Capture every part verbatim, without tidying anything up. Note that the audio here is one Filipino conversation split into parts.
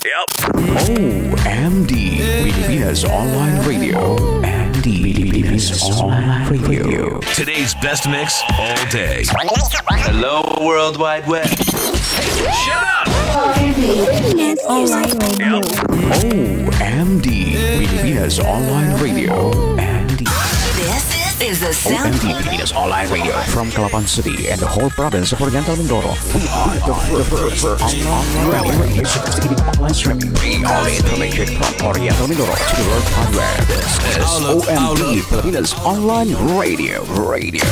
Yep. O M D, Pilipinas Online Radio. M D, Pilipinas Online Radio. Today's best mix all day. Hello, World Wide Web. Shut up! Online Radio. O M D, Pilipinas Online Radio. M D. This is the O sound. M D, Pilipinas Online Radio. From Calapan City and the whole province of Oriental Mindoro. We are the first online radio sophisticated online streaming. The only information from Oriental Mindoro to the World Wide Web. This is O M D, Pilipinas Online Radio. Radio.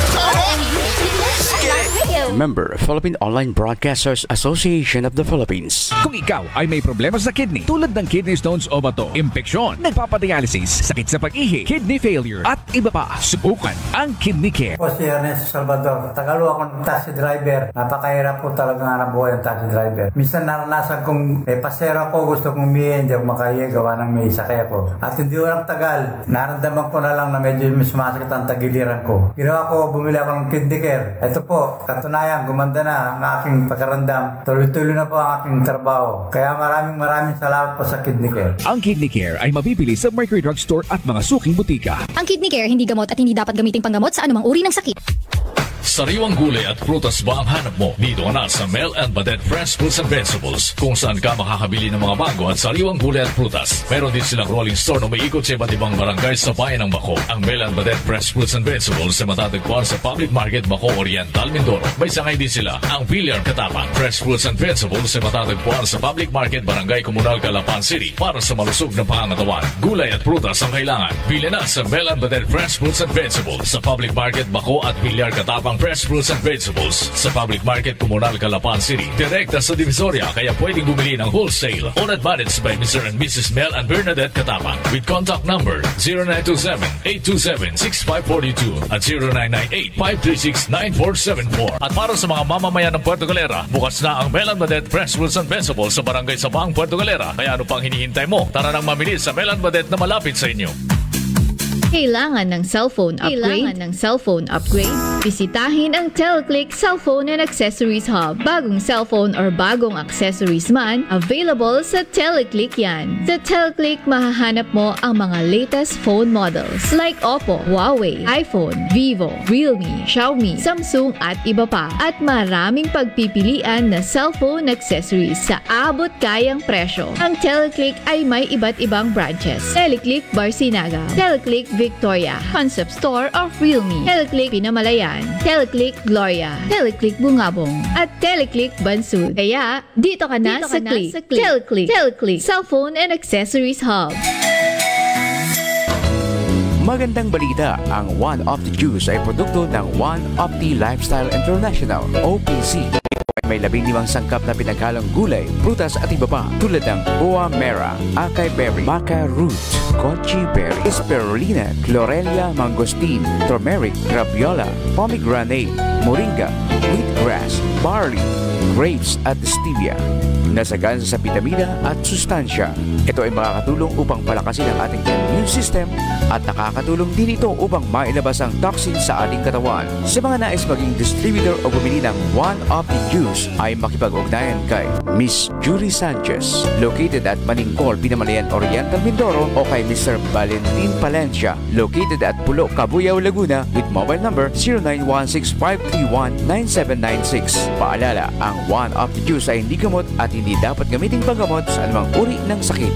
Member, Philippine Online Broadcasters Association of the Philippines. Kung ikaw ay may problema sa kidney, tulad ng kidney stones o bato, impeksyon, nagpapadialysis, sakit sa pag-ihi, kidney failure, at iba pa, subukan ang Kidney Care. Po si Ernesto Salvador. Tagalo akong taxi driver. Napakahirap po talaga nga na buhay ang taxi driver. Minsan naranasan kong eh, pasero ko, gusto kong umihin, hindi ako makahiya, gawa ng may sakay ako. At hindi ko lang tagal, naramdaman ko na lang na medyo sumasakit ang tagiliran ko. Ginawa ko, bumili ako ng Kidney Care. Ito po, katunayan, gumanda na ang aking pagkarandam. Tuloy-tuloy na po ang aking trabaho. Kaya maraming maraming salamat po sa Kidney Care. Ang Kidney Care ay mabibili sa Mercury Drug Store at mga suking butika. Ang Kidney Care hindi gamot at hindi dapat gamiting panggamot sa anumang uri ng sakit. Sariwang gulay at prutas ba ang hanap mo? Dito ka na sa Mel and Badet Fresh Fruits and Vegetables, kung saan ka makakabili ng mga bago at sariwang gulay at prutas. Meron din silang rolling store na may ikot sa iba't ibang barangay sa bayan ng Bako. Ang Mel and Badet Fresh Fruits and Vegetables ay matatagpuan sa Public Market Bako Oriental, Mindoro. May sangay din sila. Ang Villar Katapang Fresh Fruits and Vegetables ay matatagpuan sa Public Market Barangay Comunal, Calapan City para sa malusog na pangangatawan. Gulay at prutas ang kailangan. Bili na sa Mel and Badet Fresh Fruits and Vegetables sa Public Market Bako at Villar Katapang Fresh Fruits and Vegetables sa Public Market Comunal, Calapan City. Direkta sa Divisoria, kaya pwedeng bumili ng wholesale. On advantage by Mister and Missus Mel and Bernadette Katapang with contact number zero nine two seven, eight two seven, six five four two at zero nine nine eight, five three six, nine four seven four. At para sa mga mamamayan ng Puerto Galera, bukas na ang Mel and Badet Fresh Fruits and Vegetables sa Barangay Sabang, Puerto Galera. Kaya ano pang hinihintay mo? Tara nang mamili sa Mel and Badet na malapit sa inyo. Kailangan ng cellphone upgrade? Kailangan ng cellphone upgrade? Bisitahin ang Teleclick Cellphone and Accessories Hub. Bagong cellphone or bagong accessories man, available sa Teleclick yan. Sa Teleclick, mahahanap mo ang mga latest phone models like Oppo, Huawei, iPhone, Vivo, Realme, Xiaomi, Samsung at iba pa. At maraming pagpipilian na cellphone accessories sa abot kayang presyo. Ang Teleclick ay may iba't ibang branches. Teleclick Barcinaga, Teleclick Victoria, Concept Store of Realme, Teleclick Pinamalayan, Teleclick Gloria, Teleclick Bungabong, at Teleclick Bansud. Kaya, dito ka na, dito sa, ka na sa Click. Teleclick, Teleclick, Cellphone and Accessories Hub. Magandang balita, ang One of the Juice ay produkto ng One of the Lifestyle International, O P C. May labing limang sangkap na pinaghalang gulay, prutas at iba pa tulad ng Boa Mera, Acai Berry, Maca Root, Kochi Berry, Spirulina, Clorelia Mangosteen, Turmeric, Graviola, Pomegranate, Moringa, Wheatgrass, Barley, Grapes at Stevia. Nasagan sa vitamina at sustansya. Ito ay makakatulong upang palakasin ang ating immune system at nakakatulong din ito upang mailabas ang toxin sa ating katawan. Sa mga nais maging distributor o bumili ng One of the Juice ay makipag-ugnayan kay Miss Julie Sanchez, located at Maningkol, Pinamalayan, Oriental, Mindoro, o kay Mister Valentin Palencia, located at Pulo, Cabuyao, Laguna, with mobile number zero nine one six, five three one, nine seven nine six. Paalala, ang One of the Juice ay hindi gamot at hindi dapat gamiting panggamot sa anumang uri ng sakit.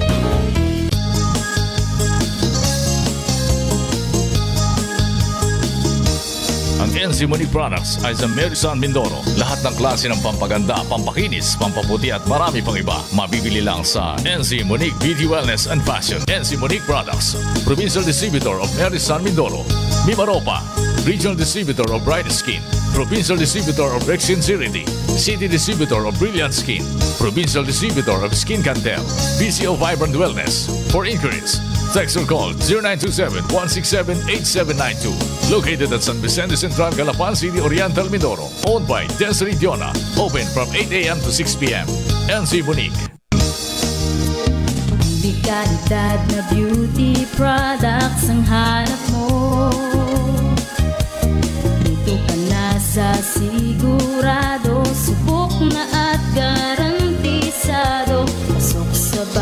Ang N Z Monique Products ay sa Merisan, Mindoro. Lahat ng klase ng pampaganda, pampakinis, pampaputi at marami pang iba. Mabibili lang sa N Z Monique Beauty Wellness and Fashion. N Z Monique Products, Provincial Distributor of Merisan, Mindoro. Mimaropa, Regional Distributor of Bright Skin. Provincial Distributor of Rexin Sincerity. City Distributor of Brilliant Skin. Provincial Distributor of Skin Cantel. P C O Vibrant Wellness. For inquiries, text or call zero nine two seven, one six seven, eight seven nine two. Located at San Vicente Central, Calapan City, Oriental, Mindoro. Owned by Desiree Diona. Open from eight a m to six p m N Z Monique. Hindi kalidad na beauty products ang hanap mo. Dito ka na sa sigurado, subok na at garantisado. Pasok sa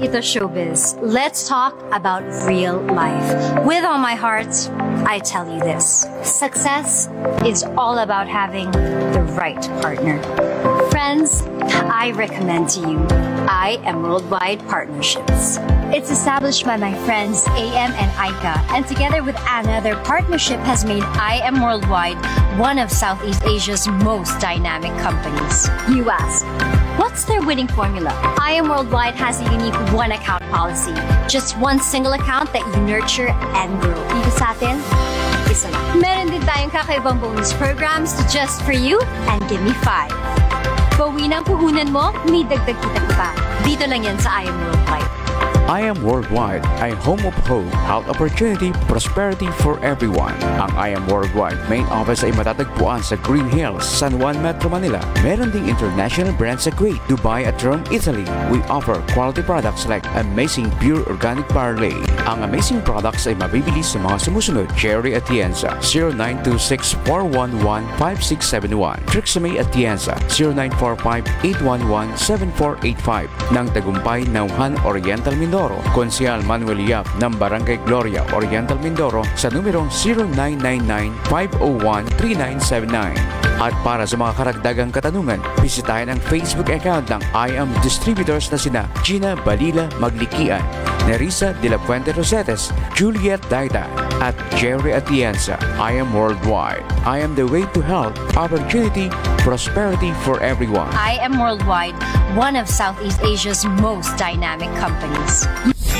Ito showbiz. Let's talk about real life. With all my heart, I tell you this. Success is all about having the right partner. Friends, I recommend to you I Am Worldwide Partnerships. It's established by my friends A M and Aika, and together with Anna, their partnership has made I Am Worldwide one of Southeast Asia's most dynamic companies. You ask, what's their winning formula? I Am Worldwide has a unique one-account policy. Just one single account that you nurture and grow. Dito sa atin, isa lang. Meron din tayong kakaibang bonus programs just for you and give me five. Bawi ng puhunan mo, may dagdag kita pa. Dito lang yan sa I Am Worldwide. I Am Worldwide ay home of hope, health opportunity, prosperity for everyone. Ang I Am Worldwide main office ay matatagpuan sa Green Hills, San Juan, Metro Manila. Meron ding international brands sa Kuwait, Dubai at Rome, Italy. We offer quality products like Amazing Pure Organic Barley. Ang Amazing products ay mabibili sa mga sumusunod: Cherry Atienza, zero nine two six, four one one, five six seven one. Trixame Atienza, zero nine four five, eight one one, seven four eight five. Ng Tagumpay, Nauhan, Oriental, Mindoro. Konsyal Manuel Yap ng Barangay Gloria, Oriental, Mindoro sa numerong zero nine nine nine, five zero one, three nine seven nine. At para sa mga karagdagang katanungan, bisitahin ang Facebook account ng I Am Distributors na sina Gina Balila Maglikian, Nerissa de la Puente Rosetes, Juliet Daita, at Jerry Atienza. I Am Worldwide. I am the way to health, opportunity, prosperity for everyone. I Am Worldwide, one of Southeast Asia's most dynamic companies.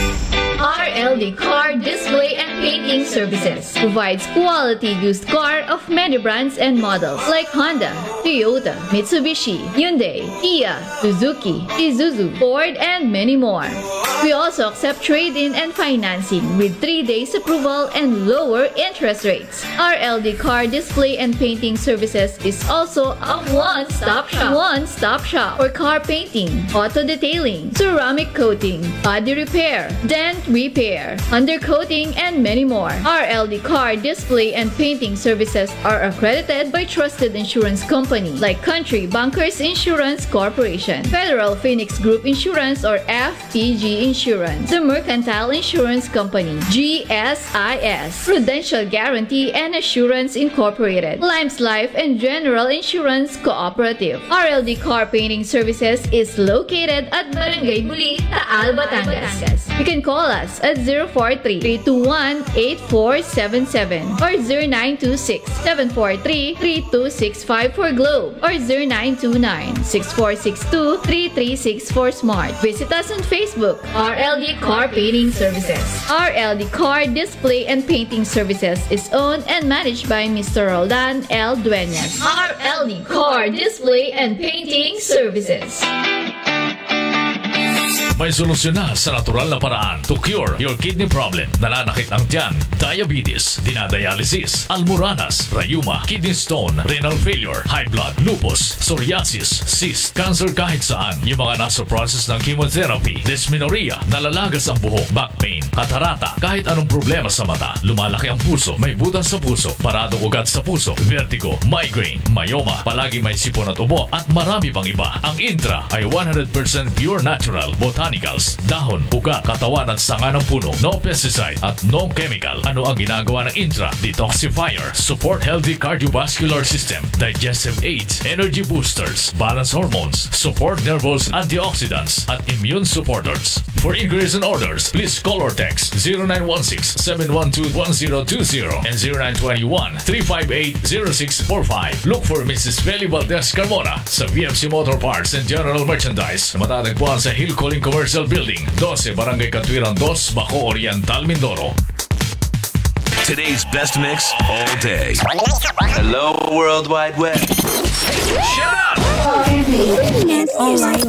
R L D Car Display and Painting Services provides quality used car of many brands and models like Honda, Toyota, Mitsubishi, Hyundai, Kia, Suzuki, Isuzu, Ford, and many more. We also accept trade-in and financing with three days approval and lower interest rates. R L D Car Display and Painting Services is also a one-stop shop. One-stop shop for car painting, auto detailing, ceramic coating, body repair, dent repair, undercoating, and many more. R L D Car Display and Painting Services are accredited by trusted insurance companies like Country Bankers Insurance Corporation, Federal Phoenix Group Insurance or F P G Insurance, the Mercantile Insurance Company, G S I S, Prudential Guarantee and Assurance Incorporated, Limes Life and General Insurance Cooperative. R L D Car Painting Services is located at Barangay Buli, Taal, Batangas. You can call us at zero four three, three two one, eight four seven seven or zero nine two six, seven four three, three two six five for Globe or zero nine two nine, six four six two, three three six four Smart. Visit us on Facebook, R L D Car Painting Services. R L D Car Display and Painting Services is owned and managed by Mister Roldan L. Dueñas. R L D Car Display and Painting Services. May solusyon na sa natural na paraan to cure your kidney problem. Nananakit ang tiyan, diabetes, dinadialysis, almoranas, rayuma, kidney stone, renal failure, high blood, lupus, psoriasis, cyst, cancer kahit saan. Yung mga nasa process ng chemotherapy, dysmenorrhea, nalalagas ang buhok, back pain, katarata, kahit anong problema sa mata, lumalaki ang puso, may butas sa puso, paradong ugat sa puso, vertigo, migraine, myoma, palagi may sipon at ubo, at marami pang iba. Ang Intra ay one hundred percent pure natural, botanicals, dahon, ugat, katawan at sanga ng puno, no pesticide at no chemical. Ano ang ginagawa ng Intra? Detoxifier, support healthy cardiovascular system, digestive aids, energy boosters, balance hormones, support nervous antioxidants, at immune supporters. For inquiries and orders, please call or text zero nine one six, seven one two, one zero two zero and zero nine two one, three five eight, zero six four five. Look for Missus Feli Valdez Carmona sa V M C Motor Parts and General Merchandise na matatagpuan sa Hill Calling Commercial Building, twelve, Barangay Katwiran two, Baco Oriental, Mindoro. Today's best mix all day. Hello, World Wide Web. Shut up! O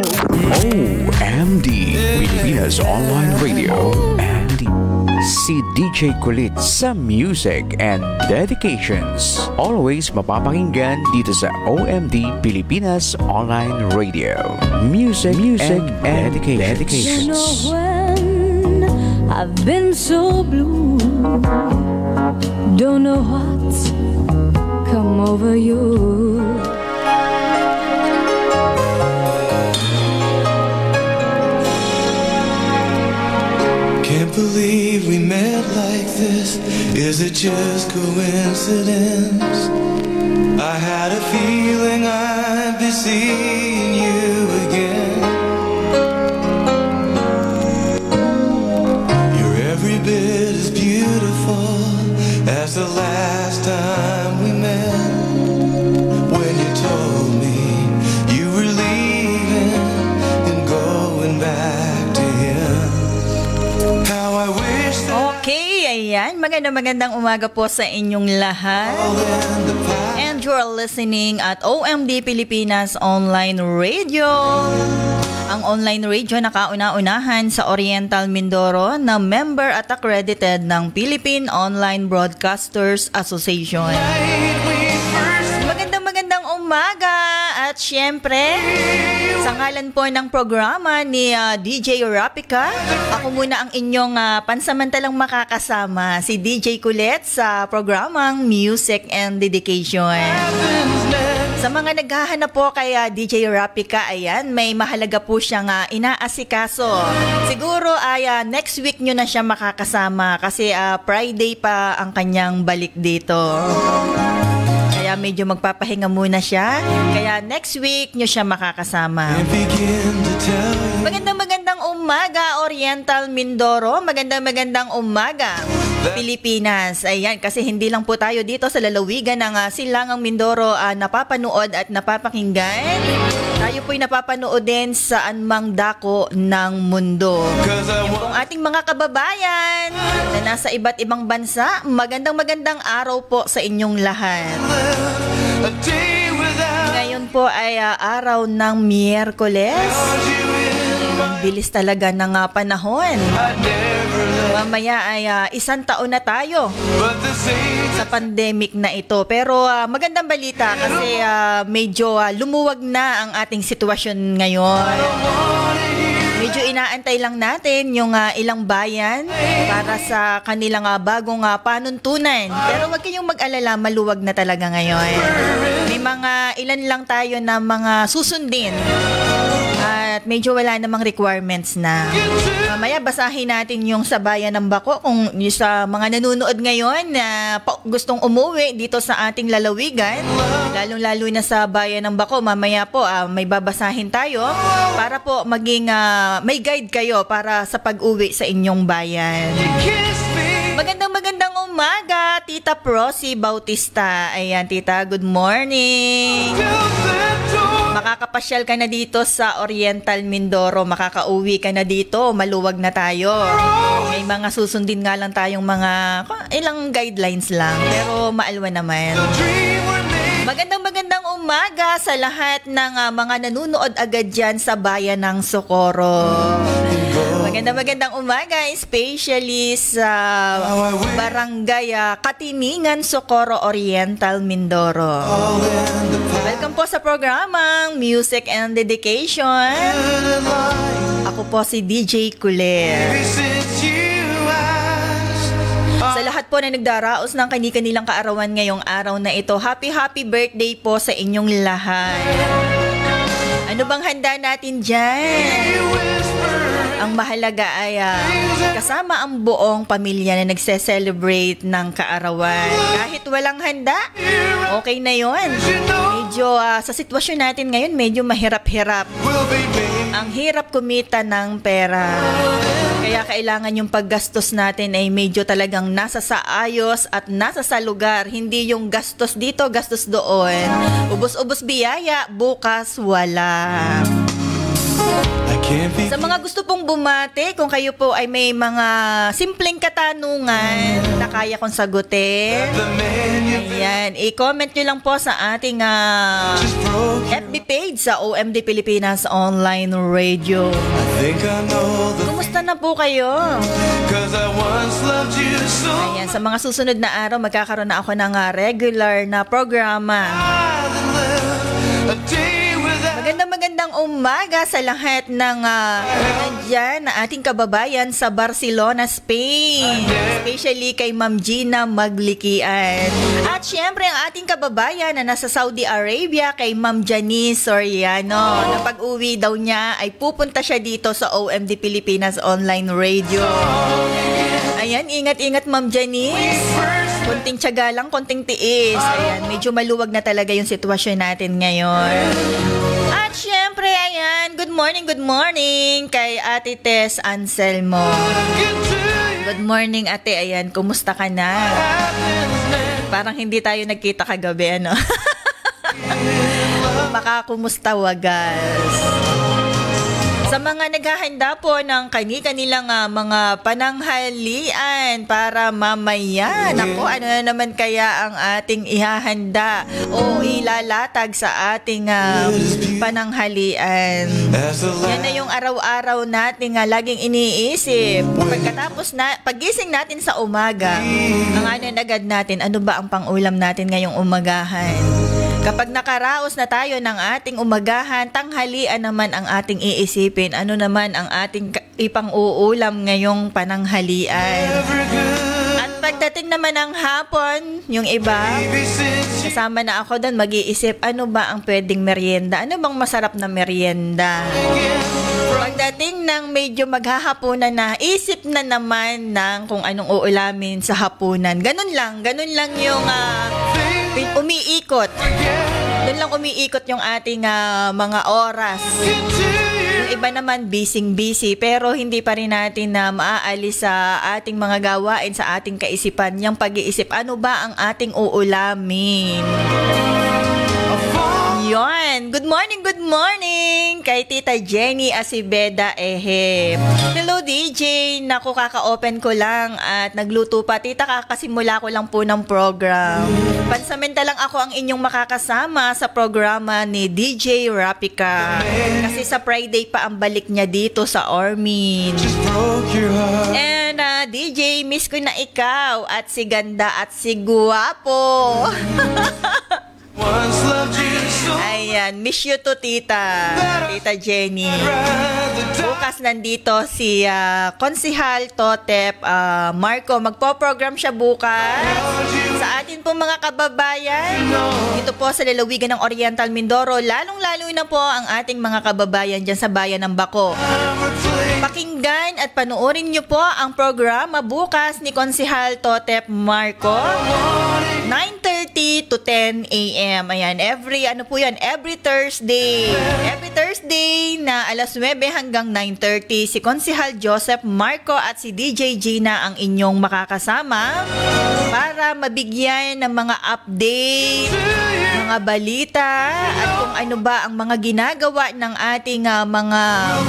M D, Pilipinas Online Radio. M D. Si D J Kulit sa music and dedications. Always mapapakinggan dito sa O M D Pilipinas Online Radio. Music, music and, and dedications. You know when I've been so blue, don't know what's come over you. believe we met like this? Is it just coincidence? I had a feeling I'd be seeing you again. You're every bit as beautiful as the last time we met. When you told me you were leaving and going back to him. How I wish that Okay, ayan. Magandang magandang umaga po sa inyong lahat. And you're listening at O M D Pilipinas Online Radio. Ang online radio na kauna-unahan sa Oriental Mindoro na member at accredited ng Philippine Online Broadcasters Association. Magandang magandang umaga at syempre sa ngalan po ng programa ni uh, D J Rapika, ako muna ang inyong uh, pansamantalang makakasama, si D J KULIT sa programang Music and Dedication. Sa mga naghahanap po kay uh, D J Rapika, ayan, may mahalaga po siyang uh, inaasikaso. Siguro ay uh, next week nyo na siya makakasama kasi uh, Friday pa ang kanyang balik dito. Kaya medyo magpapahinga muna siya. Kaya next week nyo siya makakasama. Magandang magandang umaga, Oriental Mindoro. Magandang magandang umaga, Pilipinas. Ayan, kasi hindi lang po tayo dito sa lalawigan ng uh, Silangang Mindoro uh, napapanood at napapakinggan. Tayo po'y napapanood din sa anumang dako ng mundo. Yung pong ating mga kababayan na nasa iba't ibang bansa, magandang magandang araw po sa inyong lahat. Ngayon po ay uh, araw ng Miyerkules. Ang bilis talaga ng uh, panahon. Mamaya ay uh, isang taon na tayo sa pandemic na ito. Pero uh, magandang balita kasi uh, medyo uh, lumuwag na ang ating sitwasyon ngayon. Medyo inaantay lang natin yung uh, ilang bayan para sa kanilang uh, bagong uh, panuntunan. Pero wag kayong mag-alala, maluwag na talaga ngayon. May mga ilan lang tayo na mga susundin. At medyo wala namang requirements na. Mamaya basahin natin yung sa bayan ng Bako kung sa mga nanonood ngayon na gustong umuwi dito sa ating lalawigan, lalong-lalo na sa bayan ng Bako. Mamaya po uh, may babasahin tayo para po maging uh, may guide kayo para sa pag-uwi sa inyong bayan. Magandang magandang umaga, Tita Prosy Bautista. Ayan, Tita, good morning. Makakapasyal ka na dito sa Oriental Mindoro. Makakauwi ka na dito. Maluwag na tayo. May mga susundin nga lang tayong mga ilang guidelines lang. Pero maalwa naman. Magandang magandang umaga sa lahat ng uh, mga nanunood agad dyan sa bayan ng Socorro. Magandang magandang umaga, especially sa Barangay uh, Katiningan, Socorro Oriental, Mindoro. Welcome po sa programang Music and Dedication. Ako po si D J KULIT. Sa lahat po na nagdaraos ng kani-kanilang kaarawan ngayong araw na ito, happy happy birthday po sa inyong lahat. Ano bang handa natin dyan? Ang mahalaga ay uh, kasama ang buong pamilya na nagse-celebrate ng kaarawan. Kahit walang handa, okay na yon. Medyo uh, sa sitwasyon natin ngayon, medyo mahirap-hirap. Ang hirap kumita ng pera. Kaya kailangan yung paggastos natin ay medyo talagang nasa sa ayos at nasa sa lugar. Hindi yung gastos dito, gastos doon. Ubos-ubos biyaya, bukas wala. Sa mga gusto pong bumati, kung kayo po ay may mga simpleng katanungan na kaya kong sagutin, ayan, i-comment nyo lang po sa ating uh, F B page sa O M D Pilipinas Online Radio. Kumusta na po kayo? Ayan, sa mga susunod na araw, magkakaroon na ako ng uh, regular na programa. Magandang magandang umaga sa lahat ng uh, nandyan na ating kababayan sa Barcelona, Spain. Especially kay Ma'am Gina Maglikian. At syempre ang ating kababayan na nasa Saudi Arabia kay Ma'am Janice Soriano. Na pag-uwi daw niya ay pupunta siya dito sa O M D Pilipinas Online Radio. Ayan, ingat-ingat Ma'am Janice. Konting tiyaga lang, konting tiis. Ayan, medyo maluwag na talaga yung sitwasyon natin ngayon. At syempre, ayan, good morning, good morning kay Ate Tess Anselmo. Good morning, ate. Ayan, kumusta ka na? Parang hindi tayo nagkita kagabi, ano? Baka kumusta wagas. Sa mga naghahanda po ng kani-kanilang uh, mga pananghalian para mamaya. Naku, ano na naman kaya ang ating ihahanda o ilalatag sa ating uh, pananghalian. Yan na yung araw-araw nating uh, laging iniisip. Pagkatapos na, pagising natin sa umaga, ang ananagad natin, ano ba ang pangulam natin ngayong umagahan? Kapag nakaraos na tayo ng ating umagahan, tanghalian naman ang ating iisipin. Ano naman ang ating ipang-uulam ngayong pananghalian? At pagdating naman ng hapon, yung iba, kasama na ako doon, mag-iisip, ano ba ang pwedeng merienda? Ano bang masarap na merienda? Pagdating ng medyo maghahapunan na, isip na naman ng kung anong uulamin sa hapunan. Ganun lang, ganun lang yung uh, umiikot. Doon lang umiikot yung ating uh, mga oras. Yung iba naman busy-busy, pero hindi pa rin natin na uh, maaalis sa ating mga gawain, sa ating kaisipan, yung pag-iisip, ano ba ang ating uulamin? Yon. Good morning, good morning kay Tita Jenny Asibeda Ehep. Hello D J, naku kaka-open ko lang at nagluto pa. Tita, kakasimula ko lang po ng program. Pansamantalang ako ang inyong makakasama sa programa ni D J Rapika. Kasi sa Friday pa ang balik niya dito sa Ormin. And uh, D J, miss ko na ikaw at si ganda at si guwapo. Ayan, miss you to tita Tita Jenny. Bukas nandito si uh, Konsihal Totep uh, Marco. Magpo-program siya bukas sa atin po mga kababayan dito po sa lalawigan ng Oriental Mindoro. Lalong-lalo na po ang ating mga kababayan dyan sa bayan ng Bako. Pakinggan at panoorin nyo po ang programa bukas ni Konsihal Totep Marco, nine thirty to ten a m Ayan, every ano po yan, every Thursday. Every Thursday na alas nuwebe hanggang nine thirty, si Konsihal Joseph Marco at si D J Gina ang inyong makakasama para mabigyan ng mga update, mga balita at kung ano ba ang mga ginagawa ng ating uh, mga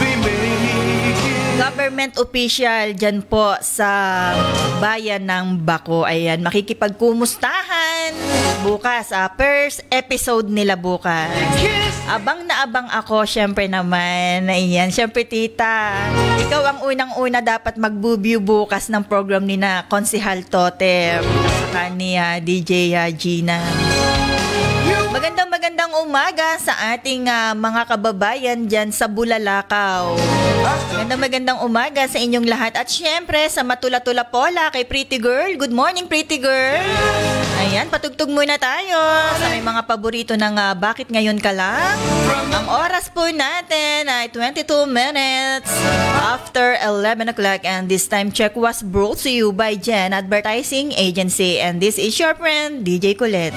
government official dyan po sa bayan ng Bako. Ayan, makikipagkumustahan bukas. Uh, first episode nila bukas. Abang na abang ako, syempre naman. Ayan, syempre tita, ikaw ang unang-una dapat mag-view bukas ng program ni na Konsihal Totep at saka ni uh, D J uh, Gina. Magandang magandang umaga sa ating uh, mga kababayan dyan sa Bulalakaw. Magandang magandang umaga sa inyong lahat. At syempre sa Matula-Tula Pola kay Pretty Girl. Good morning Pretty Girl. Ayan, patugtog muna tayo sa may mga paborito ng uh, Bakit Ngayon Ka Lang. Ang oras po natin ay twenty-two minutes after eleven o'clock, and this time check was brought to you by Jen Advertising Agency, and this is your friend D J Kulit.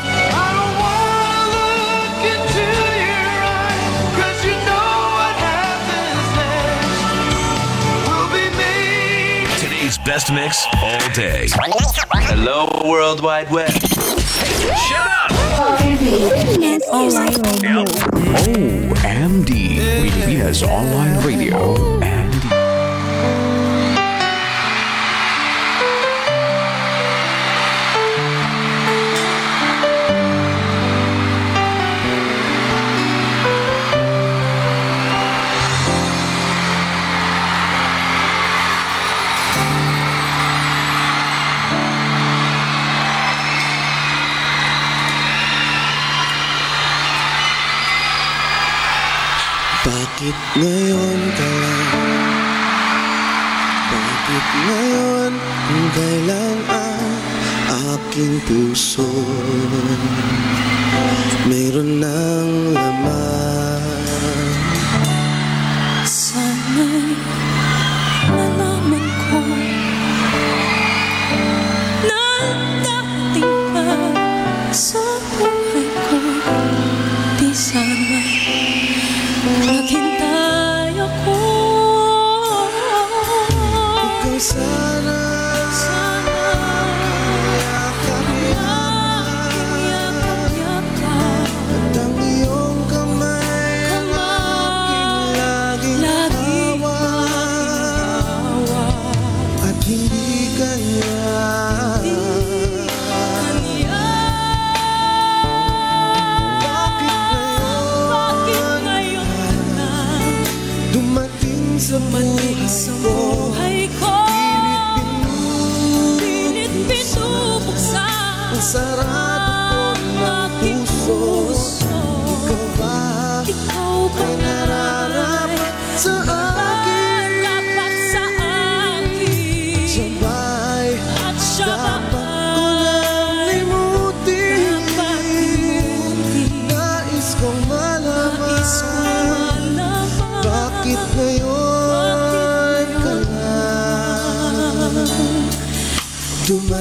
Best mix all day. Hello, World Wide Web. Shut up! Online Radio. O M D. Pilipinas Online Radio. M D. Bakit ngayon ka lang? Bakit ngayon kailan ang aking puso mayroon ng laman? Sana'y malaman ko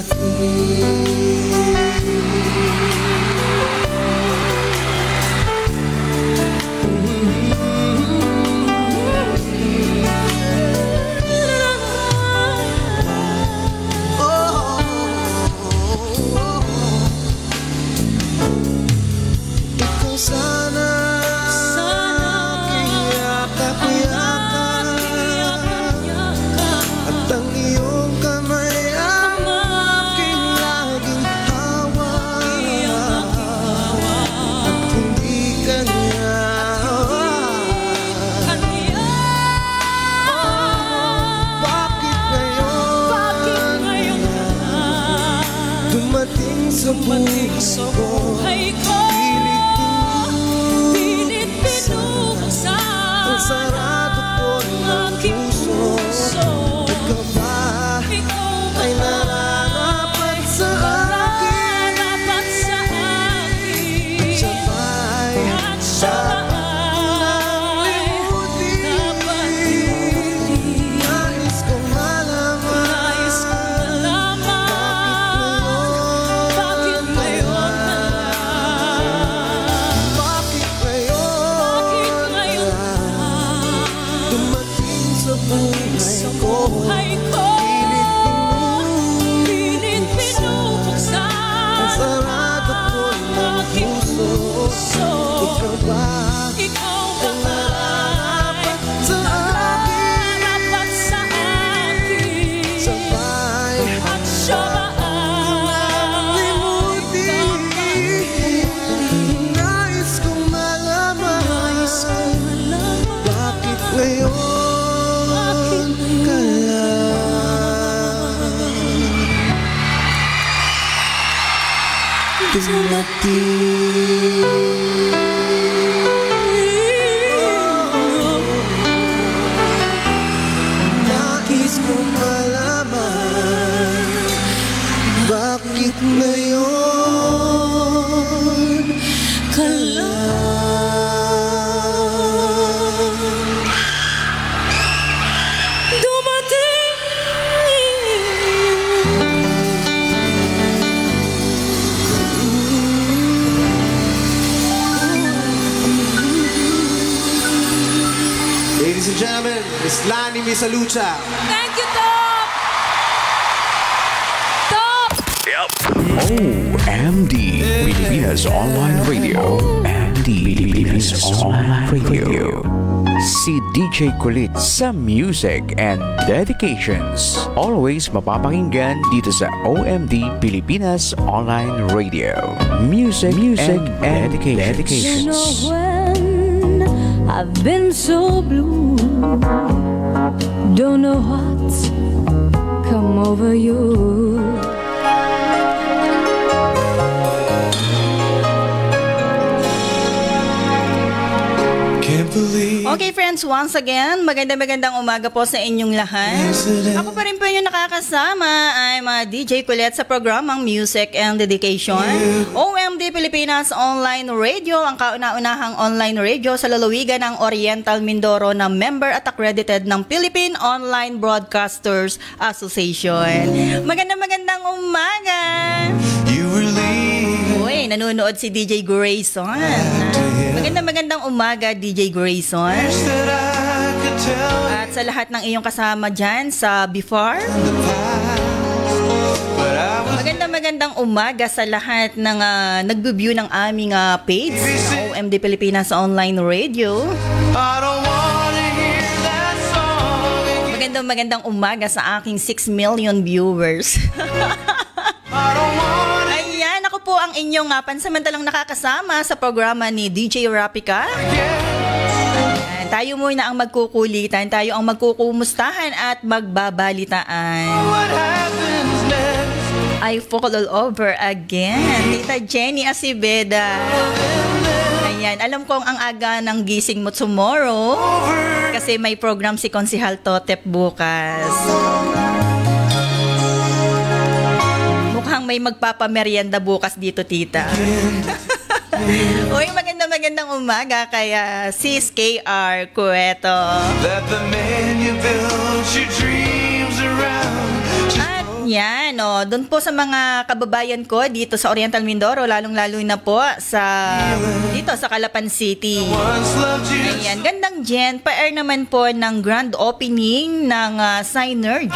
Nais kong malaman bakit ngayon ka lang dumating. Ladies and gentlemen, Miss Lani Misalucha. Thank you, Top! Top! O M D Pilipinas Online Radio. O M D Pilipinas Online Radio. Si D J Kulit sa music and dedications. Always mapapakinggan dito sa O M D Pilipinas Online Radio. Music, music and, and dedications. You know when I've been so blue, don't know what's come over you. Okay friends, once again, maganda-magandang umaga po sa inyong lahat. Ako pa rin po yung nakakasama. I'm uh, D J Kulit sa programang Music and Dedication. O M D Pilipinas Online Radio, ang kauna-unahang online radio sa lalawigan ng Oriental Mindoro na member at accredited ng Philippine Online Broadcasters Association. Maganda-magandang umaga! Uy, nanonood si D J Grayson. Maganda-magandang umaga, D J Grayson. At sa lahat ng iyong kasama dyan sa before. Maganda-magandang umaga sa lahat ng uh, nag-view ng aming uh, page na O M D Pilipinas Online Radio. Maganda-magandang umaga sa aking six million viewers. Ayan, ako po ang inyong uh, pansamantalang nakakasama sa programa ni D J Rapika. Ayan, tayo muna ang magkukulitan, tayo ang magkukumustahan at magbabalitaan. I fall all over again. Tita Jenny Acibeda. Ayan, alam kong ang aga ng gising mo tomorrow kasi may program si Konsihal Totep bukas. Mukhang may magpapamerienda bukas dito, tita. Uy, maganda-magandang umaga kaya Sis K R Cueto. At Yan, oh, doon po sa mga kababayan ko dito sa Oriental Mindoro, lalong-lalo na po sa dito sa Calapan City. Ayan, gandang Jen, pa-air naman po ng grand opening ng uh, Synergy.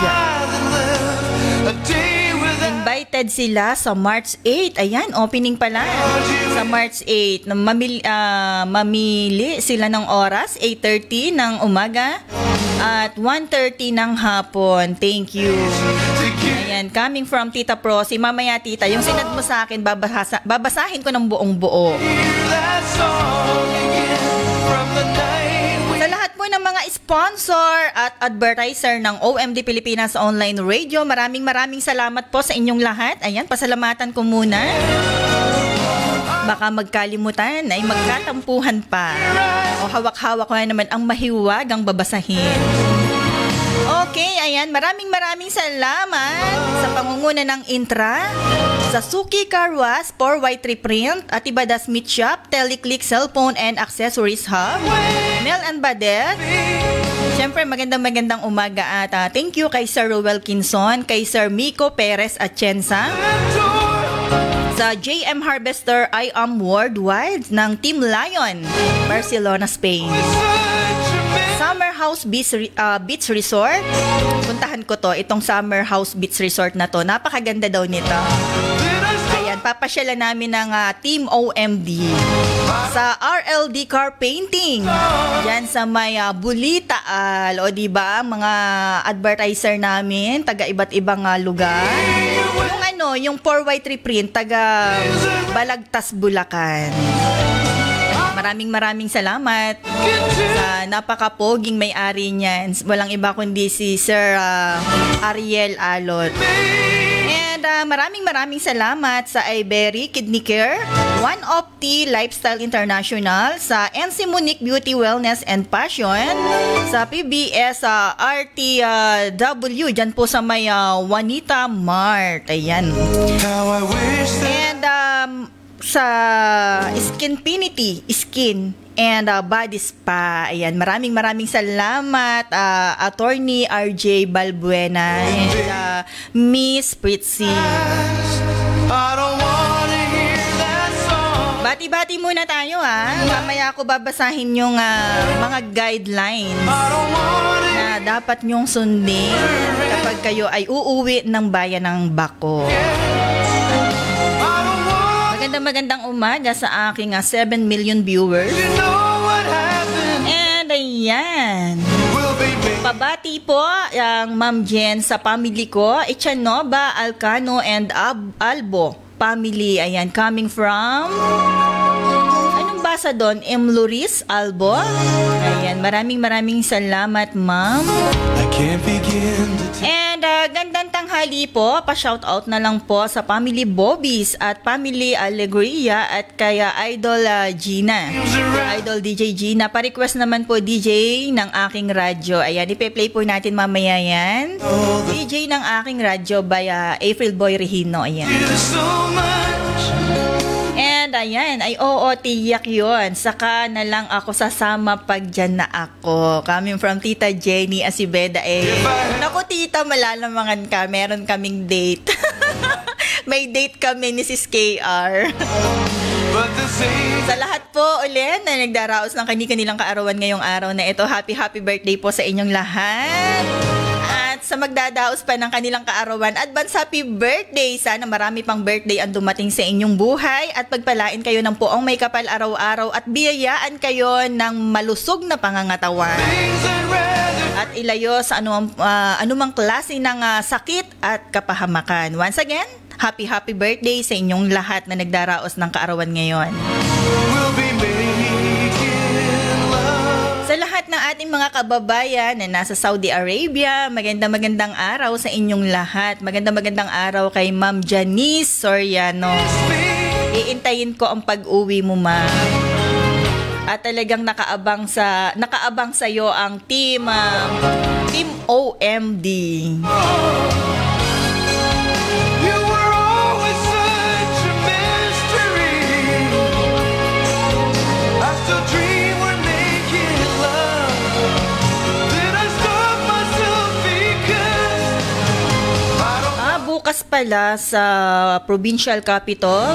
Invited sila sa March eighth. Ayan, opening pala. Sa March eighth. Mamili, uh, mamili sila ng oras, eight thirty ng umaga at one thirty ng hapon. Thank you. Ayan, coming from Tita Prosi. Mamaya, Tita, yung sinad mo sa akin, babasa, babasahin ko ng buong buo. Sa lahat po ng mga sponsor at advertiser ng O M D Pilipinas Online Radio, maraming maraming salamat po sa inyong lahat. Ayan, pasalamatan ko muna. Baka magkalimutan ay magkatampuhan pa. O hawak-hawak ko na naman ang mahiwagang babasahin. Okay, ayan, maraming maraming salamat sa pangunguna ng Intra, sa Suki Carwas, four Y three Print, Atibada Smith Shop, Teleclick Cellphone and Accessories Hub, Mel and Badet. Siyempre, magandang magandang umaga at uh, thank you kay Sir Roel Kinson, kay Sir Miko Perez Atienza, sa J M Harvester I Am Worldwide ng Team Lion, Barcelona, Spain. Summer House Beach, uh, Beach Resort. Puntahan ko to, itong Summer House Beach Resort na to. Napakaganda daw nito. Ayan, papasyalan namin ng uh, Team O M D sa R L D Car Painting. Diyan sa may uh, Bulitaal. O diba, mga advertiser namin, taga iba't ibang uh, lugar. Yung ano, yung four Y three Print, taga Balagtas, Bulacan. Maraming maraming salamat sa napakapoging may-ari niyan. Walang iba kundi si Sir uh, Ariel Alot. And uh, maraming maraming salamat sa Ibery Kidney Care, One Opti Lifestyle International, sa N C Monique Beauty Wellness and Passion, sa P B S uh, R T W, dyan po sa may uh, Juanita Mart. Ayan. And um, sa Skinfinity Skin and uh, Body Spa. Ayan, maraming maraming salamat uh, Attorney R J Balbuena and uh, Miss Pritzy. Bati-bati muna tayo ha. Mamaya ako babasahin yung uh, mga guidelines na dapat nyong sundin kapag kayo ay uuwi ng bayan ng Bako. Magandang magandang umaga sa aking uh, seven million viewers. And ayan, pabati po ang Ma'am Jen sa family ko, Echanova, Alcano and Ab- Albo family. Ayan, coming from, anong basa doon? M. Luris Albo. Ayan, maraming maraming salamat, Ma'am. I can't begin to and uh, gandang tanghali po, pa-shoutout na lang po sa family Bobbies at family Alegria at kaya Idol uh, Gina, Idol D J Gina. Pa-request naman po D J ng aking radyo. Ayan, ipe-play po natin mamaya yan. D J ng aking radyo by uh, April Boy Regino. Ayan. And ayan, ay oo, tiyak yun. Saka na lang ako sasama pag dyan na ako. Coming from Tita Jenny Asibeda eh. Naku tita, malalamangan ka. Meron kaming date. May date kami ni Sis K R. Sa lahat po ulit na nagdaraos ng kani-kanilang kaarawan ngayong araw na ito, happy happy birthday po sa inyong lahat. At sa magdadaos pa ng kanilang kaarawan, advance happy birthday. Sana marami pang birthday ang dumating sa inyong buhay at pagpalain kayo ng puong may kapal araw-araw at biyayaan kayo ng malusog na pangangatawan. At ilayo sa anumang, uh, anumang klase ng uh, sakit at kapahamakan. Once again, happy happy birthday sa inyong lahat na nagdaraos ng kaarawan ngayon. Sa lahat ng ating mga kababayan na nasa Saudi Arabia, magandang magandang araw sa inyong lahat. Magandang magandang araw kay Ma'am Janice Soriano. Iintayin ko ang pag-uwi mo, Ma'am. At talagang nakaabang sa nakaabang sa iyo ang team uh, Team O M D. bukas pala sa provincial capital.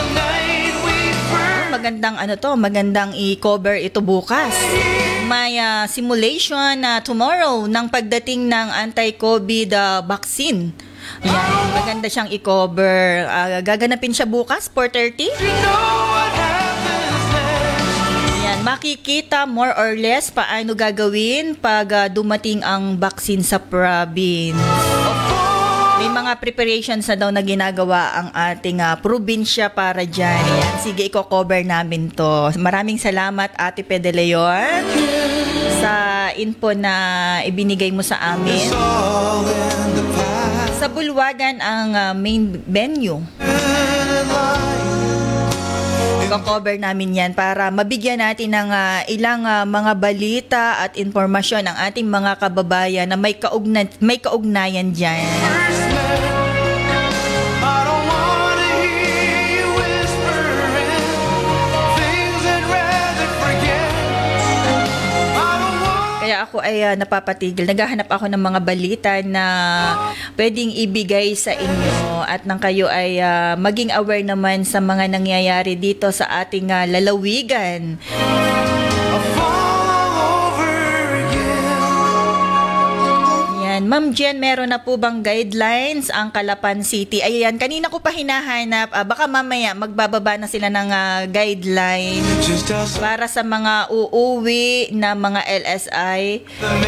Magandang ano to, magandang i-cover ito bukas. May uh, simulation na uh, tomorrow ng pagdating ng anti-COVID uh, vaccine. Yan, maganda siyang i-cover. Uh, gaganapin siya bukas, four thirty. Yan, makikita more or less paano gagawin pag uh, dumating ang vaccine sa province. May mga preparations na daw na ginagawa ang ating uh, probinsya para dyan. Ayan, sige, i-cover namin to. Maraming salamat, Ate Pede Leon, sa info na ibinigay mo sa amin. Sa Bulwagan ang uh, main venue. I-cover namin yan para mabigyan natin ng uh, ilang uh, mga balita at informasyon ng ating mga kababayan na may, kaugna- may kaugnayan dyan. Kaya ako ay uh, napapatigil. Naghahanap ako ng mga balita na pwedeng ibigay sa inyo at nang kayo ay uh, maging aware naman sa mga nangyayari dito sa ating uh, lalawigan. Ma'am Jen, meron na po bang guidelines ang Calapan City? Ayan, kanina ko pa hinahanap. Uh, baka mamaya magbababa na sila ng uh, guideline para sa mga uuwi na mga L S I.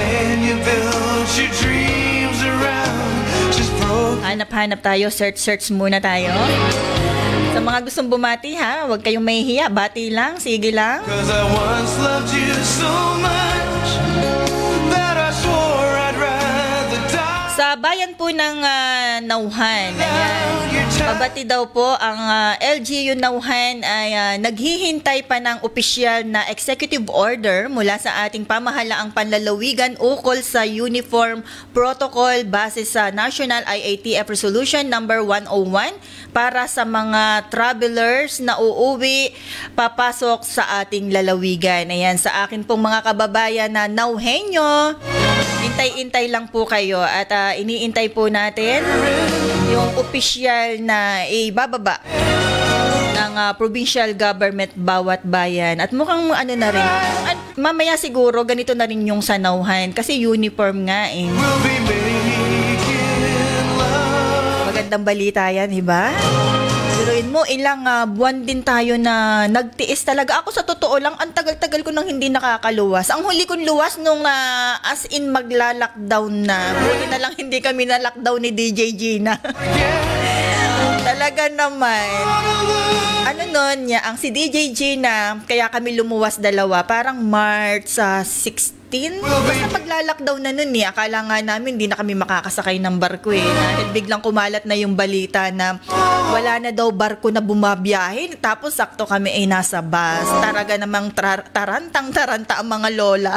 Hanap-hanap tayo, search-search muna tayo. Sa mga gustong bumati ha, huwag kayong mahihiya. Bati lang, sige lang. Cause I once loved you so much that I swore I'd rather die. Sa bayan po ng uh, Nauhan, ayan, pabati daw po ang uh, L G U Nauhan ay uh, naghihintay pa ng opisyal na executive order mula sa ating pamahalaang panlalawigan ukol sa uniform protocol base sa National I A T F Resolution number one oh one para sa mga travelers na uuwi papasok sa ating lalawigan. Ayan, sa akin pong mga kababayan na Nauhenyo, intay-intay lang po kayo at uh, iniintay po natin yung opisyal na ibababa ng uh, provincial government bawat bayan. At mukhang ano na rin, at mamaya siguro ganito na rin yung sa Nauhan kasi uniform nga eh. Magandang balita yan, diba? Siruin mo, ilang uh, buwan din tayo na nagtiis talaga. Ako sa totoo lang, ang tagal-tagal ko nang hindi nakakaluwas. Ang huli kong luwas nung uh, as in magla-lockdown na. Buti na lang hindi kami na-lockdown ni D J Gina. Talaga naman. Ano nun niya, ang si D J Gina, kaya kami lumuwas dalawa, parang March uh, sixteen. Basta pagla-lockdown na nun eh, akala nga namin hindi na kami makakasakay ng barko eh. Dahil biglang kumalat na yung balita na wala na daw barko na bumabiyahe. Tapos sakto kami ay nasa bus. Talaga namang tar- tarantang-taranta ang mga lola.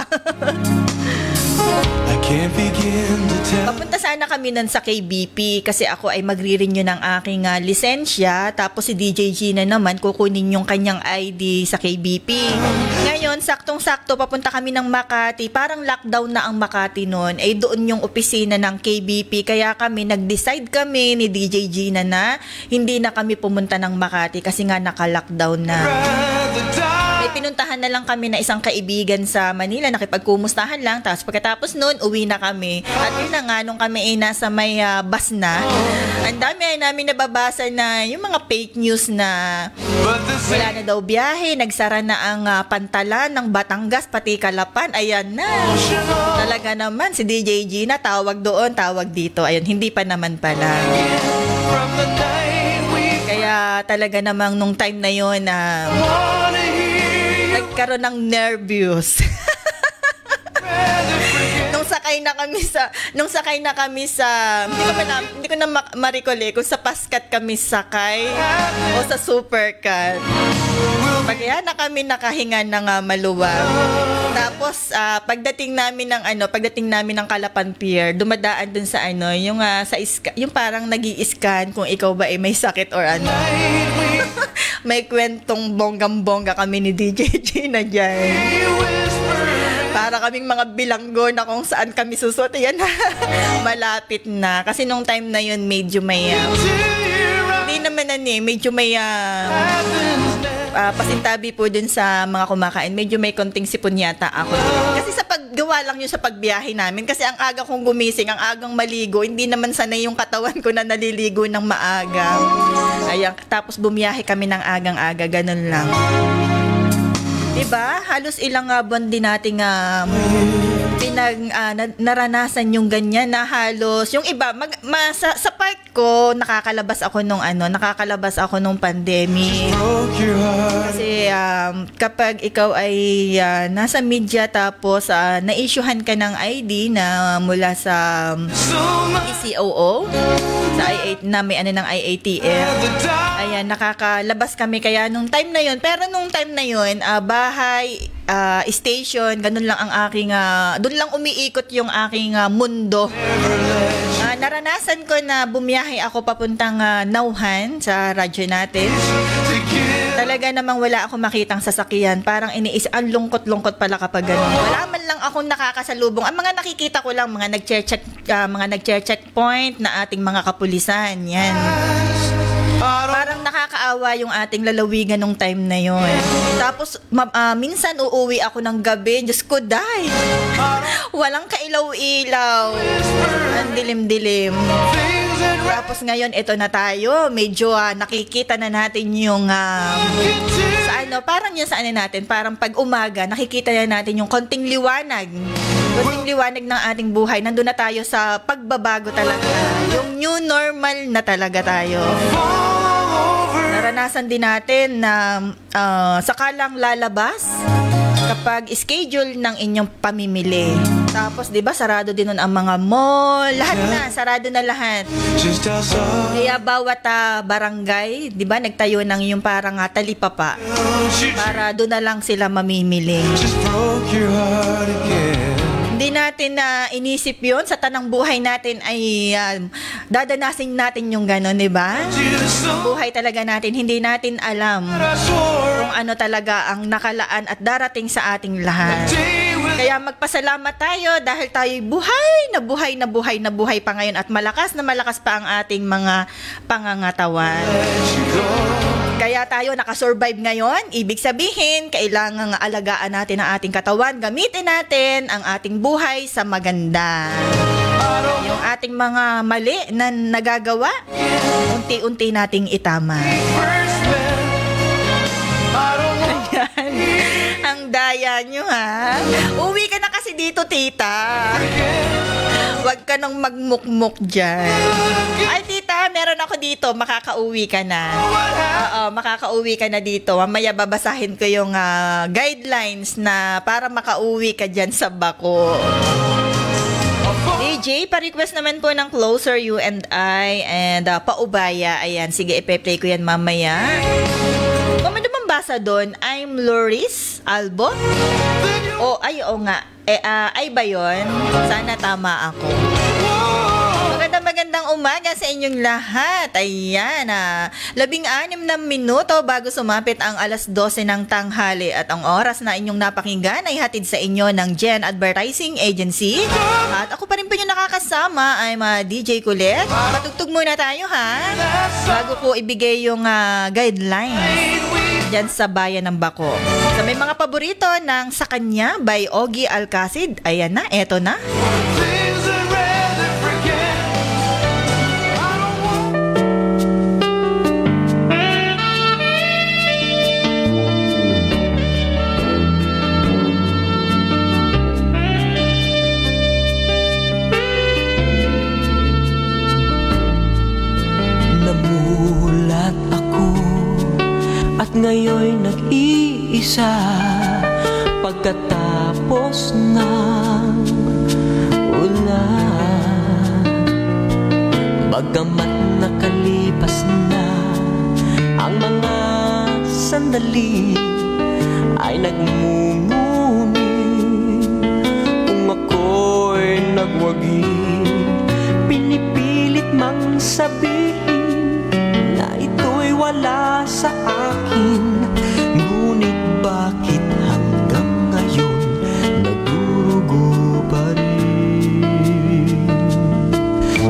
I can't begin to tell. Papunta sana kami nun sa K B P kasi ako ay magre-renew ng aking uh, lisensya. Tapos si D J Gina naman kukunin yung kanyang I D sa K B P. Ngayon, saktong-sakto papunta kami ng Makati. Parang lockdown na ang Makati noon. Ay doon yung opisina ng K B P. Kaya kami, nag-decide kami ni D J Gina na hindi na kami pumunta ng Makati kasi nga naka-lockdown na. May pinuntahan na lang kami na isang kaibigan sa Manila, nakipagkumustahan lang, tapos pagkatapos noon, uwi na kami. At yun na nga, nung kami ay nasa may uh, bus na, ang dami ay namin nababasa na yung mga fake news na wala na daw biyahe, nagsara na ang uh, pantalan ng Batangas, pati Calapan, ayan na. Talaga naman, si D J Gina, tawag doon, tawag dito. Ayun, hindi pa naman pala. Kaya talaga namang nung time na yun, uh, nagkaroon ng nervous. nung sakay na kami sa nung sakay na kami sa hindi ko na hindi ko na ma-recall eh kung sa Pascat kami sakay o sa Supercat. Pagkaya na kami nakahinga ng uh, maluwag. Tapos uh, pagdating namin ng ano, pagdating namin ng Calapan Pier, dumadaan dun sa ano, yung uh, sa iska, yung parang nagi-scan kung ikaw ba ay may sakit or ano. May kwentong bonggang-bongga kami ni D J Gina dyan. Para kaming mga bilanggo na kung saan kami susot. Yan, malapit na. Kasi nung time na yun, medyo may... Uh, hindi naman na eh, medyo may... Uh, uh, pasintabi po dun sa mga kumakain. Medyo may konting sipon yata ako. Kasi sa paggawa lang yun sa pagbiyahe namin. Kasi ang aga kong gumising, ang agang maligo, hindi naman sanay yung katawan ko na naliligo ng maaga. Ayan, tapos bumiyahe kami ng agang-aga, ganun lang. Diba? Halos ilang uh, buwan din nating uh, pinag, uh, naranasan yung ganyan na halos, yung iba, mag, ma, sa, sa part ko, nakakalabas ako nung ano, nakakalabas ako nung pandemic. Kasi um, kapag ikaw ay uh, nasa media tapos uh, na-issuehan ka ng I D na mula sa um, E C O O, sa I A, na may ano ng I A T F. Ayan, nakakalabas kami kaya nung time na yun. Pero nung time na yun, uh, bahay, uh, station, ganun lang ang aking, uh, doon lang umiikot yung aking uh, mundo. Uh, naranasan ko na bumiyahe ako papuntang uh, Nauhan sa radyo natin. Talaga namang wala akong makitang sasakyan. Parang iniis, ang lungkot-lungkot pala kapag ganun. Wala man lang akong nakakasalubong. Ang mga nakikita ko lang, mga nag-check, uh, mga nag-checkpoint na ating mga kapulisan. Yan. Parang nakakaawa yung ating lalawigan nung time na yon. Tapos ma- uh, minsan uuwi ako ng gabi, Diyos ko, day. Walang kailaw-ilaw. Ang dilim-dilim. Tapos ngayon, ito na tayo. Medyo uh, nakikita na natin yung uh, sa ano, parang yun sa ano natin, parang pag umaga, nakikita na natin yung konting liwanag. Konting liwanag ng ating buhay. Nandun na tayo sa pagbabago talaga. Yung new normal na talaga tayo. Naranasan din natin na uh, sakalang lalabas kapag schedule ng inyong pamimili. Tapos 'di ba sarado din nun ang mga mall, lahat na sarado na lahat. Kaya bawat uh, barangay, 'di ba, nagtayo ng yung parang uh, talipapa para doon na lang sila mamimili. Hindi natin na uh, inisip yun sa tanang buhay natin ay uh, dadanasin natin yung gano'n, di ba? Buhay talaga natin, hindi natin alam kung ano talaga ang nakalaan at darating sa ating lahat. Kaya magpasalamat tayo dahil tayo'y buhay na buhay na buhay na buhay pa ngayon at malakas na malakas pa ang ating mga pangangatawan. Kaya tayo nakasurvive ngayon, ibig sabihin, kailangang alagaan natin ang ating katawan, gamitin natin ang ating buhay sa maganda. Yung ating mga mali na nagagawa, unti-unti nating itama. Ayan. Ang daya nyo, ha? Uwi ka na kasi dito, tita. Huwag ka nang magmukmuk dyan. Ay, tita, meron ako dito. Makakauwi ka na. Oo, makakauwi ka na dito. Mamaya babasahin ko yung uh, guidelines na para makauwi ka dyan sa bako. D J, pa-request naman po ng Closer You and I and uh, Paubaya. Ayan, sige, ipe-play ko yan mamaya. Kung may basa doon, I'm Loris Albo. O, ay, o nga. Eh, uh, ay ba yun? Sana tama ako. Magandang magandang umaga sa inyong lahat. Ayan, ah. Labing anim na minuto bago sumapit ang alas dose ng tanghali at ang oras na inyong napakinggan ay hatid sa inyo ng Gen Advertising Agency. At ako pa rin po yung nakakasama. I'm uh, D J Kulit. Patugtog muna tayo, ha? Bago ko ibigay yung uh, guidelines dyan sa bayan ng Bako. Sa may mga paborito ng Sa Kanya by Ogie Alcacid. Ayan na, eto na. Namulat ako at ngayon nag-iisa pagkatapos ng ulan. Bagamat nakalipas na ang mga sandali ay nagmumuni kung ako'y nagwagi, pinipilit mang sabihin na ito'y wala sa akin. Ngunit bakit hanggang ngayon nag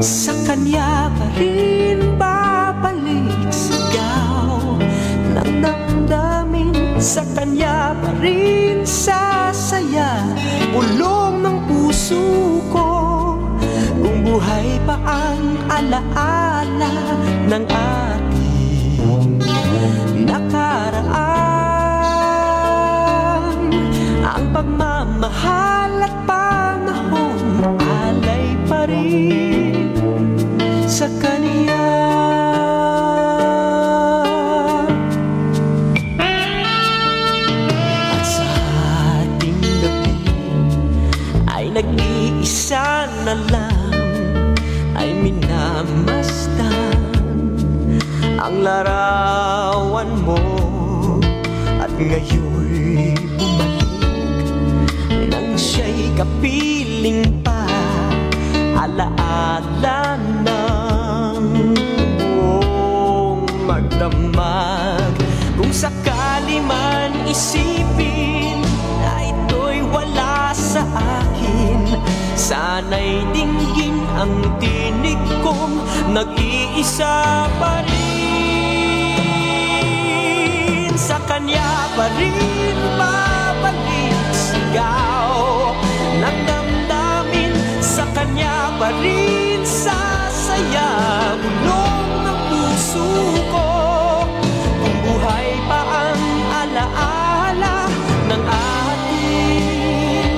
sa kanya pa rin babalik. Sigaw ng damdamin, sa kanya pa rin sasaya. Bulong ng puso ko, kung buhay pa ang alaala ng ating nakaraan. Ang pagmamahal at panahon alay pa rin sa kanya. At sa ating gabi ay nag-iisa na lang, ay minamasdan ang larawan mo. At ngayon'y bumalik nang siya'y kapiling pa, alaala ng buong magdamag. Kung sakali man isipin na ito'y wala sa akin, sana'y dinggin ang tinig kong nag-iisa pa rin. Sa kanya pa rin babalik. Sigaw ng damdamin, sa kanya pa rin sasaya. Bulong ng puso ko, kung buhay pa ang alaala ng ating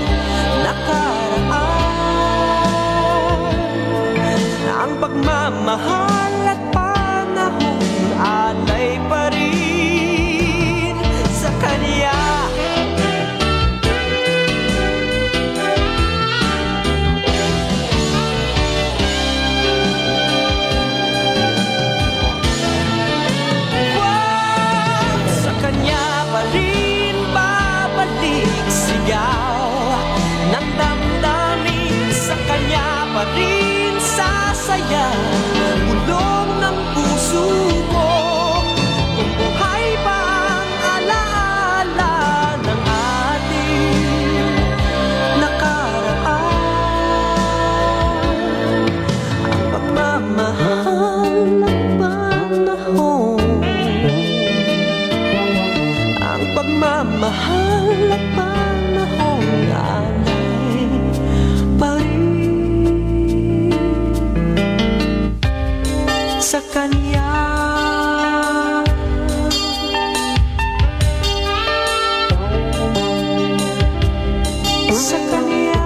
nakaraan. Ang pagmamahal at panahon alay pa rin sa kanya. Sa kanya pa rin babalik. Sigaw ng damdamin, sa kanya pa rin sasaya. Bulong ng puso ko, kung buhay pa ang alaala ng ating nakaraan. Ang pagmamahal at panahon, ang pagmamahal at panahon alay pa rin sa kanya. Sa kanya.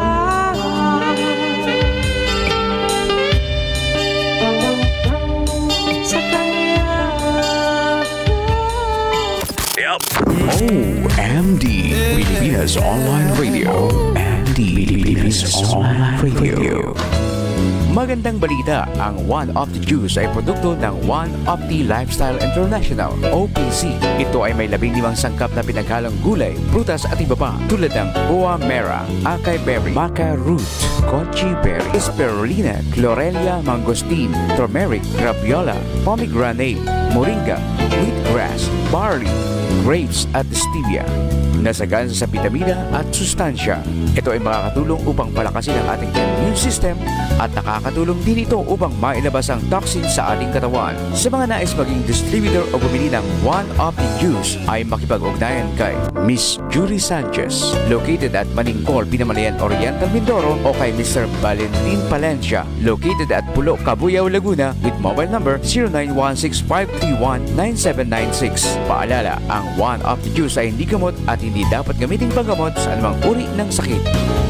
Sa kanya. Yup. O M D Pilipinas Online Radio. O M D Pilipinas Online Radio. Magandang balita, ang One of the Juice ay produkto ng One of the Lifestyle International o P C. Ito ay may labing limang sangkap na pinaghalang gulay, prutas at iba pa tulad ng guava mera, acai berry, maca root, goji berry, spirulina, chlorella, mangosteen, turmeric, graviola, pomegranate, moringa, wheatgrass, barley, grapes at stevia. Nasagan sa vitamina at sustansya. Ito ay makakatulong upang palakasin ang ating immune system at nakakatulong din ito upang mailabas ang toxin sa ating katawan. Sa mga nais maging distributor o bumili ng One of the Juice ay makipag-ugnayan kay Miss Judy Sanchez, located at Maningkol, Binamalayan Oriental, Mindoro, o kay Mister Valentin Palencia, located at Pulo, Cabuyao, Laguna, with mobile number zero nine one six five three one nine seven nine six. Paalala, ang One of the Juice ay hindi gamot at hindi dapat gamitin panggamot sa anumang uri ng sakit.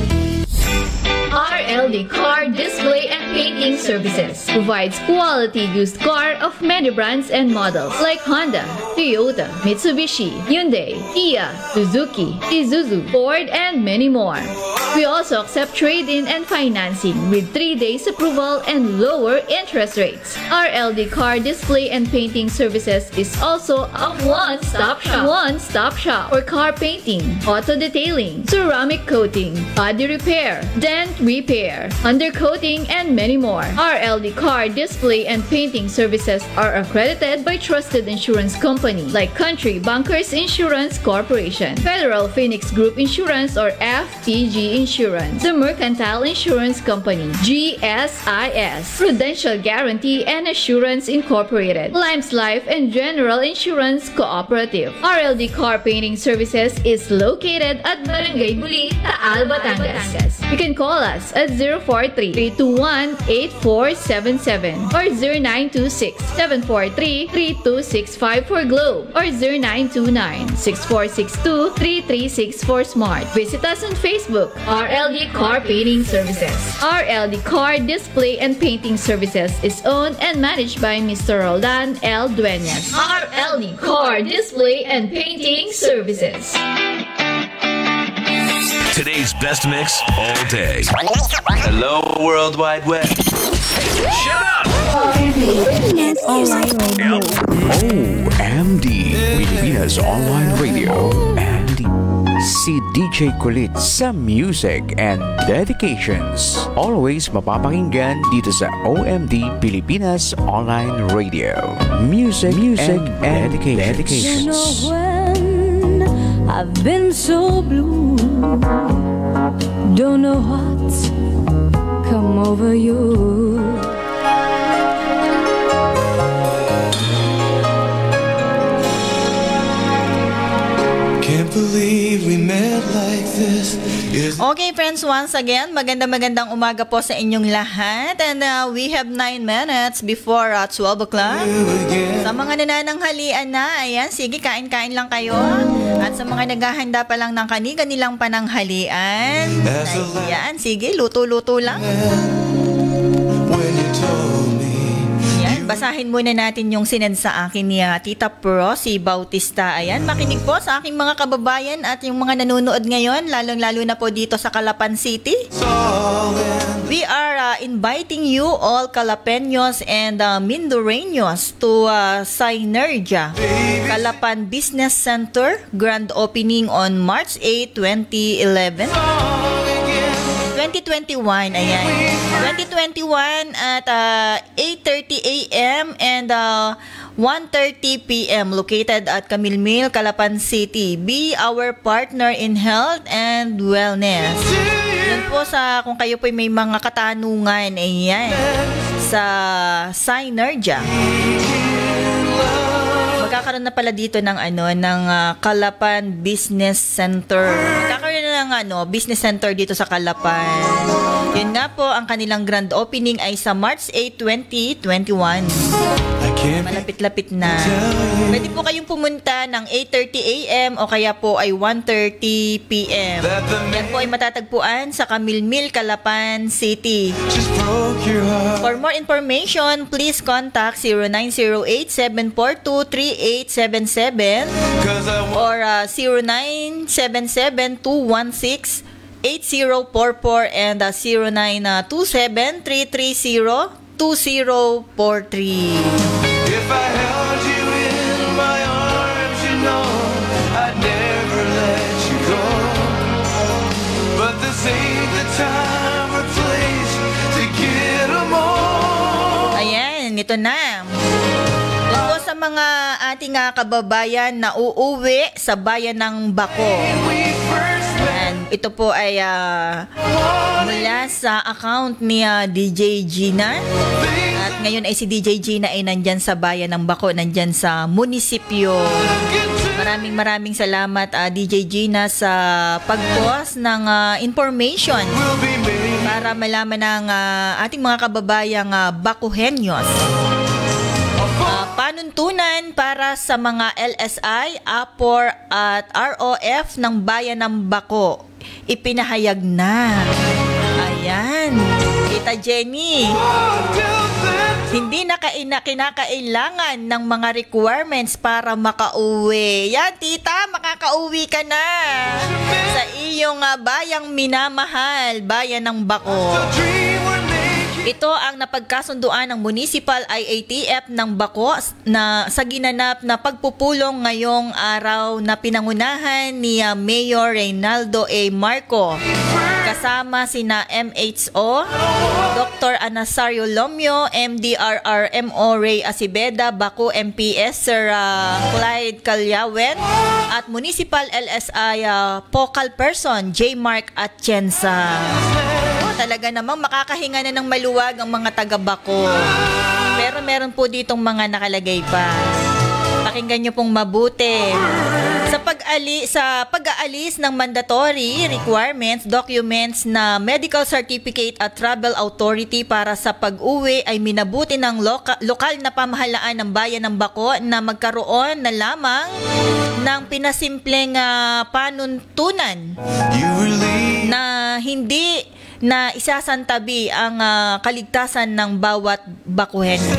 R L D Car Display and Painting Services provides quality used car of many brands and models like Honda, Toyota, Mitsubishi, Hyundai, Kia, Suzuki, Isuzu, Ford, and many more. We also accept trade-in and financing with three days approval and lower interest rates. R L D Car Display and Painting Services is also a one-stop shop. One-stop shop for car painting, auto detailing, ceramic coating, body repair, dent repair, undercoating, and many more. R L D Car Display and Painting Services are accredited by trusted insurance companies like Country Bankers Insurance Corporation, Federal Phoenix Group Insurance or F T G Insurance, the Mercantile Insurance Company, G S I S, Prudential Guarantee and Assurance Incorporated, Limes Life and General Insurance Cooperative. R L D Car Painting Services is located at Barangay Buli, Taal, Batangas. You can call us at zero four three, three two one, eight four seven seven or zero nine two six, seven four three, three two six five for Globe or zero nine two nine, six four six two, three three six four Smart. Visit us on Facebook, R L D Car Painting Services. R L D Car Display and Painting Services is owned and managed by Mister Roldan L. Dueñas. R L D Car Display and Painting Services. Today's best mix all day. Hello, World Wide Web. Shut up! O M D Pilipinas Online Radio. M D Si D J Kulit sa music and dedications. Always mapapakinggan dito sa O M D Pilipinas Online Radio. Music, music and, and dedications. You know when I've been so blue, don't know what's come over you. Can't believe we met like this. Okay friends, once again, maganda-magandang umaga po sa inyong lahat. And uh, we have nine minutes before uh, twelve o'clock. Sa mga nanananghalian na, ayan, sige, kain-kain lang kayo. At sa mga naghahanda pa lang ng kani-kanilang pananghalian, ayan, sige, luto-luto lang. Ayan, basahin muna natin yung sinend sa akin ni uh, Tita Pro, si Bautista. Ayan, makinig po sa aking mga kababayan at yung mga nanonood ngayon, lalong-lalo na po dito sa Calapan City. We are uh, inviting you all Calapeños and uh, Mindoreños to uh, Synergia Calapan Business Center, grand opening on March eighth, twenty eleven. twenty twenty-one, ayan. twenty twenty-one at uh, eight thirty a m and uh, one thirty p m located at Camilmil, Calapan City. Be our partner in health and wellness. Yan po sa kung kayo po may mga katanungan, ayan, sa Synergia. Magkakaroon na pala dito ng ano ng uh, Calapan Business Center. Magkakaroon na ng ano business center dito sa Calapan. Yun nga po, ang kanilang grand opening ay sa March eighth, twenty twenty-one. Malapit-lapit na. Pwede po kayong pumunta ng eight thirty a m o kaya po ay one thirty p m Yan po ay matatagpuan sa Camilmil, Calapan City. For more information, please contact zero nine zero eight, seven four two, three eight seven seven or uh, zero nine seven seven, two one six, eight zero four four and uh, zero nine two seven, three three zero, two zero four three. If I held you in my arms, you know I'd never let you go. But this ain't the time or place to get 'em all. Ayan, ito na. Doon po sa mga ating uh, kababayan na uuwi sa bayan ng Bako. Ayan, ito po ay uh, mula sa account ni uh, D J Gina. At ngayon ay si D J Gina ay nandyan sa bayan ng Bako, nandyan sa munisipyo. Maraming maraming salamat uh, D J Gina sa pag-post ng uh, information para malaman ng uh, ating mga kababayang uh, Bakuhenyos. Uh, panuntunan para sa mga L S I, A P O R at R O F ng bayan ng Bako. Ipinahayag na. Ayan, Tita Jenny. Hindi na kaina, kinakailangan ng mga requirements para makauwi. Yan, tita, makakauwi ka na sa iyong uh, bayang minamahal, bayan ng Bako. Ito ang napagkasunduan ng Municipal I A T F ng Bako na sa ginanap na pagpupulong ngayong araw na pinangunahan ni uh, Mayor Reynaldo A. Marco. Kasama sina M H O, Doctor Anasario Lomio, M D R R M O Ray Acibeda, Baku M P S Sir uh, Clyde Calyawen, at Municipal L S I uh, Focal Person J. Mark Atienza. Oh, talaga namang makakahinga na ng maluwag ang mga taga-Baku. Pero meron po ditong mga nakalagay pa. Pakinggan nyo pong mabuti. Sa pag-ali sa pag-aalis ng mandatory requirements, documents na medical certificate at travel authority para sa pag-uwi ay minabuti ng loka, lokal na pamahalaan ng bayan ng Baco na magkaroon na lamang ng pinasimpleng uh, panuntunan na hindi na isasantabi ang uh, kaligtasan ng bawat Bakuhenyo.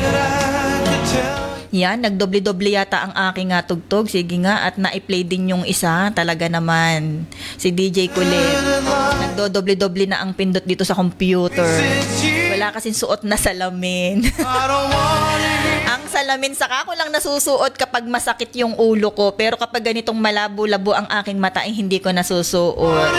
Yan, nagdoble-doble yata ang aking uh, tugtog. Sige nga, at na-play din yung isa. Talaga naman. Si D J Kulit. Nagdodoble-doble na ang pindot dito sa computer. Wala kasing suot na salamin. Ang salamin, saka ko lang nasusuot kapag masakit yung ulo ko. Pero kapag ganitong malabo-labo ang aking mata, ay hindi ko nasusuot.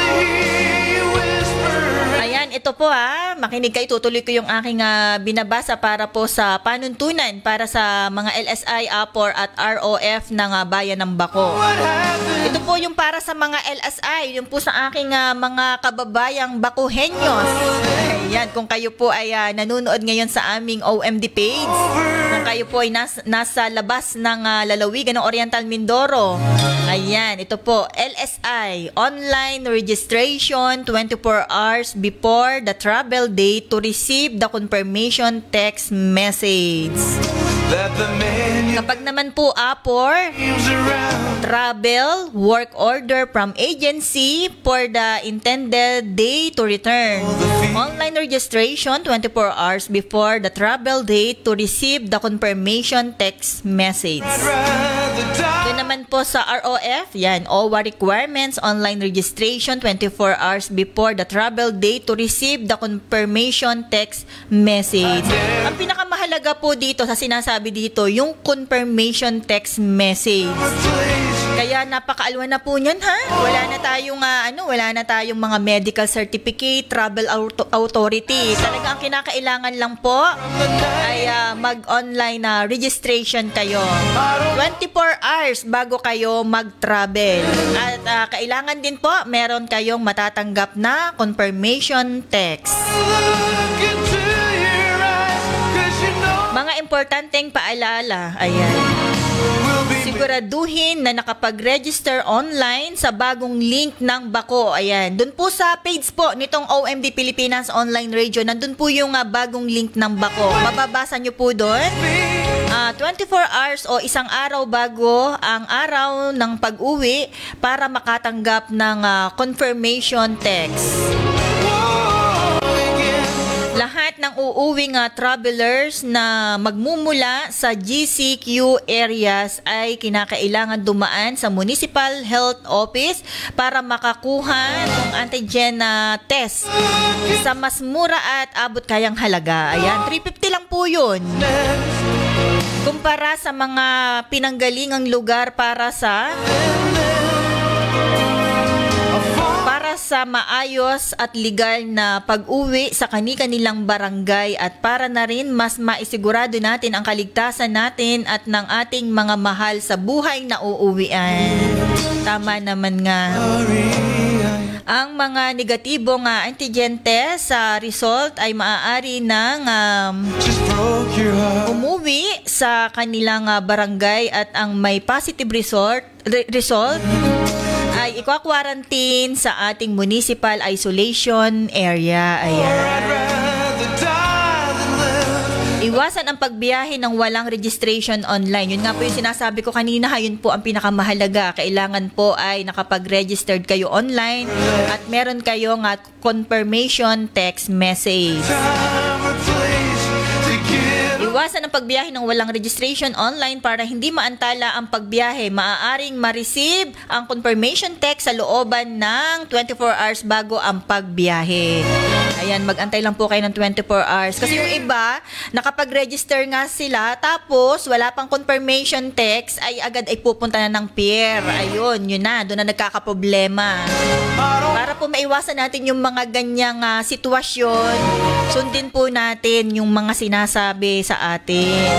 Ayan, ito po ha, makinig kayo, tutuloy ko yung aking uh, binabasa para po sa panuntunan para sa mga L S I, A P O R at R O F ng uh, bayan ng Baco. Ito po yung para sa mga L S I, yung po sa aking uh, mga kababayang Bakuhenyos. Ayan, kung kayo po ay uh, nanonood ngayon sa aming O M D page, kung kayo po ay nas, nasa labas ng uh, lalawigan ng Oriental Mindoro, ayan, ito po, L S I, online registration twenty-four hours before the travel date to receive the confirmation text message. Kapag naman po A P O R, travel, work order from agency for the intended day to return. Online registration twenty-four hours before the travel date to receive the confirmation text message. Doon naman po sa R O F, yan, O W A requirements, online registration twenty-four hours before the travel date to receive the confirmation text message. Ang pinakamahalaga po dito sa sinasabi dito, yung confirmation text message. Kaya napakaalwan na po niyan ha. Wala na tayong uh, ano, wala na tayong mga medical certificate, travel auto- authority. Talaga ang kinakailangan lang po ay uh, mag-online na uh, registration kayo. twenty-four hours bago kayo mag-travel. At uh, kailangan din po meron kayong matatanggap na confirmation text. Mga importanteng paalala, ayan. Siguraduhin na nakapag-register online sa bagong link ng Baco. Ayan, dun po sa page po nitong O M D Pilipinas Online Radio, nandun po yung uh, bagong link ng Baco. Mababasa nyo po doon. Uh, twenty-four hours o isang araw bago ang araw ng pag-uwi para makatanggap ng uh, confirmation text. Lahat ng uuwing uh, travelers na magmumula sa G C Q areas ay kinakailangan dumaan sa Municipal Health Office para makakuha ng antigen uh, test sa mas mura at abot kayang halaga. Ayan, three fifty lang po yun. Kumpara sa mga pinanggalingang lugar para sa para sa maayos at legal na pag-uwi sa kani-kanilang barangay at para na rin mas maisigurado natin ang kaligtasan natin at ng ating mga mahal sa buhay na uuwian. Tama naman nga. Ang mga negatibong uh, antigen test sa uh, result ay maaari ng um, umuwi sa kanilang uh, barangay at ang may positive result, re- result ay ikwa-quarantine sa ating municipal isolation area. Ayan. Iwasan ang pagbiyahe ng walang registration online. Yun nga po yung sinasabi ko kanina, yun po ang pinakamahalaga. Kailangan po ay nakapag-registered kayo online at meron kayong uh, confirmation text message. Iwasan ang pagbiyahe ng walang registration online para hindi maantala ang pagbiyahe. Maaaring ma-receive ang confirmation text sa looban ng twenty-four hours bago ang pagbiyahe. Ayan, mag-antay lang po kayo ng twenty-four hours. Kasi yung iba, nakapag-register nga sila, tapos wala pang confirmation text, ay agad ay pupunta na ng pier. Ayun, yun na, doon na nagkakaproblema. Para po maiwasan natin yung mga ganyang uh, sitwasyon, Sundin po natin yung mga sinasabi sa atin.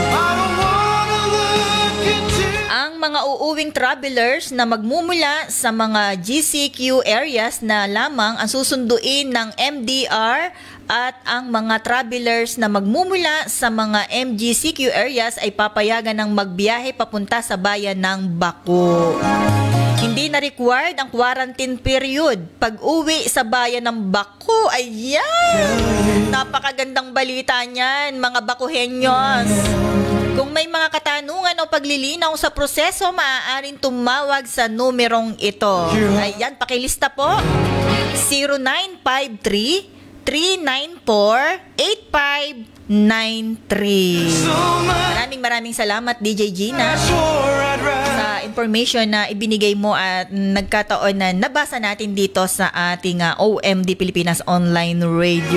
Ang mga uuwing travelers na magmumula sa mga G C Q areas na lamang ang susunduin ng M D R at ang mga travelers na magmumula sa mga M G C Q areas ay papayagan ng magbiyahe papunta sa bayan ng Baco. Hindi na required ang quarantine period pag uwi sa bayan ng Baco. Ayan! Napakagandang balita niyan, mga Bacohenyos. Kung may mga katanungan o paglilinaw sa proseso, maaaring tumawag sa numerong ito. Ayan, pakilista po. zero nine five three, three nine four, eight five nine three. Maraming maraming salamat, D J Gina, sa information na ibinigay mo at nagkataon na nabasa natin dito sa ating uh, O M D Pilipinas Online Radio.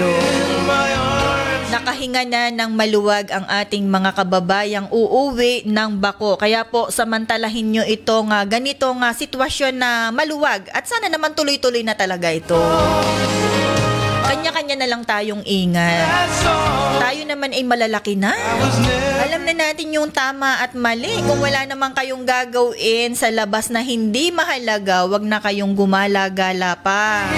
Nakahinga na ng maluwag ang ating mga kababayang uuwi ng Baco. Kaya po, samantalahin nyo itong uh, ganitong uh, sitwasyon na maluwag. At sana naman tuloy-tuloy na talaga ito. Kanya-kanya na lang tayong ingat. Tayo naman ay malalaki na. Alam na natin yung tama at mali. Kung wala naman kayong gagawin sa labas na hindi mahalaga, wag na kayong gumala-gala pa.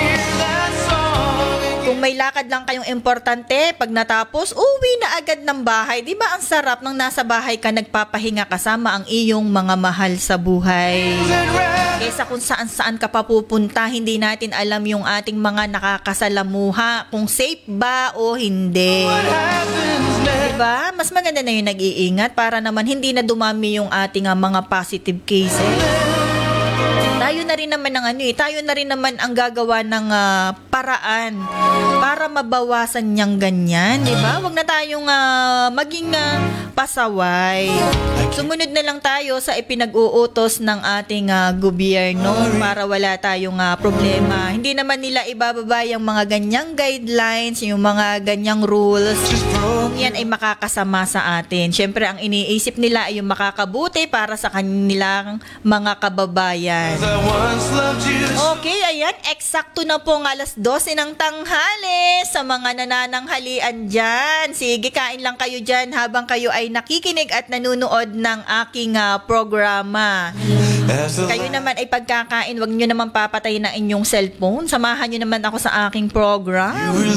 Kung may lakad lang kayong importante, pag natapos, uwi na agad ng bahay. Di ba ang sarap nang nasa bahay ka nagpapahinga kasama ang iyong mga mahal sa buhay? Kesa kung saan-saan ka pa pupunta, hindi natin alam yung ating mga nakakasalamuha, kung safe ba o hindi. Diba? Mas maganda na yung nag-iingat para naman hindi na dumami yung ating uh, mga positive cases. Tayo na rin naman ang ano eh, tayo na rin naman ang gagawa ng uh, paraan para mabawasan niyang ganyan, di ba? Huwag na tayong uh, maging uh, pasaway. Sumunod na lang tayo sa ipinag-uutos ng ating uh, gobyerno para wala tayong uh, problema. Hindi naman nila ibababa yung mga ganyang guidelines, yung mga ganyang rules. Kung yan ay makakasama sa atin. Siyempre, ang iniisip nila ay yung makakabuti para sa kanilang mga kababayan. Okay, ayan. Eksakto na po ng alas dose ng tanghali sa mga nanananghalian dyan. Sige, kain lang kayo dyan habang kayo ay nakikinig at nanonood ng aking uh, programa. Kayo naman ay pagkakain, wag nyo naman papatayin na inyong cellphone. Samahan nyo naman ako sa aking program.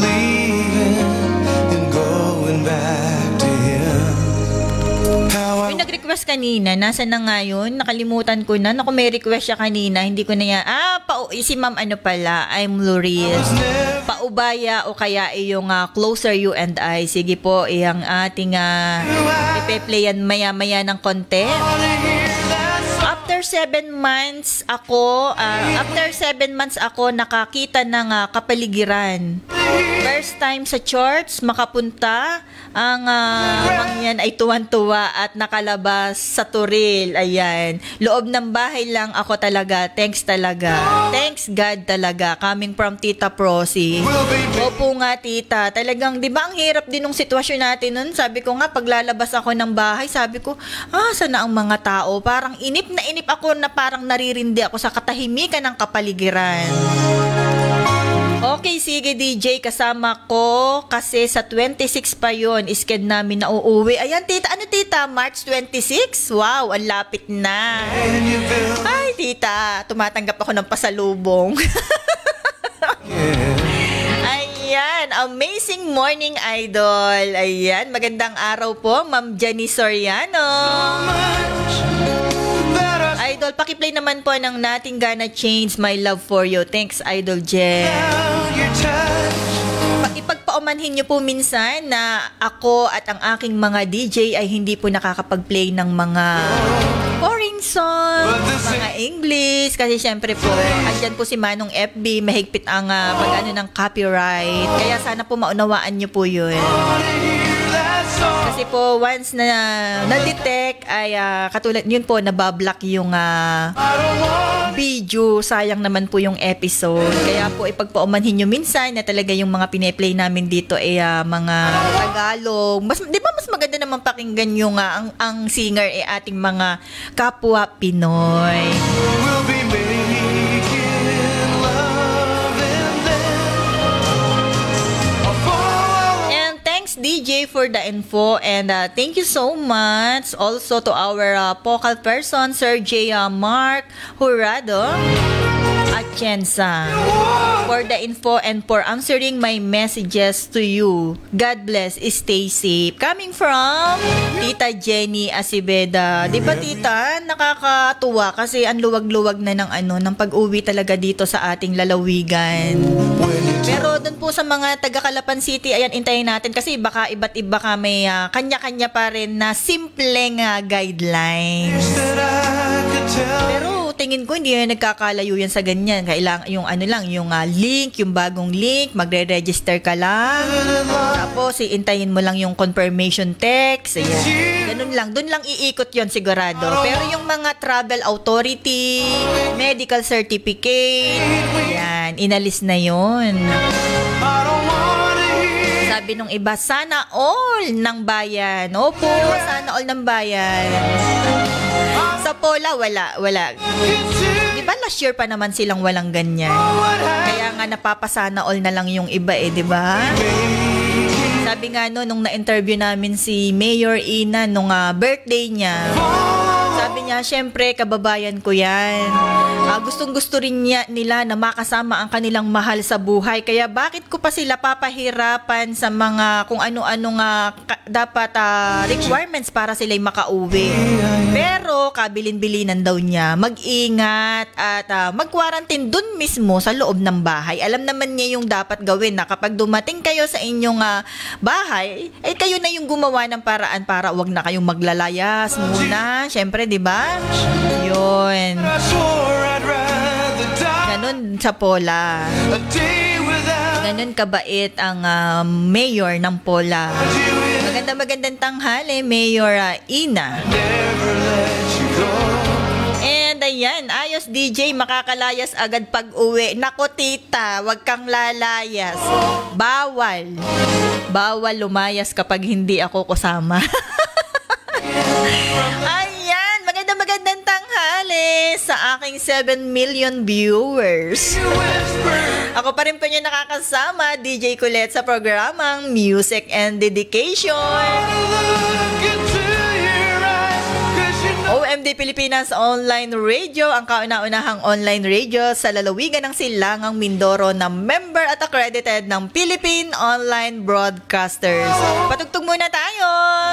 May nag-request kanina, nasa na ngayon? Nakalimutan ko na. Naku, may request siya kanina. Hindi ko na yan. Ah, pa, si ma'am ano pala, I'm Loris. Paubaya o kaya yung uh, Closer You and I. Sige po, yung ating uh, ipe-playan maya-maya ng konti. After seven months ako, uh, after seven months ako nakakita ng uh, kapaligiran. First time sa church, makapunta. Ang uh, mangyan ay tuwan-tuwa at nakalabas sa turil. Ayan. Loob ng bahay lang ako talaga. Thanks talaga. Thanks God talaga. Coming from Tita Prosy. Opo nga, Tita. Talagang, di ba ang hirap din ng sitwasyon natin nun? Sabi ko nga, paglalabas ako ng bahay, sabi ko, ah, sana ang mga tao? Parang inip na inip ako na parang naririndi ako sa katahimikan ng kapaligiran. Okay, sige D J, kasama ko kasi sa twenty-six pa yun, isked namin na uuwi. Ayan, Tita, ano Tita? March twenty-six? Wow, ang lapit na. Ay, Tita, tumatanggap ako ng pasalubong. Ayan, amazing morning, idol. Ayan, magandang araw po, Ma'am Jenny Soriano. Idol, pakiplay naman po ng Nothing Gonna Change My Love For You. Thanks, Idol Jen. Ipagpaumanhin nyo po minsan na ako at ang aking mga D J ay hindi po nakakapag-play ng mga foreign songs, mga English. Kasi syempre po, andyan po si Manong F B, mahigpit ang uh, pag-ano ng copyright. Kaya sana po maunawaan nyo po yun. Kasi po, once na na-detect, ay uh, katulad yun po, nabablock yung uh, video. Sayang naman po yung episode. Kaya po, ipagpaumanhin nyo minsan na talaga yung mga pine-play namin dito ay uh, mga Tagalog. Mas, di ba mas maganda naman pakinggan yung uh, ang, ang singer ay ating mga kapwa Pinoy. We'll be J for the info, and uh, thank you so much also to our uh, focal person, Sir J. Uh, Mark Jurado Atienza, for the info and for answering my messages to you. God bless, stay safe. Coming from Tita Jenny Asibeda. Di ba, Tita? Nakakatuwa kasi ang luwag-luwag na ng ano, ng pag-uwi talaga dito sa ating lalawigan. Pero doon po sa mga taga-Calapan City, ayan, intayin natin kasi baka iba't iba ka may uh, kanya-kanya pa rin na simpleng uh, guidelines. Pero tingin ko hindi na nagkakalayo yan sa ganyan. Kailangan yung ano lang, yung uh, link, yung bagong link, magre-register ka lang. Tapos iintayin mo lang yung confirmation text. Ayan. Ganun lang. Doon lang iikot yon sigurado. Pero yung mga travel authority, medical certificate, ayan, inalis na yon. Sabi nung iba, sana all ng bayan. Opo, sana all ng bayan. Sa Pola, wala, wala. Di ba last year pa naman silang walang ganyan? Kaya nga napapasana all na lang yung iba eh, di ba? Sabi nga no, nung na-interview namin si Mayor Ina nung uh, birthday niya, sabi niya, syempre, kababayan ko yan. Uh, gustong-gusto rin niya, nila na makasama ang kanilang mahal sa buhay. Kaya bakit ko pa sila papahirapan sa mga kung ano-ano nga ka- dapat uh, requirements para sila'y makauwi. Pero, kabilin-bilinan daw niya, mag-ingat at uh, mag-quarantine dun mismo sa loob ng bahay. Alam naman niya yung dapat gawin na kapag dumating kayo sa inyong uh, bahay, eh kayo na yung gumawa ng paraan para wag na kayong maglalayas muna. Syempre, di ba? Yun. Ganun sa Pola. Ganun kabait ang uh, mayor ng Pola. Maganda magandang tanghali, Mayor uh, Ina. And ayan, ayos D J, makakalayas agad pag uwi. Nako tita, wag kang lalayas. Bawal. Bawal lumayas kapag hindi ako kasama. Ayan, maganda magandang tanghali sa aking seven million viewers. Ako pa rin po niya nakakasama, D J Kulit, sa programang Music and Dedication. O M D Pilipinas Online Radio, ang kauna-unahang online radio sa lalawigan ng Silangang Mindoro na member at accredited ng Philippine Online Broadcasters. Patugtog muna tayo!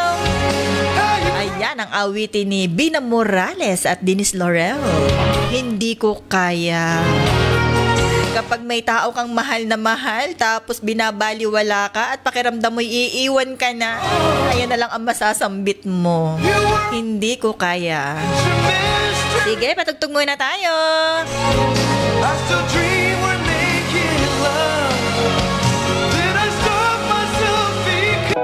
Ayan ang awitin ni Bina Morales at Dennis Laurel. Hindi ko kaya. Kapag may tao kang mahal na mahal, tapos binabaliwala ka at pakiramdam mo'y iiwan ka na, ayan na lang ang masasambit mo. Hindi ko kaya. Sige, patugtog muna tayo. I still dream we're making love. Then I stop myself because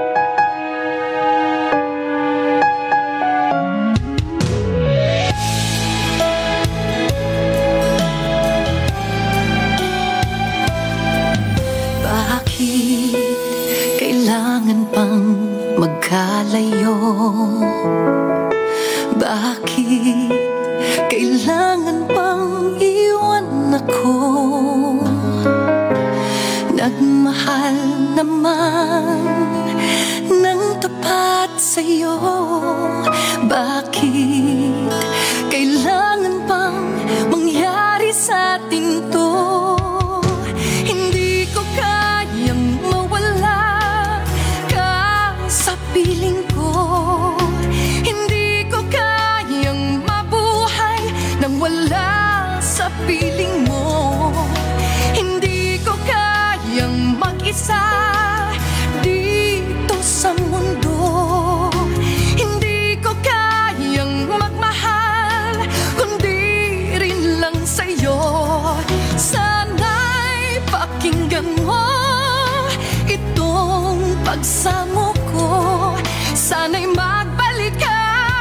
kailangan pang magkalayo? Bakit kailangan pang iwan ako? Nagmahal naman ng tapat sa'yo. Bakit kailangan pang mangyari sa atin to? Hindi ko kayang mawala ka sa piling ko. Hindi ko kayang mabuhay nang wala sa piling mo. Hindi ko kayang mag-isa dito sa mundo. Hindi ko kayang magmahal kundi rin lang sa'yo. Sana'y pakinggan mo itong pagsamo ko. Sana'y magbalik ka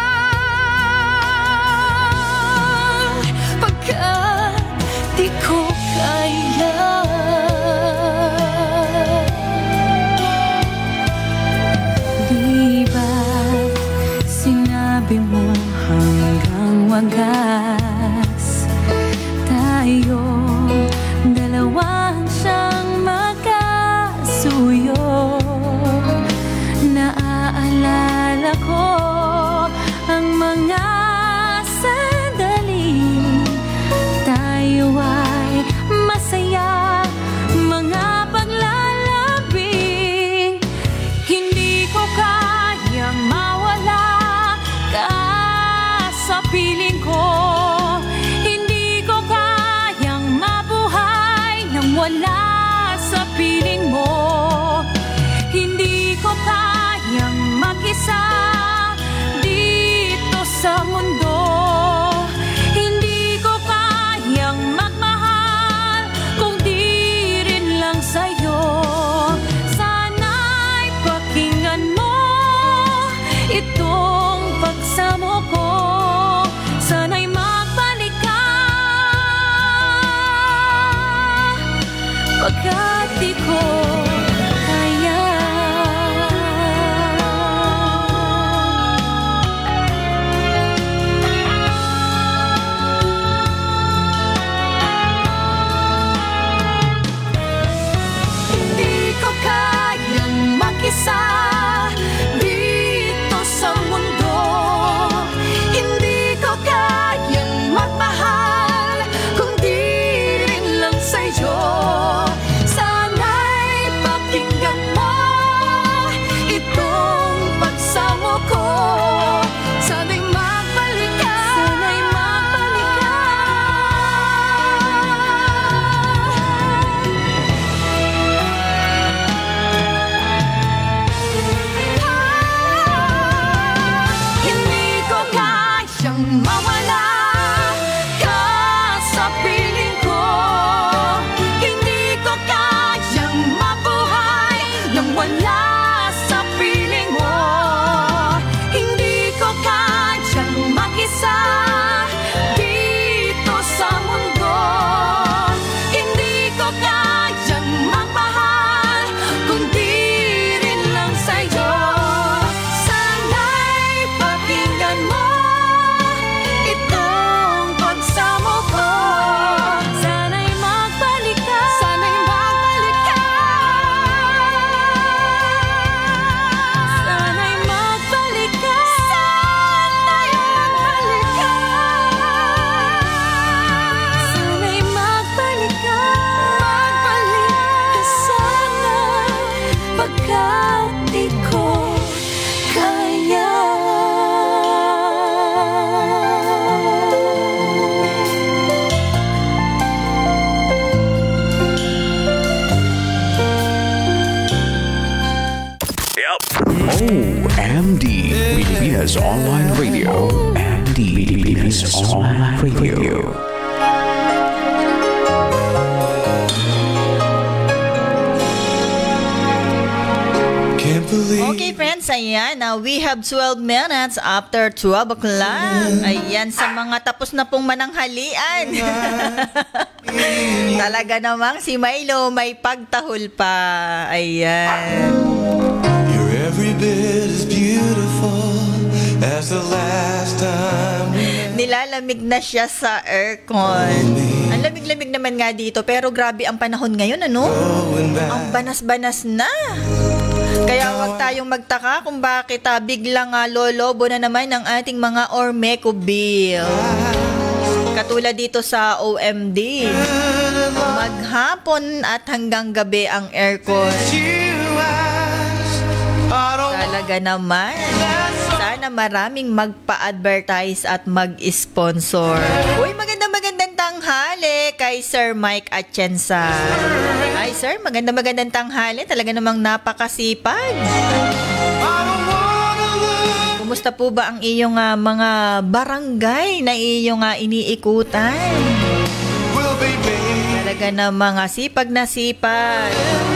pagkat di ko kaya. Di ba sinabi mo hanggang wagas tayo dalawa siyang magkasuyo? piling mo. Hindi ko kayang makisa dito sa mundo. Hindi ko kayang magmahal kung di rin lang sa'yo. Sana'y pakinggan mo itong pagsamo ko. Sana'y magbalik ka, pagkat di ko kaya. Hindi ko kayang makisa dito sa mundo. Hindi ko kayang magmahal kung di rin lang sa'yo. Sana'y pakinggan mo itong pagsamo ko. Sana'y magbalik ka, sana'y magbalik ka. Hindi ko kayang mawala ka sa piling ko. Hindi ko kayang mabuhay nang wala sa piling mo. Hindi ko kayang mag-isa dito sa mundo. Hindi ko kayang magmahal kung di rin lang sa'yo. Sana'y pakinggan mo itong pagsamo ko. Sana'y magbalik ka, sana'y magbalik ka. Sana'y magbalik ka, sana'y magbalik ka. Sana'y magbalik ka, magbalik ka sana, pagkat di ko kaya. O M D Pilipinas Online Radio. O M D Pilipinas Online Radio. Can't believe Okay friends, ayan, uh, we have twelve minutes after twelve o'clock. Ayan, sa mga tapos na pong mananghalian. Talaga namang si Milo may pagtahol pa. Ayan. you're every bit as beautiful as the last time we met. Nilalamig na siya sa aircon. Ang lamig-lamig naman nga dito, pero grabe ang panahon ngayon, ano? Ang banas-banas na. Kaya huwag tayong magtaka kung bakit ah, biglang uh, lolobo na naman ang ating mga Ormeco bill. Katulad dito sa O M D. Maghapon at hanggang gabi ang aircon. Talaga naman. Sana maraming magpa-advertise at mag-sponsor. Uy, maganda-magandang tanghali kay Sir Mike Atienza. Ay, sir, maganda-magandang tanghali. Talaga namang napakasipag. Kumusta po ba ang iyong uh, mga barangay na iyong uh, iniikutan? Talaga namang uh, sipag na sipag.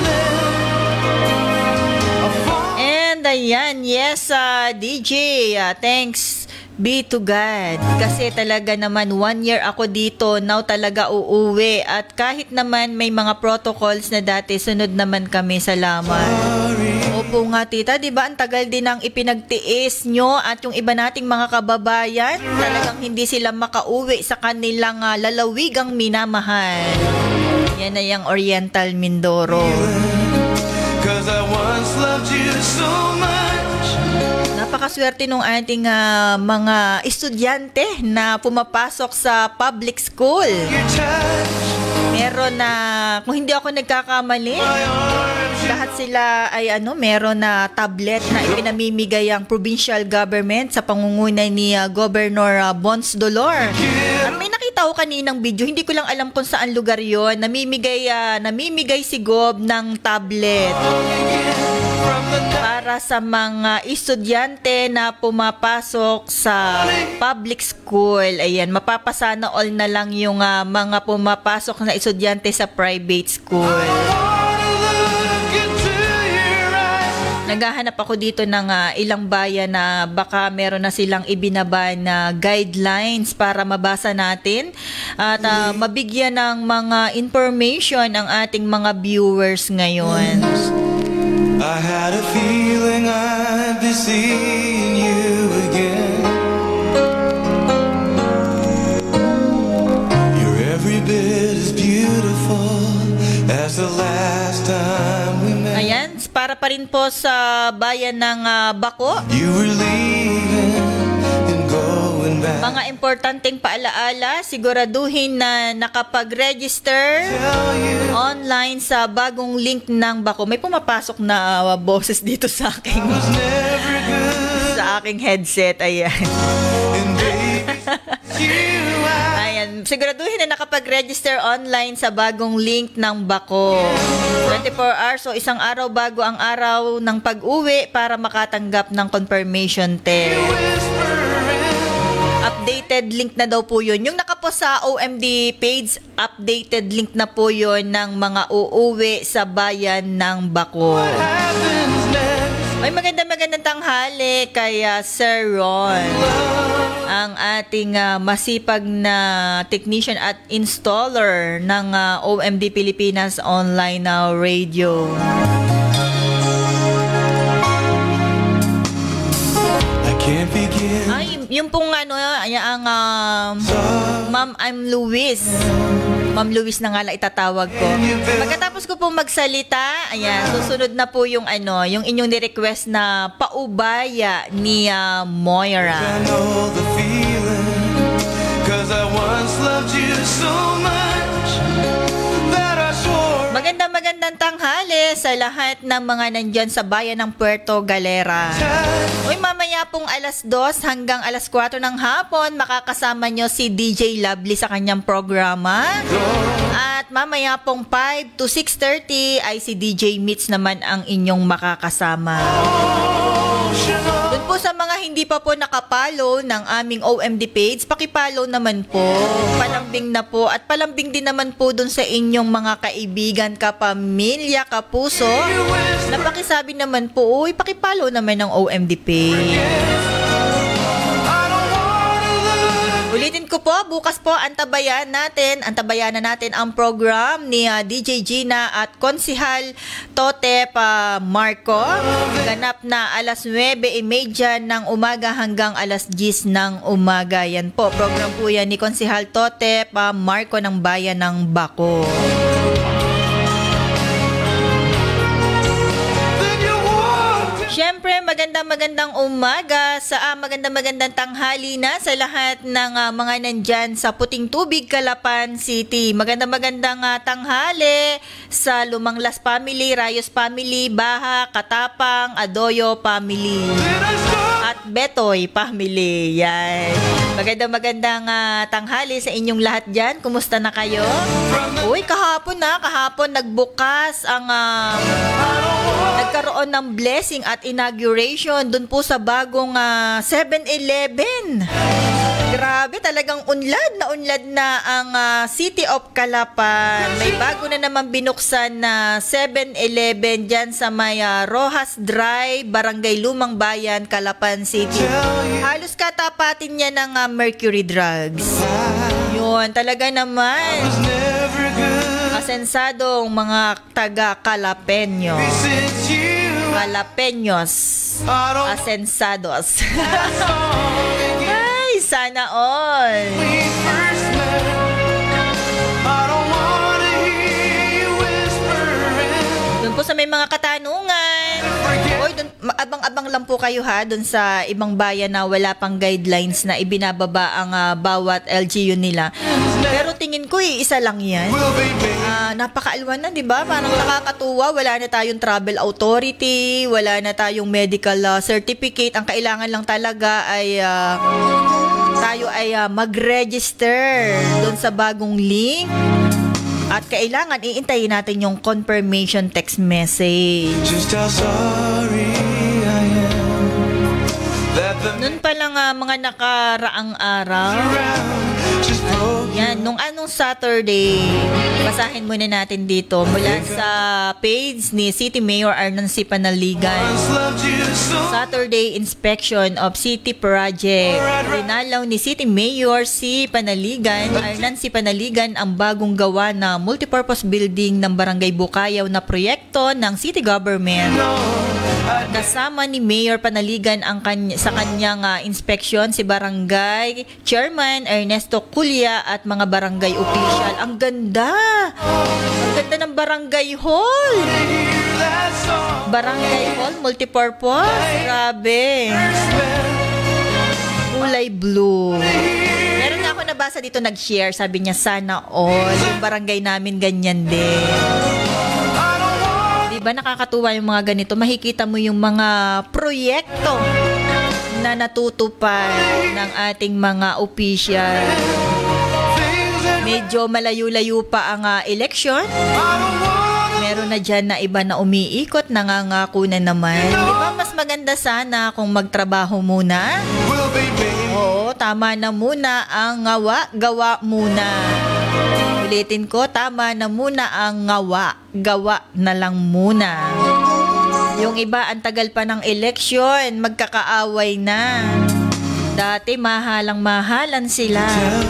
And ayan, yes, uh, D J, uh, thanks be to God. Kasi talaga naman one year ako dito, now talaga uuwi. At kahit naman may mga protocols na dati, sunod naman kami, salamat. Opo nga tita, di ba ang tagal din ang ipinagtiis nyo at yung iba nating mga kababayan, talagang hindi sila makauwi sa kanilang uh, lalawigang minamahal. Yan na yung Oriental Mindoro. Cause I once loved you so much. Napakaswerte nung ating uh, mga estudyante na pumapasok sa public school. Meron na, kung hindi ako nagkakamali, lahat sila ay ano, meron na tablet na ipinamimigay ang provincial government sa pangunguna ni uh, Governor uh, Bons Dolor. At may nakita nakita ko kaninang video, hindi ko lang alam kung saan lugar yon. Namimigay, uh, namimigay si Gob ng tablet para sa mga estudyante na pumapasok sa public school. Ayan, mapapasana all na lang yung uh, mga pumapasok na estudyante sa private school. Naghahanap ako dito ng uh, ilang bayan na baka meron na silang ibinaba na guidelines para mabasa natin at uh, mabigyan ng mga information ang ating mga viewers ngayon. I had a feeling I'd be seeing you again. You're every bit as beautiful as the last time we met. Ayan, para pa rin po sa bayan ng uh, Bako. You were leaving and going back. Mga importanteng paalaala, siguraduhin na nakapag-register online sa bagong link ng Bako. May pumapasok na uh, boses dito sa aking sa aking headset. Ayan. Ayan, siguraduhin na nakapag-register online sa bagong link ng Bako. twenty-four hours o isang araw bago ang araw ng pag-uwi para makatanggap ng confirmation test. Updated link na daw po yun. Yung nakapost sa O M D page, updated link na po yun ng mga uuwi sa bayan ng Bako. Ay, maganda-magandang tanghali kay uh, Sir Ron, ang ating uh, masipag na technician at installer ng uh, O M D Pilipinas Online uh, Radio. Ay, yung pong ano, ay, ang um, Ma'am, I'm Luis. Ma'am Luis na nga lang itatawag ko. Pagkatapos ko pong magsalita, ayan, susunod na po yung ano, yung inyong ni-request na paubaya ni uh, Moira. I know the feeling, 'cause I once loved you so much that I swore. Magandang magandang tanghali sa lahat ng mga nandyan sa bayan ng Puerto Galera. Uy, mamaya pong alas dos hanggang alas kwatro ng hapon, makakasama nyo si D J Lovely sa kanyang programa. At mamaya pong five to six thirty ay si D J Mitz naman ang inyong makakasama. Doon po sa mga hindi pa po nakapalo ng aming O M D page, pakipalo naman po. Palambing na po at palambing din naman po doon sa inyong mga kaibigan, kapamilya, kapuso. Napakisabi naman po, uy, pakipalo naman ng O M D page. Ulitin ko po, bukas po antabayan natin, antabayan na natin ang program ni uh, D J Gina at Konsihal Totep uh, Marco. Ganap na alas nuwebe trenta ng umaga hanggang alas diyes ng umaga. Yan po, program po yan ni Konsihal Totep uh, Marco ng Bayan ng Bako. Siyempre, magandang magandang umaga sa uh, magandang magandang tanghali na sa lahat ng uh, mga nandyan sa Puting Tubig, Calapan City. Magandang magandang uh, tanghali sa Lumanglas family, Rayos family, Baha, Katapang, Adoyo family at Betoy family. Yan. Magandang magandang uh, tanghali sa inyong lahat dyan. Kumusta na kayo? Uy, kahapon na, kahapon nagbukas ang uh, nagkaroon ng blessing at inauguration dun po sa bagong uh, seven eleven. Grabe, talagang unlad na unlad na ang uh, City of Calapan. May bago na naman binuksan na seven eleven dyan sa may uh, Rojas Drive, Barangay Lumang Bayan, Calapan City. Halos katapatin niya ng uh, Mercury Drugs. Yun, talaga naman. Asensadong mga taga-Calapeño. Calapeños. Asensados. Ay, sana all. Doon po sa may mga katanungan. Oy, dun, abang-abang lang po kayo ha, doon sa ibang bayan na wala pang guidelines na ibinababa ang uh, bawat L G U nila. Pero tingin ko eh, isa lang yan. Uh, napakaalwan na, di ba? Parang nakakatuwa, wala na tayong travel authority, wala na tayong medical uh, certificate. Ang kailangan lang talaga ay uh, tayo ay uh, mag-register doon sa bagong link. At kailangan iintayin natin yung confirmation text message. Just how sorry I am that the Noon pa lang uh, mga nakaraang araw. Yan, nung anong Saturday, basahin muna natin dito mula sa page ni City Mayor Arnancy Panaligan. Saturday inspection of city project. Rinalaw ni City Mayor si Panaligan, Arnancy Panaligan, ang bagong gawa na multipurpose building ng Barangay Bukayaw na proyekto ng city government. Kasama ni Mayor Panaligan ang kany- sa kanyang uh, inspeksyon si Barangay Chairman Ernesto Kulya at mga barangay official. Ang ganda! Ang ganda ng barangay hall! Barangay hall, multipurpose. Grabe! Kulay blue. Meron nga ako nabasa dito nag-share. Sabi niya, sana all. Yung barangay namin ganyan din. Diba nakakatuwa yung mga ganito? Makikita mo yung mga proyekto na natutupad ng ating mga official. Medyo malayo-layo pa ang uh, election. Meron na dyan na iba na umiikot, nangangako na naman. Diba mas maganda sana kung magtrabaho muna? Oo, tama na muna ang ngawa, gawa muna. Ulitin ko, tama na muna ang ngawa, gawa na lang muna. Yung iba, ang tagal pa ng eleksyon, magkakaaway na. Dati, mahalang-mahalan sila.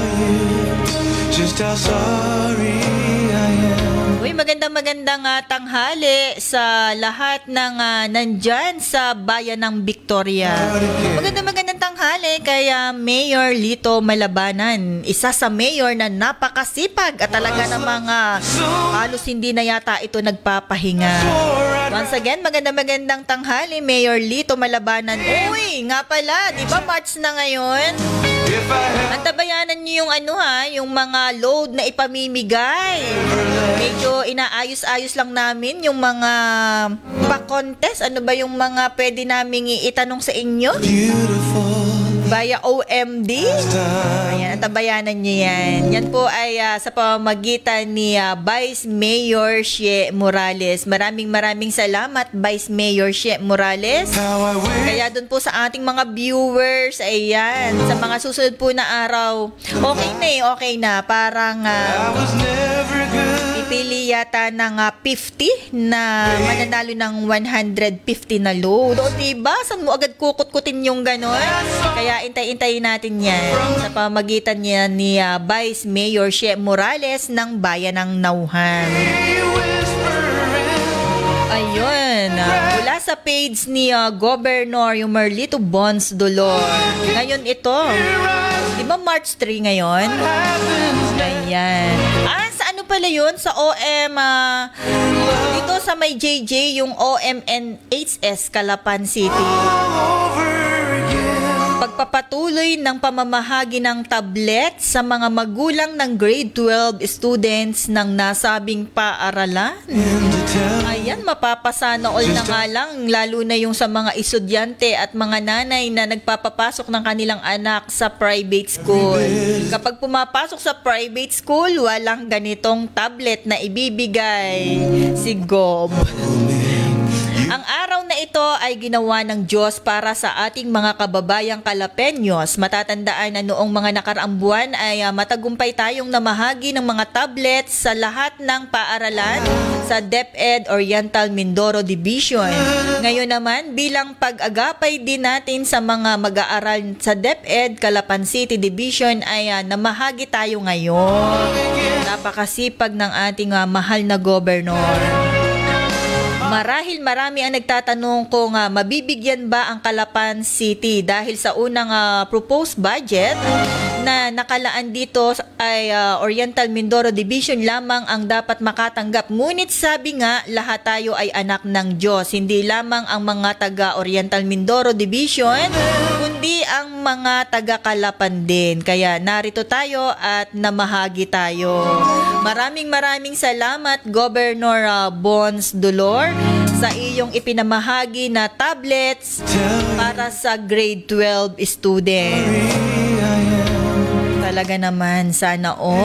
just how sorry I am. Uy, magandang-magandang uh, tanghali sa lahat ng uh, nandyan sa bayan ng Victoria. Magandang-magandang tanghali kay uh, Mayor Lito Malabanan. Isa sa mayor na napakasipag at talaga namang uh, halos hindi na yata ito nagpapahinga. Once again, magandang-magandang tanghali, Mayor Lito Malabanan. Uy, nga pala, di ba March na ngayon? Antabayanan niyo yung ano ha, yung mga load na ipamimigay. Medyo inaayos-ayos lang namin yung mga pa-contest. Ano ba yung mga pwede naming itanong sa inyo? Via O M D. Ayan, antabayanan niyo yan. Yan po ay uh, sa pamamagitan ni uh, Vice Mayor Shea Morales. Maraming maraming salamat, Vice Mayor Shea Morales. Kaya dun po sa ating mga viewers, ayan, sa mga susunod po na araw, okay na eh, okay na. Parang uh, pipili yata ng uh, fifty na mananalo ng one hundred fifty na load. O diba? Saan mo agad kukut-kutin yung ganon? Kaya intay-intayin natin yan sa pamagitan niya ni uh, Vice Mayor Shea Morales ng Bayan ng Nauhan. Ayun, uh, mula sa page ni uh, Governor yung Merlito Bons Dolor. Ngayon ito, di ba March three ngayon? Ayan. Ah, sa ano pala yun? Sa O M, uh, dito sa may J J, yung O M N H S Calapan City. Pagpapatuloy ng pamamahagi ng tablet sa mga magulang ng grade twelve students ng nasabing paaralan. Ayan, mapapasana all na nga lang, lalo na yung sa mga estudyante at mga nanay na nagpapapasok ng kanilang anak sa private school. Kapag pumapasok sa private school, walang ganitong tablet na ibibigay si Gob. Ang araw na ito ay ginawa ng Diyos para sa ating mga kababayang Kalapenyos. Matatandaan na noong mga nakaraang buwan ay uh, matagumpay tayong namahagi ng mga tablets sa lahat ng paaralan sa DepEd Oriental Mindoro Division. Ngayon naman, bilang pag-agapay din natin sa mga mag-aaral sa DepEd Calapan City Division ay uh, namahagi tayo ngayon. Napakasipag ng ating uh, mahal na gobernador. Marahil marami ang nagtatanong kung uh, mabibigyan ba ang Calapan City dahil sa unang uh, proposed budget na nakalaan dito ay uh, Oriental Mindoro Division lamang ang dapat makatanggap. Ngunit sabi nga, lahat tayo ay anak ng Diyos. Hindi lamang ang mga taga Oriental Mindoro Division, kundi ang mga taga Calapan din. Kaya narito tayo at namahagi tayo. Maraming maraming salamat, Governor uh, Bons Dolor, sa iyong ipinamahagi na tablets para sa grade twelve students. Talaga naman, sana all.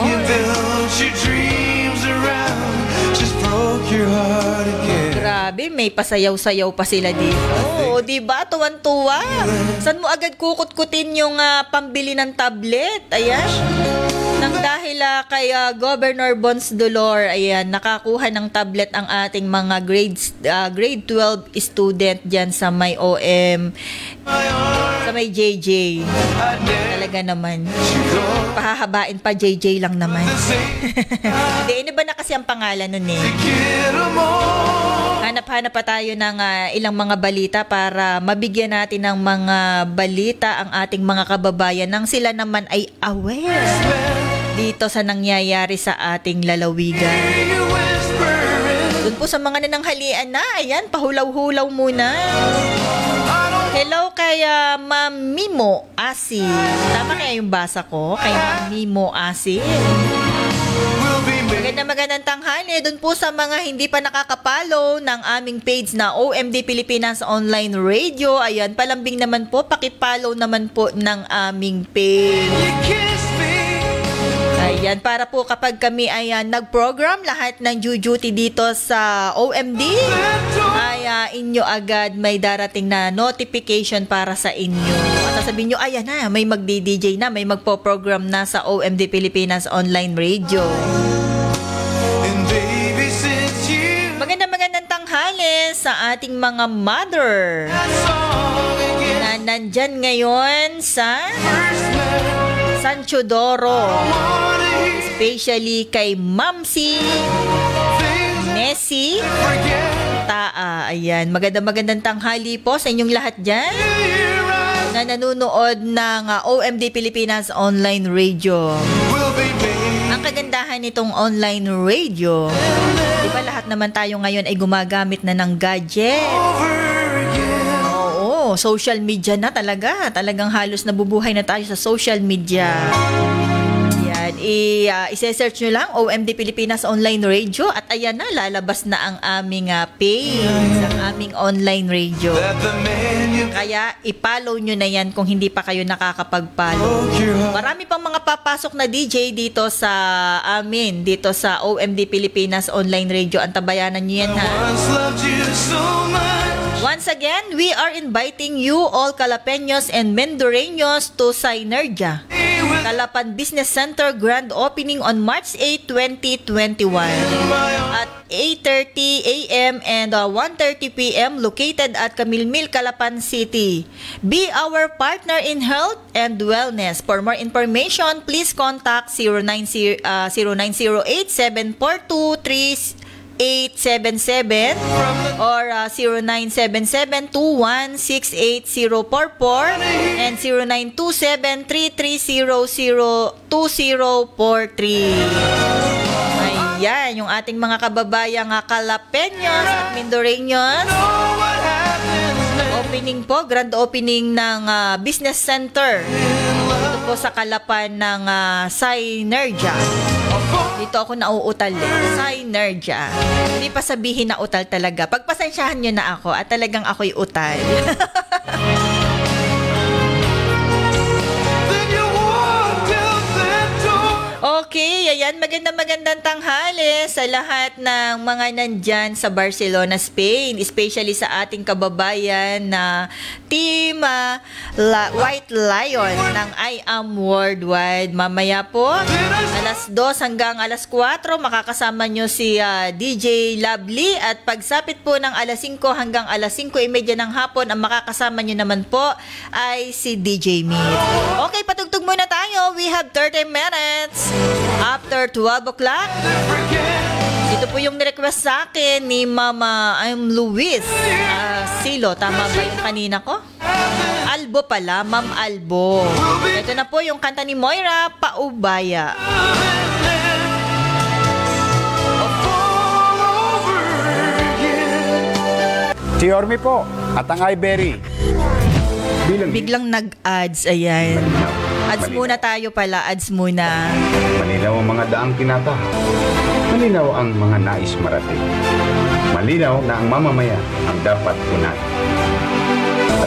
Grabe, may pasayaw-sayaw pa sila dito. Oo, diba? Tuwan-tuwa. Saan mo agad kukut-kutin yung uh, pambili ng tablet? Ayan. Nang dahil uh, kay uh, Governor Bons Dolor, ayan, nakakuha ng tablet ang ating mga grades, uh, grade twelve student dyan sa may O M, sa may J J. Talaga naman. Pahahabain pa, J J lang naman. Hindi, ano ba na kasi ang pangalan nun eh? Hanap-hanap pa tayo ng uh, ilang mga balita para mabigyan natin ng mga balita ang ating mga kababayan nang sila naman ay aware dito sa nangyayari sa ating lalawigan. Doon po sa mga nananghalian na, ayan, pahulaw-hulaw muna. Hello kay uh, Ma'am Mimo Asi. Tama kaya yung basa ko? Kay Ma'am Mimo Asi. Maganda magandang tanghali doon po sa mga hindi pa nakakapalo ng aming page na O M D Pilipinas Online Radio. Ayan, palambing naman po, pakipollow naman po ng aming page. Ayan, para po kapag kami ay uh, nag-program, lahat ng duty dito sa O M D, ay uh, inyo agad may darating na notification para sa inyo. At sasabihin nyo, ayan na, may mag-D J na, may magpo-program na sa O M D Pilipinas Online Radio. Maganda magandang tanghali sa ating mga mother na nandyan ngayon sa San Teodoro, especially kay Mamsi Nessie Taa. Ayan, magandang magandang tanghali po sa inyong lahat dyan na nanonood ng uh, O M D Pilipinas Online Radio. Ang kagandahan nitong online radio, di ba lahat naman tayo ngayon ay gumagamit na ng gadget? Oo, social media na talaga. Talagang halos nabubuhay na tayo sa social media. Yan, i, uh, ise-search nyo lang O M D Pilipinas Online Radio at ayan na, lalabas na ang aming uh, page, ang aming online radio. Kaya i-follow nyo na yan kung hindi pa kayo nakakapag-follow. Marami pang mga papasok na D J dito sa amin, dito sa O M D Pilipinas Online Radio. Antabayanan nyo yan, ha? Once again, we are inviting you all Calapeños and Mendoreños to Synergia Calapan Business Center grand opening on March eighth, twenty twenty-one at eight thirty a m and uh, one thirty p m located at Camilmil, Calapan City. Be our partner in health and wellness. For more information, please contact zero nine zero eight, seven four two, three eight seven seven or uh, zero nine seven seven, two one six eight zero four four and zero nine two seven, three three zero zero two zero four three. Ayan, yung ating mga kababayang uh, Calapeños at Mendoreños. Opening po, grand opening ng uh, business center dito po sa Calapan ng uh, Synergia. Dito ako nauutal eh. Synergia. Hindi pa sabihin na utal talaga. Pagpasensyahan nyo na ako at talagang ako'y utal. Okay, ayan, magandang magandang tanghali sa lahat ng mga nandyan sa Barcelona, Spain, especially sa ating kababayan na Team uh, La- White Lion ng I Am Worldwide. Mamaya po, alas dos hanggang alas kwatro, makakasama nyo si uh, D J Lovely at pagsapit po ng alas singko hanggang alas singko e medya ng hapon, ang makakasama nyo naman po ay si D J Meet. Okay, patugtog muna tayo. We have thirty minutes. After twelve o'clock, ito po yung nirequest sa akin ni Mama I'm Luis uh, Silo. Tama ba yung kanina ko? Albo pala, Ma'am Albo. Ito na po yung kanta ni Moira, Paubaya. Si Ormi po at ang Iberry. Bilang Biglang nag-ads, ayan. Ads muna tayo pala, ads muna. Malinaw ang mga daang tinata. Malinaw ang mga nais marating. Malinaw na ang mamamayan ang dapat unahin. At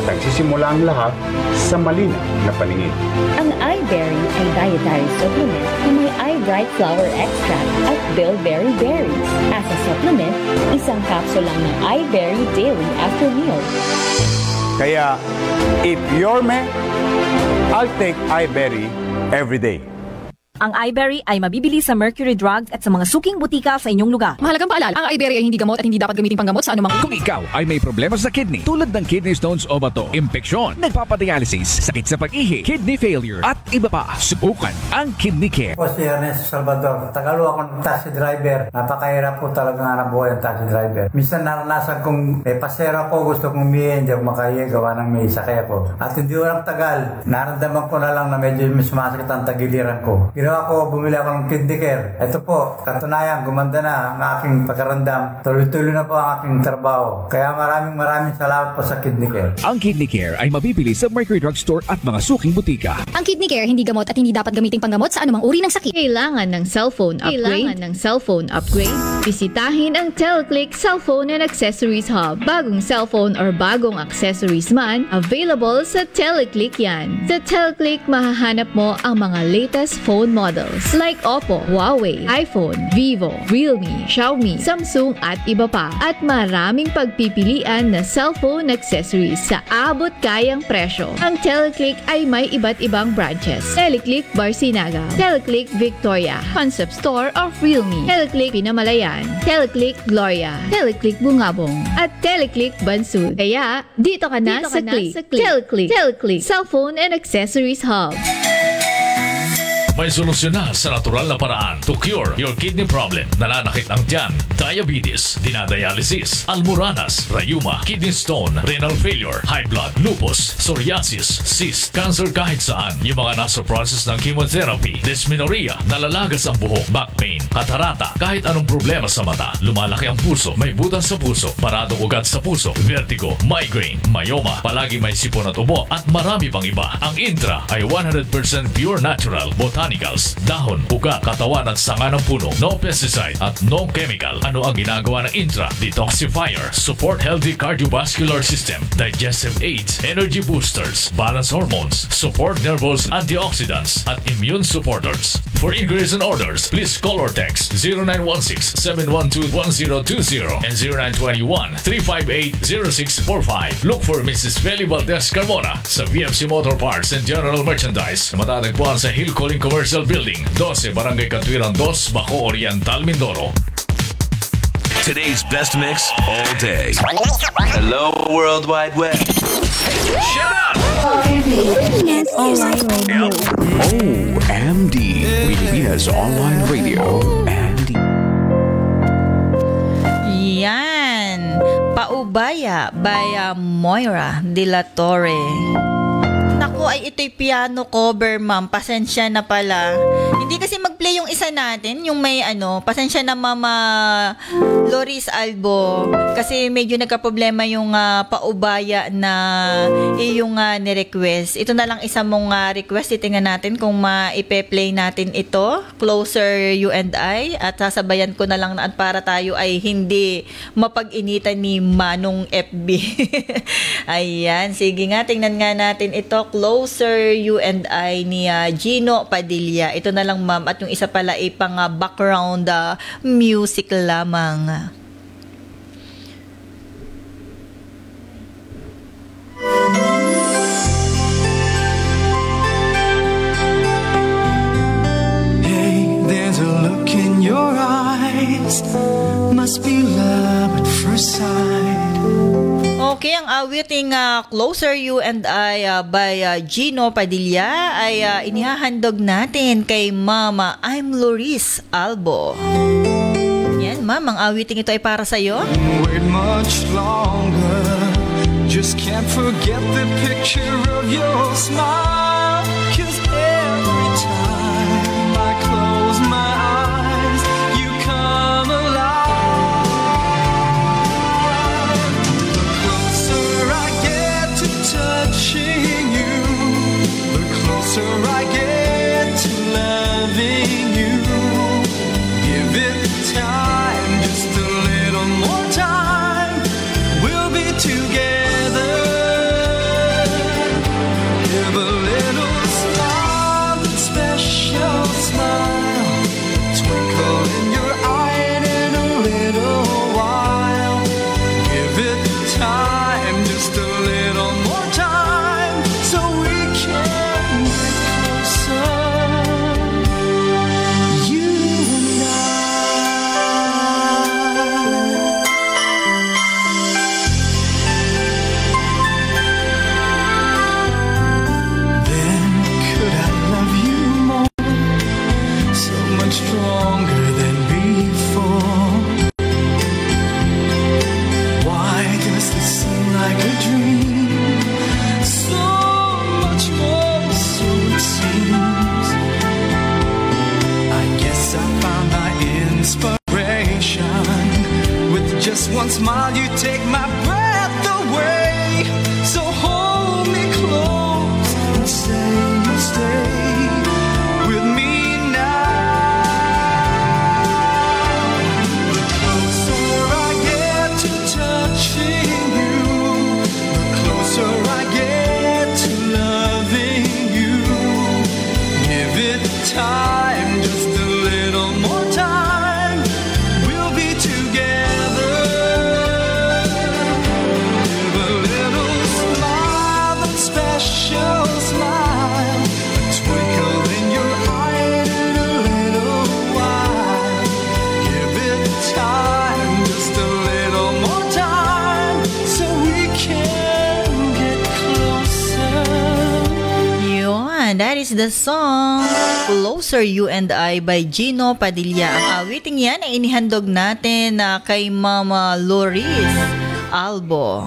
nagsisimula ang lahat sa malinaw na paningin. Ang iBerry ay dietary supplement na may iBright flower extract at bilberry berries. As a supplement, isang capsule lang ng iBerry daily after meal. Kaya, if you're me, I'll take iBerry every day. Ang iBerry ay mabibili sa Mercury Drugs at sa mga suking butika sa inyong lugar. Mahalagang paalala, ang iBerry ay hindi gamot at hindi dapat gamitin panggamot sa anumang... Kung ikaw ay may problema sa kidney, tulad ng kidney stones o bato, impeksyon, nagpapadialysis, sakit sa pag-ihi, kidney failure, at iba pa, subukan ang Kidney Care. Po si Ernest Salvador. Tagalo akong taxi driver. Napakahirap po talaga nga ng buhay ang taxi driver. Minsan naranasan kong eh, pasero ko, gusto kong umihi, hindi ako makahiya, gawa ng may sakay ako. At hindi ko tagal, naramdaman ko na lang na medyo sumasakit ang tagiliran ko. Ginawa ko, bumili ako ng Kidney Care. Ito po, katunayan, gumanda na ang aking pagkarandam. Tuloy-tuloy na po ang aking trabaho. Kaya maraming maraming salamat po sa Kidney Care. Ang Kidney Care ay mabibili sa Mercury Drug Store at mga suking butika. Ang Kidney Care hindi gamot at hindi dapat gamitin panggamot sa anumang uri ng sakit. Kailangan ng cellphone upgrade? Kailangan ng cellphone upgrade? Bisitahin ang TeleClick Cellphone and Accessories Hub. Bagong cellphone or bagong accessories man, available sa TeleClick yan. Sa TeleClick, mahahanap mo ang mga latest phone models like Oppo, Huawei, iPhone, Vivo, Realme, Xiaomi, Samsung at iba pa. At maraming pagpipilian na cellphone accessories sa abot kayang presyo. Ang TeleClick ay may iba't ibang branches. TeleClick Barcinaga, TeleClick Victoria, Concept Store of Realme, TeleClick Pinamalayan, TeleClick Gloria, TeleClick Bungabong, at TeleClick Bansud. Kaya, dito ka na, dito sa, ka na click. sa Click. TeleClick, TeleClick Cellphone and Accessories Hub. May solusyon na sa natural na paraan to cure your kidney problem. Nananakit ang tiyan, diabetes, dinadialysis, almoranas, rayuma, kidney stone, renal failure, high blood, lupus, psoriasis, cyst, cancer kahit saan. Yung mga nasa process ng chemotherapy, dysmenorrhea, nalalagas ang buhok, back pain, katarata, kahit anong problema sa mata, lumalaki ang puso, may butas sa puso, paradong ugat sa puso, vertigo, migraine, myoma, palagi may sipon at ubo, at marami pang iba. Ang Intra ay one hundred percent pure natural, botanicals, dahon, ugat, katawan at sanga ng puno, no pesticide at no chemical. Ano ang ginagawa ng Intra? Detoxifier, support healthy cardiovascular system, digestive aids, energy boosters, balance hormones, support nerves, antioxidants, at immune supporters. For inquiries and orders, please call or text zero nine one six, seven one two, one zero two zero and zero nine two one, three five eight, zero six four five. Look for Missus Feli Valdez Carmona sa V F C Motor Parts and General Merchandise na matatagpuan sa Hill Calling Commercial Building, twelve, Barangay Katwiran two, Baco Oriental, Mindoro. Today's best mix all day. Hello, World Wide Web. Shut up! O M D, Pilipinas Online Radio. M D. Yan. Paubaya by uh, Moira De La Torre. Naku, ay ito'y piano cover, ma'am. Pasensya na pala. Hindi kasi mag-play yung isa natin, yung may ano, pasensya na, Mama Loris Albo. Kasi medyo nagka-problema yung uh, paubaya na yung uh, ni-request. Ito na lang isa mong uh, request. Titingnan natin kung ma-ipe-play natin ito. Closer, You and I. At sasabayan ko na lang na para tayo ay hindi mapag-initan ni Manong F B. Ayan. Sige nga, tingnan nga natin ito. Closer, You and I ni uh, Gino Padilla. Ito na lang, ma'am. At yung isa pala ay pang uh, background uh, music lamang. Hey, there's a look in your eyes. Must be love at first sight. Okay, ang awiting uh, Closer You and I uh, by uh, Gino Padilla ay uh, inihahandog natin kay Mama I'm Loris Albo. Yan, ma'am, ang awiting ito ay para sa'yo. Wait much longer. Just can't forget the picture of your smile. 'Cause every time I close my eyes, you come alive. Touching you, the closer I get to loving you. Give it time, just a little more time. We'll be together. little smile, that special smile, twinkle in your eye, and in a little while, give it time, just a little more time, so we can get closer. You and stronger than before. Why does this seem like a dream? So much more, so it seems. I guess I found my inspiration. With just one smile you take my breath away. So hold me close and say you'll stay with me. Time, just a little more time, we'll be together. Give a little smile, that special smile, a twinkle in your eye, in a little while. Give it time, just a little more time, so we can get closer. Yun, that is the song Closer You and I by Gino Padilla. Ang awiting yan ay inihandog natin na uh, kay Mama Loris Albo.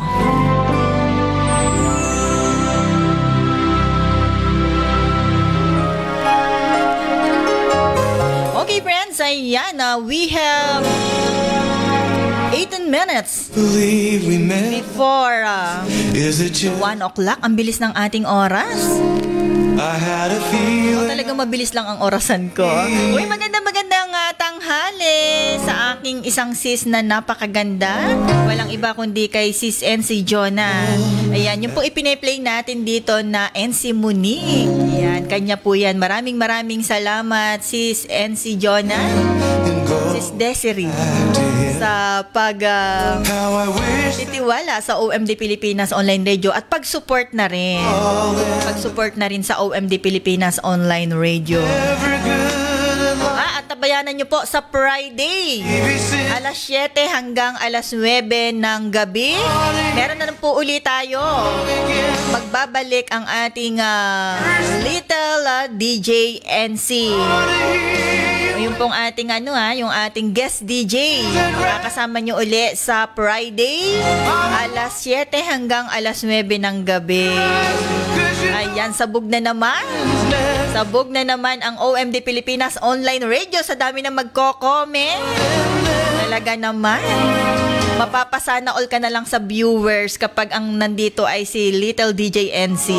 Okay friends, ayan, uh, we have eighteen minutes before uh, one o'clock. Ang bilis ng ating oras. I had a feeling. Oh, talagang mabilis lang ang orasan ko. Uy, maganda magandang uh, tanghali sa aking isang sis na napakaganda. Walang iba kundi kay sis N C Jonah. Ayan, yung po ipine-play natin dito na N C Monique. Ayan, kanya po yan. Maraming maraming salamat sis N C Jonah. Sis Desiree sa pag uh, titiwala sa O M D Pilipinas Online Radio at pag-support na rin. Pag-support na rin sa O M D Pilipinas Online Radio. Ah, at tabayanan nyo po sa Friday, alas siyete hanggang alas nuwebe ng gabi. Meron na po ulit tayo. Magbabalik ang ating uh, Little uh, D J N C. Yung pong ating ano ha, yung ating guest D J. Makakasama nyo uli sa Friday, alas siyete hanggang alas nuwebe ng gabi. Ayan, sabog na naman. Sabog na naman ang O M D Pilipinas Online Radio. Sa dami na magko-comment. Talaga naman. Mapapasana all ka na lang sa viewers kapag ang nandito ay si Little D J N C.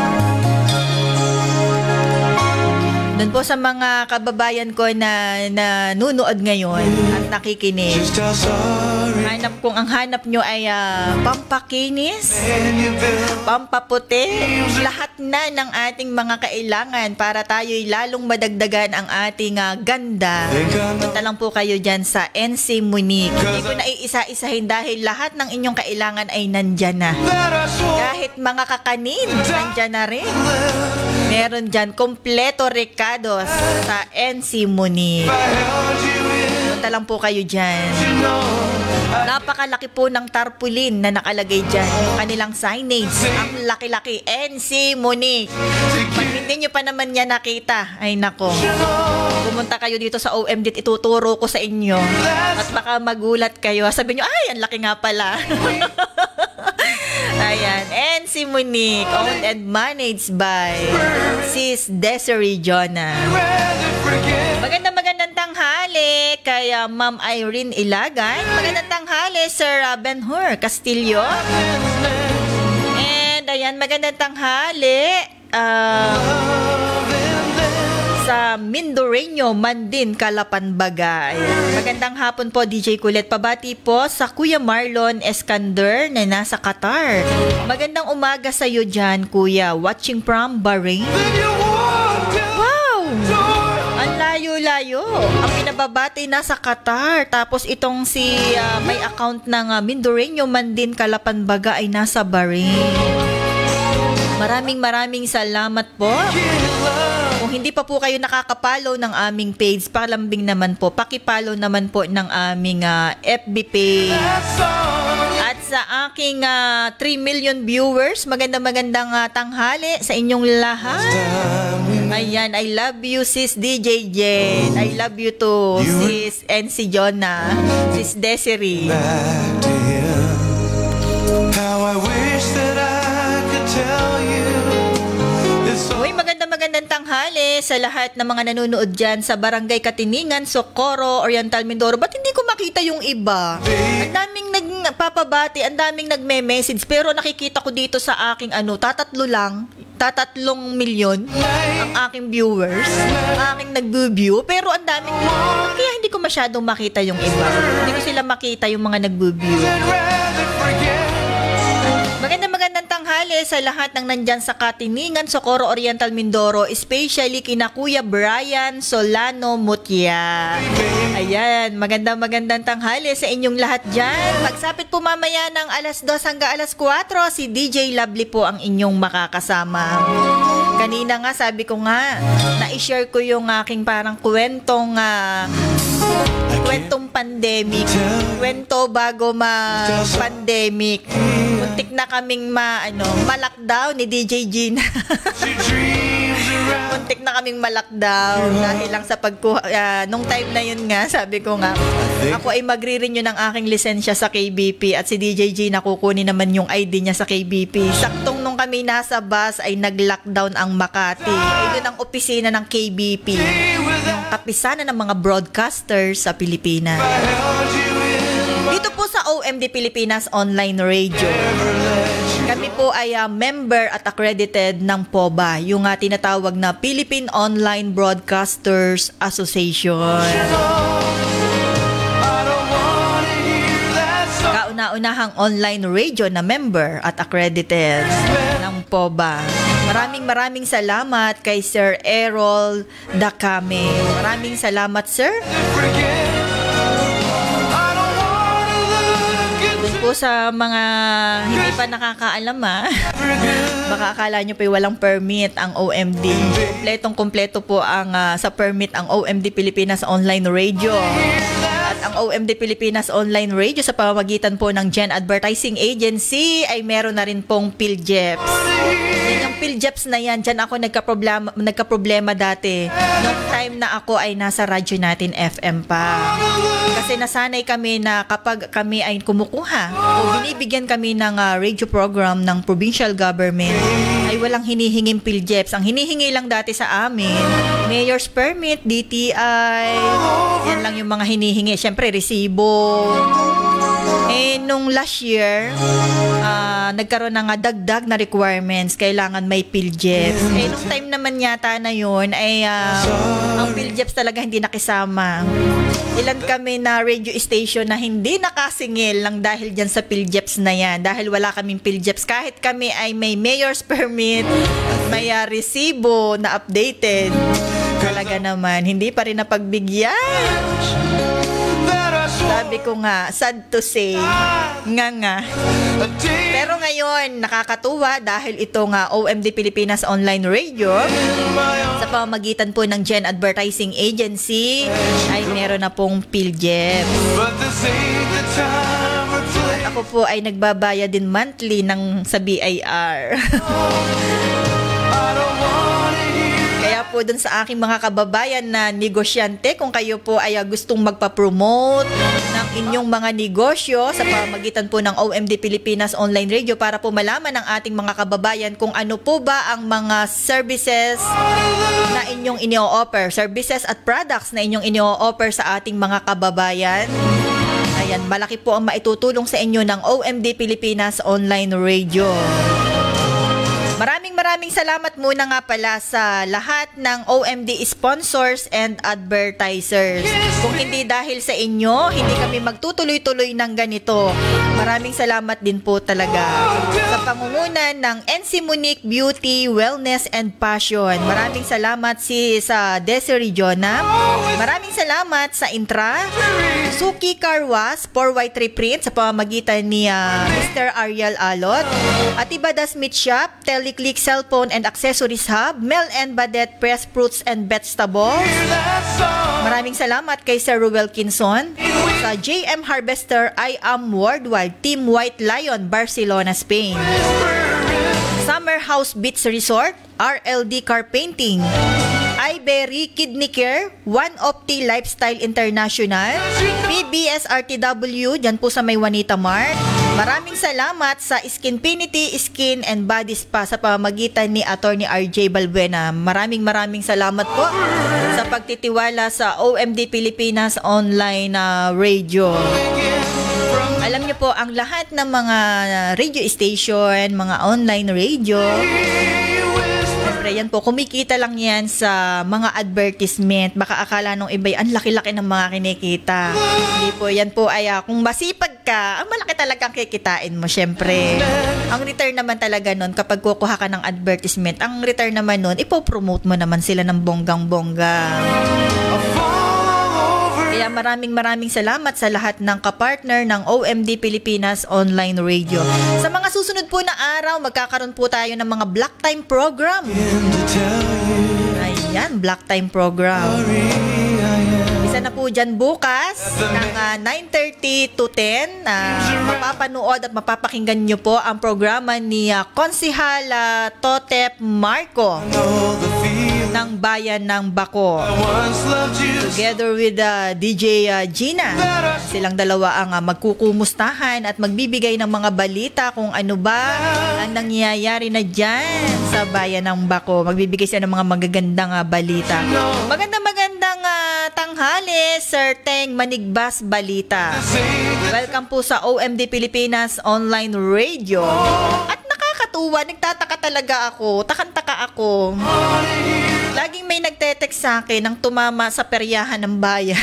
Doon po sa mga kababayan ko na nanunood ngayon at nakikinig. Hanap kung ang hanap nyo ay uh, pampakinis, pampaputi, lahat na ng ating mga kailangan para tayo'y lalong madagdagan ang ating uh, ganda. Punta lang po kayo dyan sa N C Monique. Hindi ko na iisa-isahin dahil lahat ng inyong kailangan ay nandyan na. Kahit mga kakanin, nandyan na rin. Meron dyan, kompleto recados sa N C Monique. Punta lang po kayo dyan. Napakalaki po ng tarpaulin na nakalagay dyan. Yung kanilang signage, ang laki-laki, N C Monique. Pag hindi nyo pa naman yan nakita, ay nako. Pumunta kayo dito sa O M D, ituturo ko sa inyo. At baka magulat kayo. Sabi nyo, ay, ang laki nga pala. Ayan, N C Monique, owned and managed by Sis Desiree Jonah. Magandang magandang tanghali kay uh, Ma'am Irene Ilagan. Magandang tanghali Sir uh, Ben-Hur Castillo. And ayan, magandang tanghali uh, sa sa Mindoreño, Mandin, Calapanbaga. Ayan. Magandang hapon po, D J Kulit. Pabati po sa Kuya Marlon Eskander na nasa Qatar. Magandang umaga sa iyo dyan, Kuya. Watching from Bahrain. Wow! Ang layo-layo. Ang pinababati nasa Qatar. Tapos itong si uh, may account ng uh, Mindoreño, Mandin, Calapanbaga ay nasa Bahrain. Maraming maraming salamat po. Kung hindi pa po kayo nakakapollow ng aming page, palambing naman po, pakipollow naman po ng aming uh, F B page. At sa aking uh, three million viewers, magandang magandang uh, tanghali sa inyong lahat. Ayan, I love you sis D J Jen. I love you too sis and si Jonah, sis Desiree. How I wish that I could tell you. Uy, maganda magandang tanghali sa lahat ng mga nanonood dyan sa Barangay Katiningan, Socorro, Oriental Mindoro. Ba't hindi ko makita yung iba? Ang daming nagpapabati, ang daming nagme-message, pero nakikita ko dito sa aking ano, tatatlo lang, tatatlong milyon ang aking viewers, ang aking nag-view, pero ang daming, kaya hindi ko masyadong makita yung iba. Hindi ko sila makita yung mga nag-view. Magandang magandang tanghali sa lahat ng nandyan sa Katiningan, Socorro, Oriental Mindoro, especially kina Kuya Brian Solano Mutya. Ayan, magandang magandang tanghali sa inyong lahat dyan. Pagsapit po mamaya ng alas dos hanggang alas kwatro, si D J Lovely po ang inyong makakasama. Kanina nga, sabi ko nga, na-share ko yung aking parang kwentong uh, kwentong pandemic. Kwento bago ma-pandemic. Muntik na kaming ma, ano, ma-lockdown ni D J Gina. Muntik na kaming ma-lockdown dahil lang sa pagkuha. Uh, nung time na yun nga, sabi ko nga, ako ay magre-renew ng aking lisensya sa K B P at si D J Gina kukunin naman yung I D niya sa K B P. Saktong nung kami nasa bus ay nag-lockdown ang Makati. Ay doon ang opisina ng K B P. Yung kapisanan ng mga broadcasters sa Pilipinas. Dito po sa O M D Pilipinas Online Radio. Kami po ay uh, member at accredited ng P O B A, yung uh, tinatawag na Philippine Online Broadcasters Association. Kauna-unahang online radio na member at accredited ng P O B A. Maraming maraming salamat kay Sir Errol Dakame. Maraming salamat, sir. Po sa mga hindi pa nakakaalam ha, baka akala nyo pa walang permit ang O M D. Kompletong kompleto po ang uh, sa permit ang O M D Pilipinas Online Radio. At ang O M D Pilipinas Online Radio sa pamamagitan po ng Gen Advertising Agency ay meron na rin pong PhilJeps. Yan yung PhilJeps na yan, dyan ako nagka-problema, nagka-problema dati. Noong time na ako ay nasa radyo natin F M pa. Kasi nasanay kami na kapag kami ay kumukuha o binibigyan kami ng uh, radio program ng provincial government ay walang hinihinging PhilJeps. Ang hinihingi lang dati sa amin, mayor's permit, D T I, yan lang yung mga hinihingi. Siyempre, resibo. Eh, nung last year, uh, nagkaroon ng uh, dagdag na requirements. Kailangan may PhilJeps. Eh, nung time naman yata na yun, ay uh, ang PhilJeps talaga hindi nakisama. Ilan kami na radio station na hindi nakasingil lang dahil dyan sa PhilJeps na yan. Dahil wala kaming PhilJeps. Kahit kami ay may mayor's permit, may uh, resibo na updated. Talaga naman, hindi pa rin napagbigyan. Sabi ko nga, sad to say, nga nga. Pero ngayon, nakakatuwa dahil ito nga O M D Pilipinas Online Radio sa pamamagitan po ng Gen Advertising Agency ay meron na pong PhilJeps. At ako po ay nagbabayad din monthly ng sa B I R. Kaya po dun sa aking mga kababayan na negosyante, kung kayo po ay gustong magpa-promote ng inyong mga negosyo sa pamamagitan po ng O M D Pilipinas Online Radio para po malaman ng ating mga kababayan kung ano po ba ang mga services na inyong inio-offer, services at products na inyong inio-offer sa ating mga kababayan. Ayan, malaki po ang maitutulong sa inyo ng O M D Pilipinas Online Radio. Maraming maraming salamat muna nga pala sa lahat ng O M D sponsors and advertisers. Kung hindi dahil sa inyo, hindi kami magtutuloy-tuloy ng ganito. Maraming salamat din po talaga sa pangungunan ng N C Monique Beauty, Wellness and Passion. Maraming salamat si sa Desiree Jonah. Maraming salamat sa Intra, Suki Carwas, four Y three Print sa pamamagitan ni uh, Mister Ariel Alot, at Ibadas Meat Shop, Teleclick Cellphone and Accessories Hub, Mel and Badet Press Fruits and Vegetables. Maraming salamat kay Sir Ruel Kinson, sa J M Harvester, I Am Worldwide, Team White Lion, Barcelona, Spain, Summer House Beach Resort, R L D Car Painting, iBerry Kidney Care, One Opti Lifestyle International, P B S R T W, dyan po sa may Juanita Mart. Maraming salamat sa Skinfinity Skin and Body Spa sa pamamagitan ni Attorney R J Balbuena. Maraming maraming salamat po sa pagtitiwala sa O M D Pilipinas Online uh, Radio. Alam niyo po, ang lahat ng mga radio station, mga online radio, siyempre yan po, kumikita lang yan sa mga advertisement. Baka akala nung iba'y ang laki-laki ng mga kinikita. Hindi po, yan po ay uh, kung masipag ka, ang malaki talagang kikitain mo, siyempre. Ang return naman talaga nun, kapag kukuha ka ng advertisement, ang return naman nun, ipopromote mo naman sila ng bonggang-bongga. Kaya maraming maraming salamat sa lahat ng kapartner ng O M D Pilipinas Online Radio. Sa mga susunod po na araw, magkakaroon po tayo ng mga block time program. Ayan, block time program. Isa na po dyan bukas ng uh, nine thirty to ten. Uh, mapapanood at mapapakinggan nyo po ang programa ni uh, Konsihal uh, Totep Marco ng Bayan ng Bako, together with uh, D J uh, Gina. Silang dalawa ang uh, magkukumustahan at magbibigay ng mga balita kung ano ba ang nangyayari na dyan sa Bayan ng Bako. Magbibigay sila ng mga magagandang uh, balita. Magandang magandang uh, tanghali, Sir Teng Manigbas Balita. Welcome po sa O M D Pilipinas Online Radio. At nakakatuwa, nagtataka talaga ako, takantaka ako. Laging may nagte-text sa akin ng tumama sa peryahan ng bayan.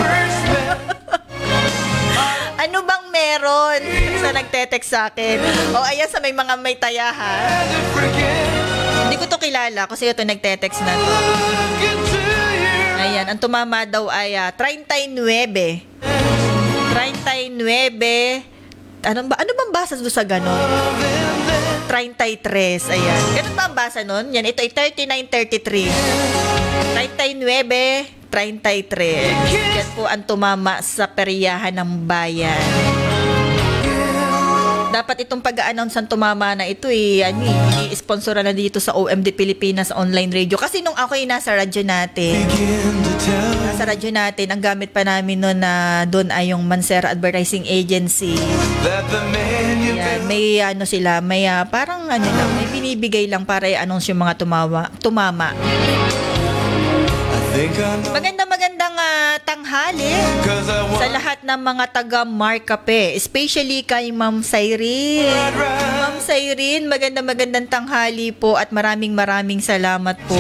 Ano bang meron sa nagte-text sa akin? O ayan, sa may mga may tayahan. Hindi ko to kilala kasi ito nagte-text na to. Ayan, ang tumama daw ay uh, thirty-nine. thirty-nine. Ano ba, ano bang basa doon sa ganon? thirty-three. Ayan. Ganun ba ang basa nun? Yan, ito ay thirty-nine thirty-three. thirty-nine thirty-three. Yan po ang tumama sa peryahan ng bayan. Dapat itong pag-a-announce ang tumama na ito eh, ano eh, i-sponsora na dito sa O M D Pilipinas Online Radio. Kasi nung ako ay nasa radyo natin, nasa radyo natin, ang gamit pa namin noon na doon ay yung Mansera Advertising Agency. Yan, may ano sila, may uh, parang ano lang, may binibigay lang para i-announce yung mga tumawa, tumama. Maganda magandang uh, tanghali sa lahat ng mga taga Marcape, especially kay Ma'am Cyrene. Ma'am Cyrene, maganda magandang tanghali po at maraming maraming salamat po.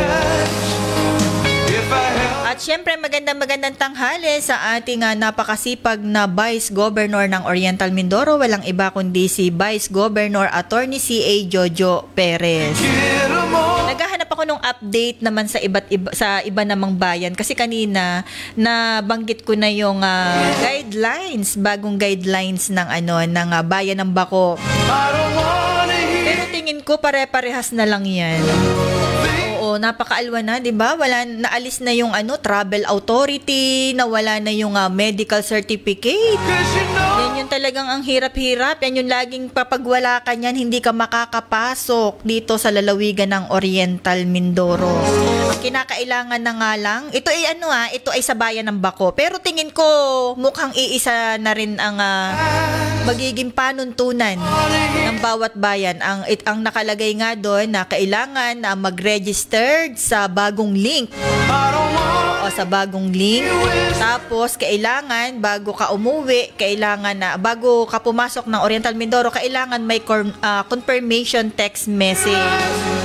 At syempre magandang magandang tanghali sa ating uh, napakasipag na Vice Governor ng Oriental Mindoro, walang iba kundi si Vice Governor Attorney C A Jojo Perez. Naghahanap ako ng update naman sa iba't iba, sa iba namang bayan kasi kanina nabanggit ko na yung uh, guidelines, bagong guidelines ng ano ng uh, Bayan ng Bako. Pero tingin ko pare-parehas na lang 'yan. Oo, napakaalwa na, 'di ba? Wala, naalis na yung ano travel authority, nawala na yung uh, medical certificate. Yan yung talagang ang hirap-hirap. Yan yung laging papagwala ka niyan, hindi ka makakapasok dito sa lalawigan ng Oriental Mindoro. Ang kinakailangan na nga lang, ito ay ano ah, ito ay sa Bayan ng Bako. Pero tingin ko mukhang iisa na rin ang uh, magiging panuntunan ng bawat bayan. Ang it, ang nakalagay nga doon na kailangan na uh, mag-registered sa bagong link. Oo, Oo, sa bagong link. Tapos, kailangan, bago ka umuwi, kailangan na, bago ka pumasok ng Oriental Mindoro, kailangan may uh, confirmation text message.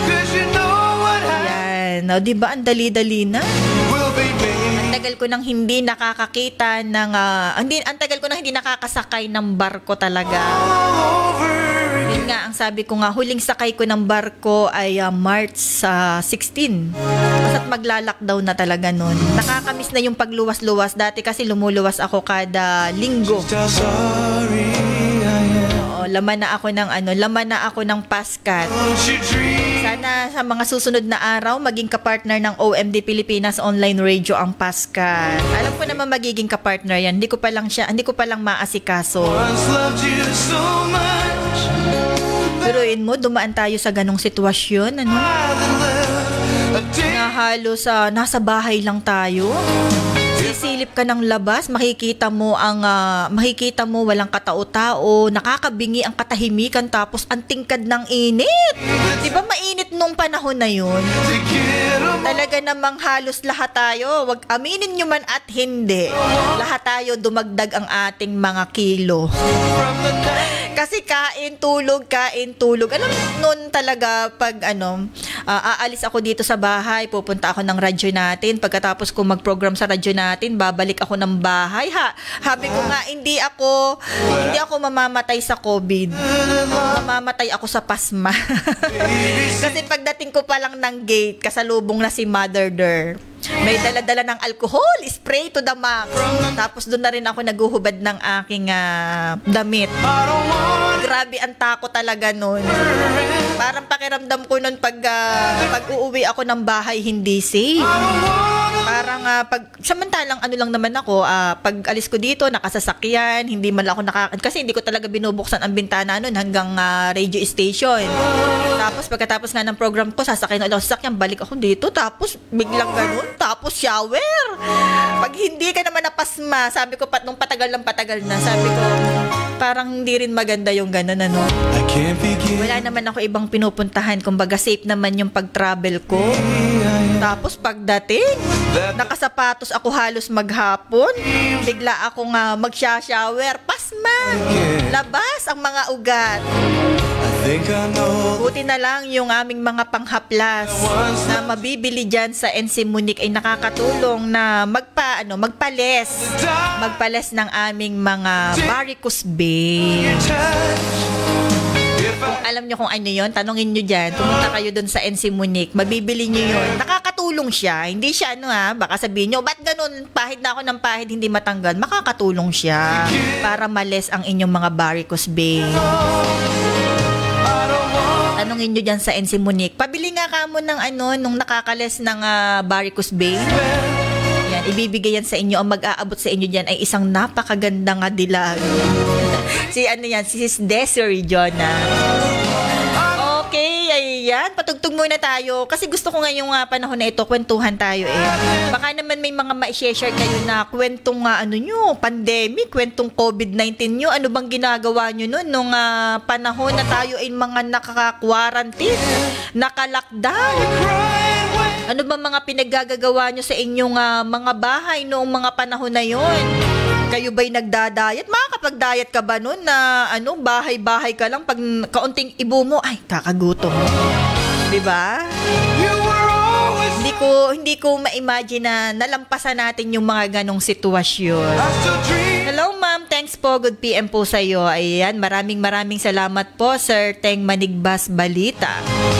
Yan. O, diba, ang dali-dali na? Ang tagal ko nang hindi nakakakita ng, uh, hindi, ang tagal ko nang hindi nakakasakay ng barko talaga. Yun nga, ang sabi ko nga, huling sakay ko ng barko ay uh, March uh, sixteen. Basta't magla-lockdown na talaga nun. Nakakamiss na yung pagluwas-luwas. Dati kasi lumuluwas ako kada linggo. Oo, laman na ako ng ano, laman na ako ng paskat. Sana sa mga susunod na araw, maging kapartner ng O M D Pilipinas Online Radio ang paskat. Alam ko naman magiging kapartner yan. Hindi ko pa lang siya, hindi ko pa lang maasikaso. Biruin mo, dumaan tayo sa ganong sitwasyon, ano? Na halos uh, nasa bahay lang tayo. Sisilip ka ng labas, makikita mo ang uh, makikita mo walang katao-tao, nakakabingi ang katahimikan, tapos ang tingkad ng init. 'Di ba mainit nung panahon na 'yun? Talaga namang halos lahat tayo, wag aminin nyo man at hindi, lahat tayo dumagdag ang ating mga kilo. Kasi kain, tulog, kain, tulog. Alam mo, noon talaga pag ano, uh, aalis ako dito sa bahay, pupunta ako ng radyo natin. Pagkatapos ko mag-program sa radyo natin, babalik ako ng bahay. Ha, habi ko nga, hindi ako, hindi ako mamamatay sa COVID. Mamamatay ako sa pasma. Kasi pagdating ko pa lang ng gate, kasalubong na si Mother Der. May dala-dala ng alcohol, spray to the max. Tapos doon na rin ako naguhubad ng aking uh, damit. Grabe ang takot talaga noon. Parang pakiramdam ko noon pag, uh, pag uuwi ako ng bahay, hindi safe. Parang uh, pag, samantalang ano lang naman ako, uh, pag alis ko dito, nakasasakyan, hindi man ako naka, kasi hindi ko talaga binubuksan ang bintana noon hanggang uh, radio station. Tapos pagkatapos nga ng program ko, sasakyan ulit ako sasakyan, balik ako dito, tapos biglang ganun. Tapos shower. Pag hindi ka naman napasma, sabi ko, pat, nung patagal lang patagal na, sabi ko, parang hindi rin maganda yung ganun, ano. Wala naman ako ibang pinupuntahan, kumbaga safe naman yung pag-travel ko. Tapos pagdating, nakasapatos ako halos maghapon, bigla ako nga magsha-shower, pasma, labas ang mga ugat. Buti na lang yung aming mga panghaplas na mabibili dyan sa N C Munich ay nakakatulong na magpa, ano, magpales magpales ng aming mga varicose veins. Kung alam nyo kung ano yun, tanongin nyo dyan, pumunta kayo dun sa N C Munich, mabibili nyo yun. Nakakatulong siya, hindi siya ano ha, baka sabihin nyo, ba't ganun, pahid na ako ng pahid, hindi matanggal. Makakatulong siya para males ang inyong mga varicose veins. Tanungin nyo dyan sa N C Munich. Pabili nga kamo ng ano, nung nakakales ng uh, varicose vein. Yan, ibibigay yan sa inyo. Ang mag-aabot sa inyo dyan ay isang napakagandang dilag. Si ano yan, si Sis Desiree Jonah. Okay, ayan. Patugtog muna tayo. Kasi gusto ko ngayong uh, panahon na ito, kwentuhan tayo eh. Baka naman may mga ma-share kayo na kwentong uh, ano nyo, pandemic, kwentong COVID nineteen nyo. Ano bang ginagawa nyo nun nung uh, panahon na tayo ay mga nakaka-quarantine, naka-lockdown? Ano ba mga pinaggagawa nyo sa inyong uh, mga bahay noong mga panahon na yon? Kayo ba'y nagda-diet? Makakapag-diet ka ba nun na ano, bahay-bahay ka lang, pag kaunting ibo mo, ay, kakagutom. Diba? Hindi ko, hindi ko ma-imagine na nalampasan natin yung mga ganong sitwasyon. Hello ma'am, thanks po, good P M po sa'yo. Ayan, maraming maraming salamat po, Sir Teng Manigbas Balita.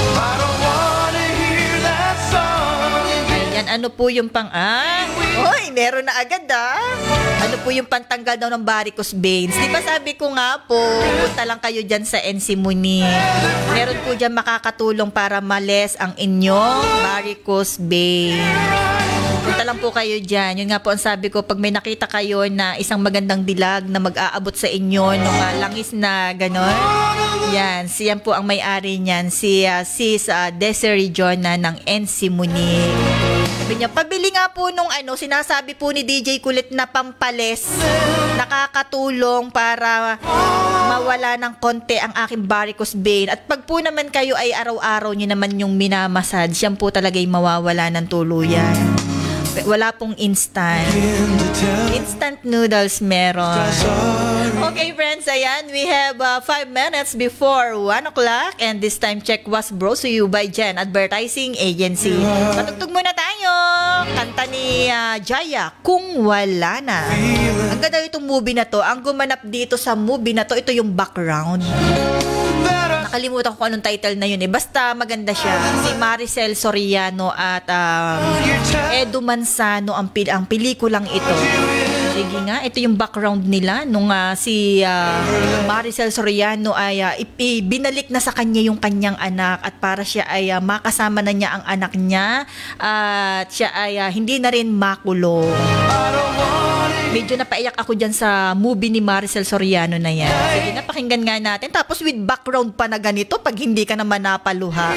Ayan, ano po yung pang, ah, oy, meron na agad ah. Ano po yung pantanggal daw ng varicose veins? Di ba sabi ko nga po, punta lang kayo dyan sa N C Munich. Meron po dyan makakatulong para males ang inyong varicose veins. Punta lang po kayo dyan. Yun nga po ang sabi ko, pag may nakita kayo na isang magandang dilag na mag-aabot sa inyo nung uh, langis na gano'n, yan, siyan po ang may-ari niyan, si uh, Sis uh, Desiree Jonah ng N C Munich. Sabi niya, pabili nga po nung ano, sinasabi po ni D J Kulit na pampales, nakakatulong para mawala ng konti ang aking varicose vein. At pag po naman kayo ay araw-araw nyo naman yung minamasad, siyan po talaga yung mawawala ng tuluyan. Wala pong instant. Instant noodles meron. Okay friends, ayan, we have uh, five minutes before one o'clock and this time check was brought to you by Jen Advertising Agency. Patugtog muna tayo. Kanta ni uh, Jaya, Kung Wala Na. Ang ganda itong movie na to. Ang gumanap dito sa movie na to, ito yung background. Nakalimutan ko anong title na yun eh. Basta maganda siya. Si Maricel Soriano at um, Edu Manzano ang, pil ang pelikulang ito. Sige nga, ito yung background nila nung uh, si uh, Maricel Soriano ay uh, binalik na sa kanya yung kanyang anak at para siya ay uh, makasama na niya ang anak niya at uh, siya ay uh, hindi na rin makulong. Medyo napaiyak ako dyan sa movie ni Maricel Soriano na yan. Sige, napakinggan nga natin. Tapos with background pa na ganito pag hindi ka naman napaluha.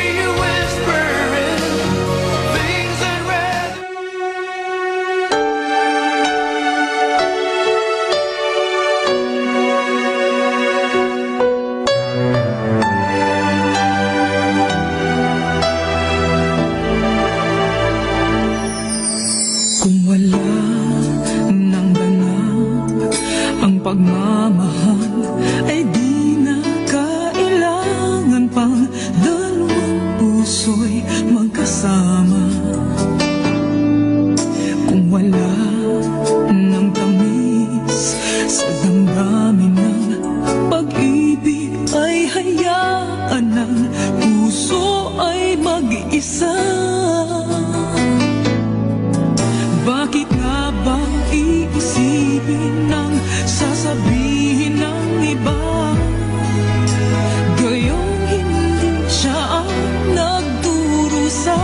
Kung wala nang ganap ang pagmamahal ay di na kailangan pang dalawang puso'y magkasama. Kung wala nang tamis sa damdamin ng pag-ibig ay hayaan ng puso ay mag-isa. Bakit nga ba iisipin ng sasabihin ng iba? Gayong hindi siya ang nagdurusa.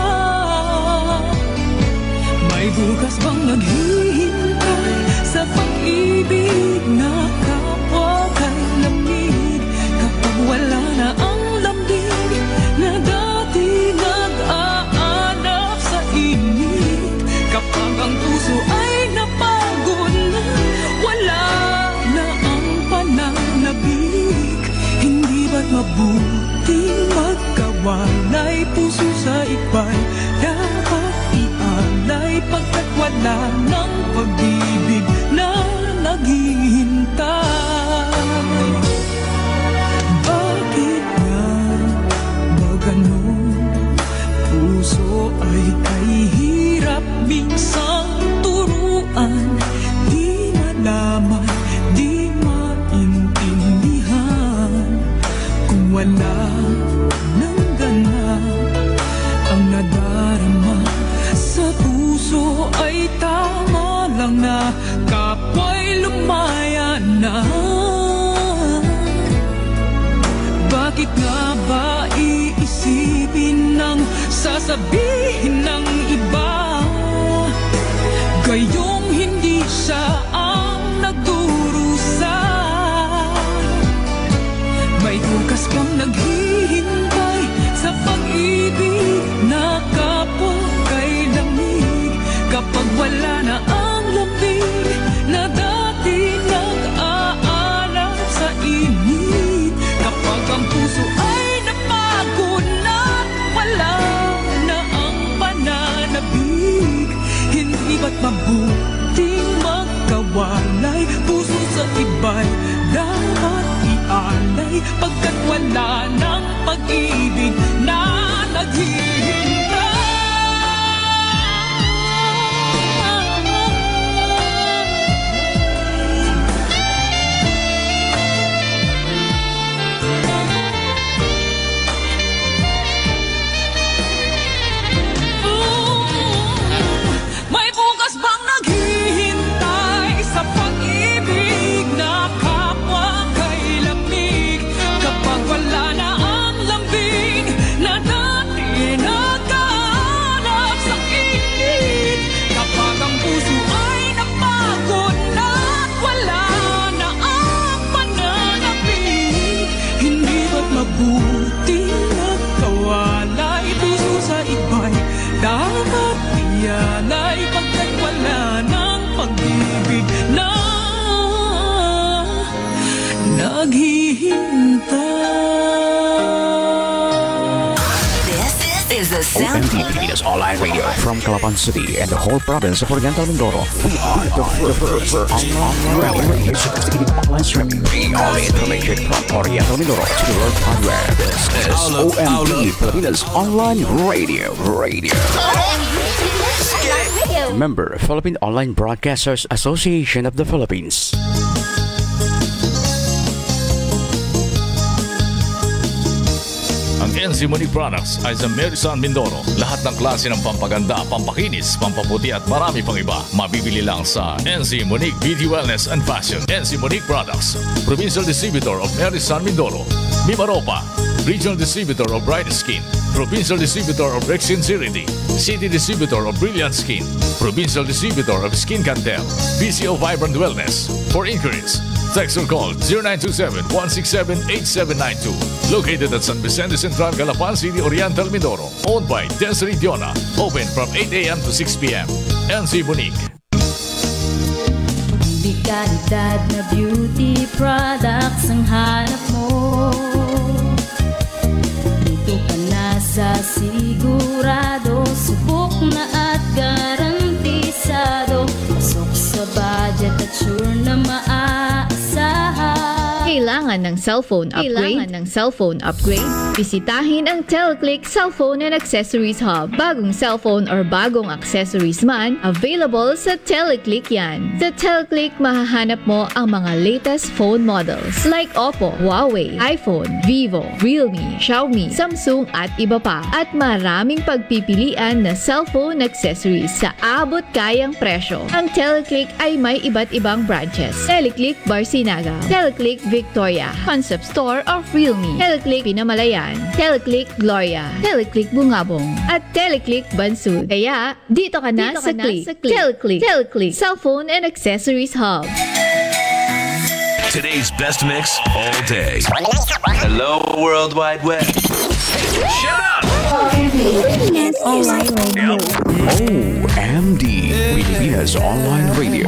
May bukas bang naghihintay sa pag-ibig na kapwa kay lamig? Kapag wala na ang lambing na dati nag-aanap sa init. Kapag ang puso ay napagod na, wala na ang pananabik. Hindi ba't mabuting magkawalay? Puso sa iba'y dapat ialay pagkat wala ng pag-ibig na naghihintay. Bakit nga ba ganun? Puso ay kahirap minsang turuan, di malaman, di maintindihan. Kung wala nang ganap ang nadarama sa puso ay tama lang na kapwa'y lumaya na. Bakit nga ba iisipin ng sasabihin ng iba? Gayong hindi siya ang nagdurusa. May bukas bang naghihintay sa pag-ibig na kapwa kay lamig? Kapag wala na ang lamig na dati nag-aanap sa init. Kapag ang puso ay napagod na, wala na ang pananabik. Hindi ba't mabuting magkawalay? Puso sa iba'y dapat ialay pagkat wala ng pag-ibig na naghihintay. May bukas bang naghihintay sa pag-ibig na kapwa kay lamig? Kapag wala na ang lambing na dati nagkahanap sa init. Kapag ang puso ay napagod na, wala na ang pananabik. Hindi ba't mabuting magkawalay? Puso sa iba'y dapat ialay pagkat wala ng pag-ibig na naghihintay. This is the O M D Pilipinas Online Radio from Calapan City and the whole province of Oriental Mindoro. We are the first online radio online streaming. Bringing all the information from Oriental Mindoro to the world wide web. This is O M D Pilipinas Online Radio. Radio. Member, Philippine Online Broadcasters Association of the Philippines. Ang N C Monique Products ay sa Merisan, Mindoro. Lahat ng klase ng pampaganda, pampakinis, pampaputi at marami pang iba. Mabibili lang sa N C Monique Beauty Wellness and Fashion. N C Monique Products, Provincial Distributor of Merisan, Mindoro. Mimaropa, Regional Distributor of Bright Skin. Provincial Distributor of Rexin Sirity. City Distributor of Brilliant Skin. Provincial Distributor of Skin Cantel. B C O Vibrant Wellness. For inquiries, text or call zero nine two seven, one six seven, eight seven nine two. Located at San Vicente Central, Calapan City, Oriental, Mindoro. Owned by Desiree Diona. Open from eight a m to six p m N C Monique. Di kalidad na beauty products ang hanap mo. Dito ka na sa sigurado, subok na at garantisado. Pasok sa budget at sure na maaasahan. Kailangan ng cellphone upgrade? Kailangan ng cellphone upgrade? Bisitahin ang Teleclick Cellphone and Accessories Hub. Bagong cellphone or bagong accessories man, available sa Teleclick yan. Sa Teleclick, mahahanap mo ang mga latest phone models like Oppo, Huawei, iPhone, Vivo, Realme, Xiaomi, Samsung at iba pa. At maraming pagpipilian na cellphone accessories sa abot kayang presyo. Ang Teleclick ay may iba't ibang branches. Teleclick Barcinaga, Teleclick Victoria, Concept Store of Realme, Teleclick Pinamalayan, Teleclick Gloria, Teleclick Bungabong, at Teleclick Bansud. Kaya, dito ka na, dito sa, ka na click. sa Click. Teleclick, Teleclick Cellphone and Accessories Hub. Today's best mix all day. Hello, World Wide Web. Shut up! Online Radio. O M D Pilipinas Online Radio.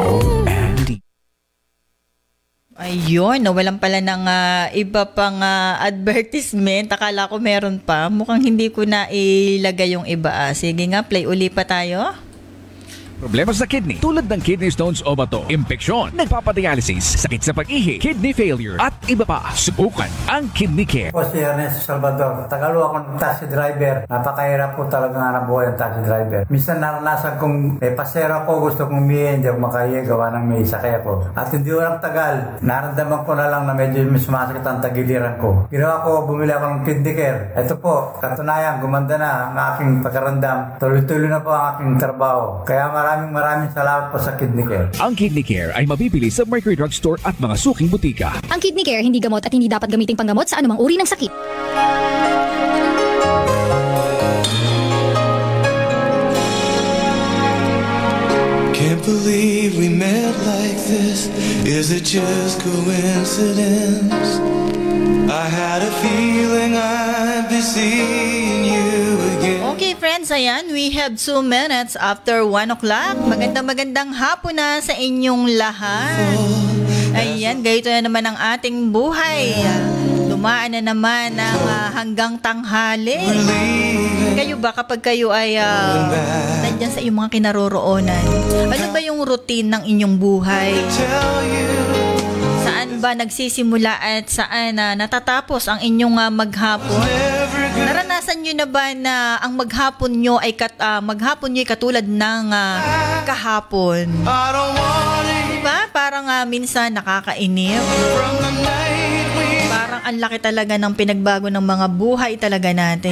Ayun, nawalan pala ng uh, iba pang uh, advertisement. Akala ko meron pa. Mukhang hindi ko na ilagay yung iba. Ah. Sige nga, play uli pa tayo. Problema sa kidney tulad ng kidney stones o bato, impeksyon, nagpapadialysis, sakit sa pag-ihi, kidney failure at iba pa. Subukan ang Kidney Care. Po si Ernesto Salvador. Tagalo akong taxi driver. Napakahirap po talaga nga ng buhay ng taxi driver. Minsan naranasan kong eh, pasero ko, gusto kong umihin, hindi ako makahiya, gawa ng may sakay ako. At hindi ko lang tagal, naramdaman ko na lang na medyo sumasakit ang tagiliran ko. Ginawa ko, bumili ako ng Kidney Care. Ito po, katunayan, gumanda na ang aking pagkarandam. Tuloy-tuloy na po ang aking trabaho. Kaya maraming maraming salamat po sa Kidney Care. Ang Kidney Care ay mabibili sa Mercury Drug Store at mga suking butika. Ang Kidney Care hindi gamot at hindi dapat gamiting panggamot sa anumang uri ng sakit. Can't believe we met like this. Is it just coincidence? I had a feeling I'd be seeing you again. Okay friends, ayan, we have two minutes after one o'clock. Magandang magandang hapon na sa inyong lahat. Ayan, gayto na naman ang ating buhay. Dumaan na naman ang uh, hanggang tanghali. Kayo ba kapag kayo ay uh, nandyan sa iyong mga kinaroroonan? Ano ba yung routine ng inyong buhay? Saan ba nagsisimula at saan uh, natatapos ang inyong uh, maghapon? Naranasan nyo na ba na ang maghapon nyo ay kat, uh, maghapon nyo ay katulad ng uh, kahapon? Diba? Parang uh, minsan nakakainip. Parang ang laki talaga ng pinagbago ng mga buhay talaga natin.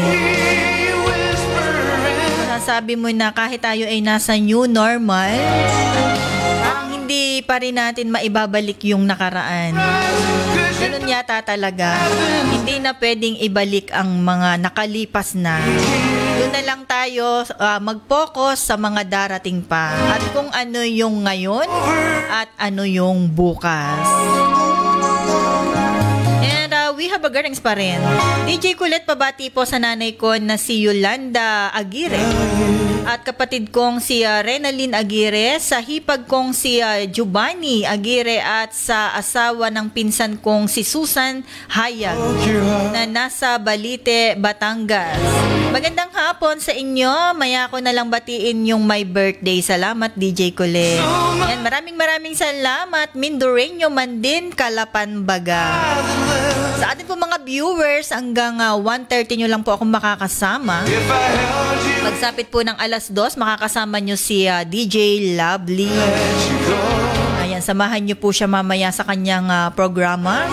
Sabi mo na kahit tayo ay nasa new normal, parang hindi pa rin natin maibabalik yung nakaraan. Ganun yata talaga. Hindi na pwedeng ibalik ang mga nakalipas na. Doon na lang tayo uh, mag-focus sa mga darating pa. At kung ano yung ngayon at ano yung bukas. And uh, we have Bagarings pa rin. D J Kulit, pabati po sa nanay ko na si Yolanda Aguirre at kapatid kong si uh, Renalyn Aguirre, sa hipag kong si uh, Giovanni Aguirre at sa asawa ng pinsan kong si Susan Hayag na nasa Balite, Batangas. Magandang hapon sa inyo. Maya ko na lang batiin yung my birthday. Salamat D J Kulit. Yan, maraming maraming salamat. Mindoreño man din, Kalapan Baga. Sa atin po mga viewers, hanggang uh, one thirty nyo lang po ako makakasama. Magsapit po ng alas dos, makakasama nyo si uh, D J Lovely. Ayan, samahan nyo po siya mamaya sa kanyang uh, programa.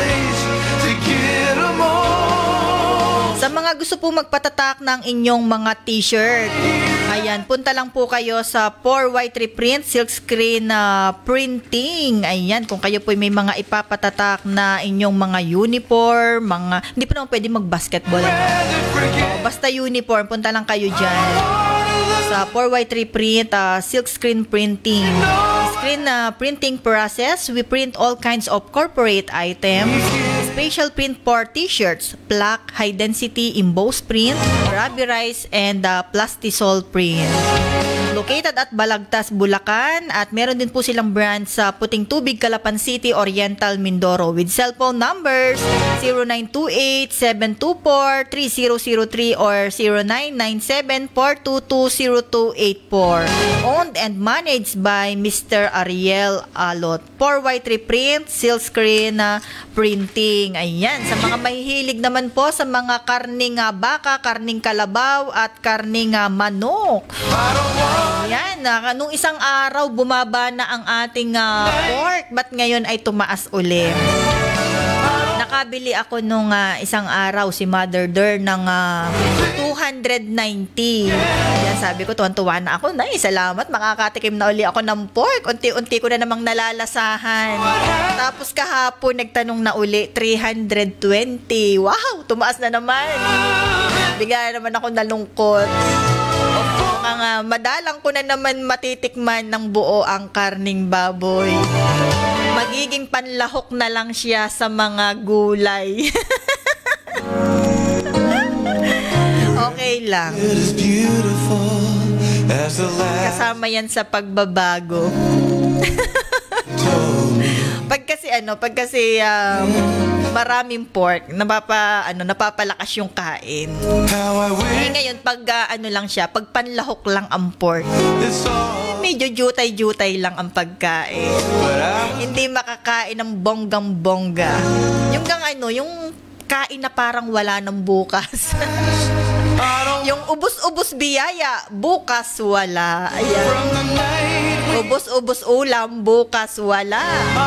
Sa mga gusto po magpatatak ng inyong mga t-shirt, ayan, punta lang po kayo sa four by three Print Silkscreen uh, Printing. Ayan, kung kayo po may mga ipapatatak na inyong mga uniform, mga, hindi pa naman pwede mag-basketball. O, basta uniform, punta lang kayo dyan sa four by three Print uh, Silkscreen Printing. Screen uh, printing process, we print all kinds of corporate items. Special print for t-shirts, black, high density, embossed print, rubberized, and uh, plastisol print. Located at Balagtas, Bulacan, at meron din po silang branch sa Puting Tubig, Calapan City, Oriental, Mindoro, with cellphone numbers zero nine two eight, seven two four, three zero zero three or zero nine nine seven, four two two, zero two eight four. Owned and managed by Mister Ariel Alot. four by three Print, Silkscreen uh, Printing. Ayan, sa mga mahihilig naman po sa mga karning uh, baka, karning kalabaw, at karning uh, manok. Ayan, uh, nung isang araw bumaba na ang ating uh, pork, but ngayon ay tumaas ulit. Nakabili ako nung uh, isang araw si Mother Der ng uh, two hundred ninety. Yan, sabi ko, tuwan-tuwa na ako. Nay, salamat, makakatikim na uli ako ng pork. Unti-unti ko na namang nalalasahan. Tapos kahapon, nagtanong na uli, three hundred twenty. Wow, tumaas na naman. Bigla naman ako nalungkot. Ang uh, madalang ko na naman matitikman ng buo ang karning baboy. Magiging panlahok na lang siya sa mga gulay. Okay lang. Kasama yan sa pagbabago. Pag kasi ano, pag kasi um, maraming pork, napapa ano, napapalakas yung kain. Eh, ngayon pag uh, ano lang siya, pag panlahok lang ang pork, medyo jutay-jutay lang ang pagkain. Hindi makakain ng bonggang-bongga. Yung gang ano, yung kain na parang wala ng bukas. Yung ubos-ubos biyaya, bukas wala. Ayan. Ubos-ubos ulam, bukas wala.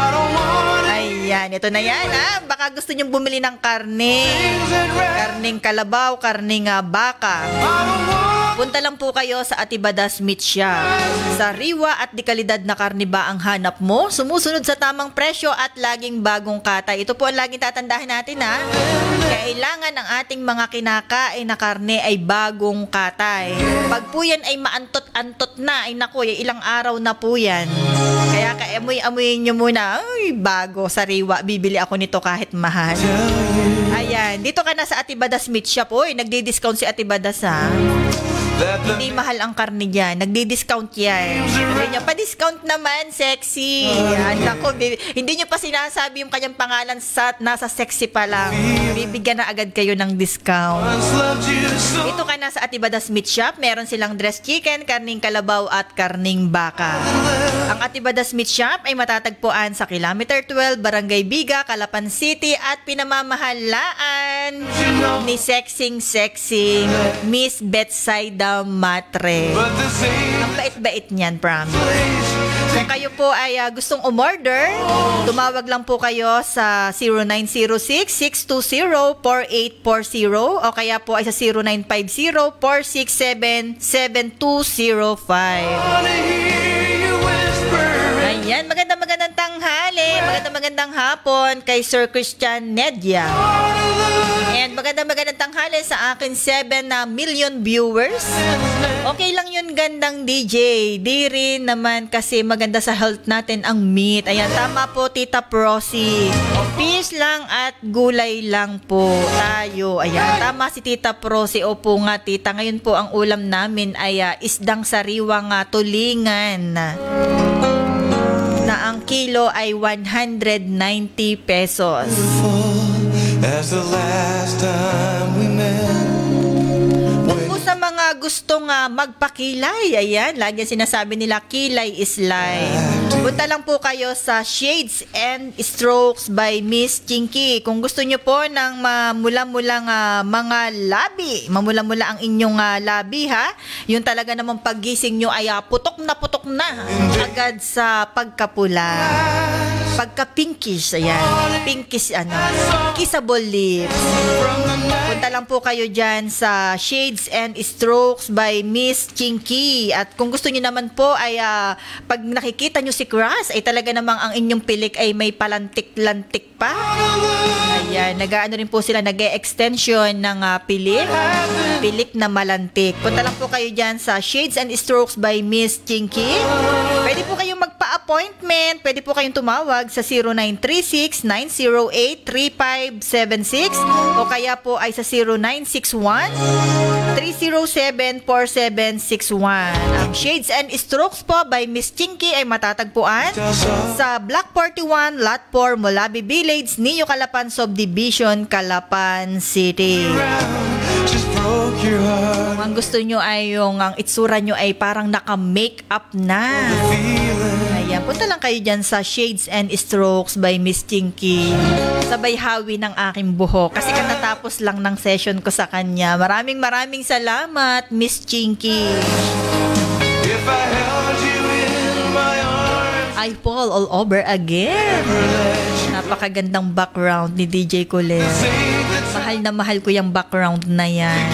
Ayan, ito na yan ha. Baka gusto nyong bumili ng karne. Karning kalabaw, karning uh, baka. Punta lang po kayo sa Atibadas Meat Shop. Sariwa at dekalidad na karne ba ang hanap mo? Sumusunod sa tamang presyo at laging bagong katay. Ito po ang laging tatandahan natin ha. Kailangan ng ating mga kinakain na karne ay bagong katay. Pag po yan ay maantot-antot na, ay naku, ilang araw na po yan. Kaya kaamoy-amoyin nyo muna, ay bago, sariwa, bibili ako nito kahit mahal. Ayan, dito ka na sa Atibadas Meat Shop. Uy, nagdi-discount si Atibadas ha. Hindi mahal ang karne dyan. Nagdi-discount yan. Sabi niya, pa-discount naman, sexy. Yan, ako, hindi niyo pa sinasabi yung kanyang pangalan sa nasa sexy pa lang. Bibigyan na agad kayo ng discount. Ito ka na sa Atibadas Meat Shop. Meron silang dressed chicken, karning kalabaw at karning baka. Ang Atibadas Meat Shop ay matatagpuan sa Kilometer twelve, Barangay Biga, Calapan City at pinamamahalaan ni Sexing Sexing Miss Betside Matre. Ang bait-bait niyan, promise. Kung kayo po ay uh, gustong umorder, tumawag lang po kayo sa zero nine zero six, six two zero, four eight four zero o kaya po ay sa zero nine five zero, four six seven, seven two zero five. Ayan, magandang magandang tanghali, magandang magandang hapon kay Sir Christian Nedya. And magandang magandang tanghali sa akin seven na million viewers. Okay lang yun, gandang D J. Di rin naman kasi maganda sa health natin ang meat. Ayan, tama po, Tita Prosy. Fish lang at gulay lang po tayo. Ayan, tama si Tita Prosy. Opo nga, Tita. Ngayon po ang ulam namin ay uh, isdang sariwang uh, tulingan. Na ang kilo ay one hundred ninety pesos. As the last time we met. Kung sa mga gustong uh, magpakilay, ayan, lagi sinasabi nila kilay is life. Punta lang po kayo sa Shades and Strokes by Miss Chinky. Kung gusto nyo po ng mamula-mulang uh, mga labi, mamula-mula ang inyong uh, labi, ha? Yun talaga namang paggising nyo ay uh, putok na putok na agad sa pagkapula. Pagka-pinkish, ayan. Pinkish, ano, kissable lips. Punta lang po kayo dyan sa Shades and Strokes by Miss Chinky. At kung gusto niyo naman po ay uh, pag nakikita nyo si Crush, ay talaga namang ang inyong pilik ay may palantik-lantik pa. Ayan, nag-ano rin po sila, nag-e-extension ng uh, pilik. Pilik na malantik. Punta lang po kayo dyan sa Shades and Strokes by Miss Chinky. Pwede po kayong magpa-appointment. Pwede po kayong tumawag sa zero nine three six, nine zero eight, three five seven six o kaya po ay sa zero nine six one, three zero seven, four seven six one. Ang Shades and Strokes po by Miss Chinky ay matatagpuan sa Block forty-one, Lot four, Molabi Village, Niyo Calapan Subdivision, Calapan City. Kung ang gusto nyo ay yung ang itsura nyo ay parang naka-makeup na. Ayan, punta lang kayo dyan sa Shades and Strokes by Miss Chinky. Sabay hawi ng aking buhok. Kasi katatapos lang ng session ko sa kanya. Maraming maraming salamat, Miss Chinky. If I held you in my arms, I fall all over again. Napakagandang background ni D J Kulit. Mahal na mahal ko yung background na yan.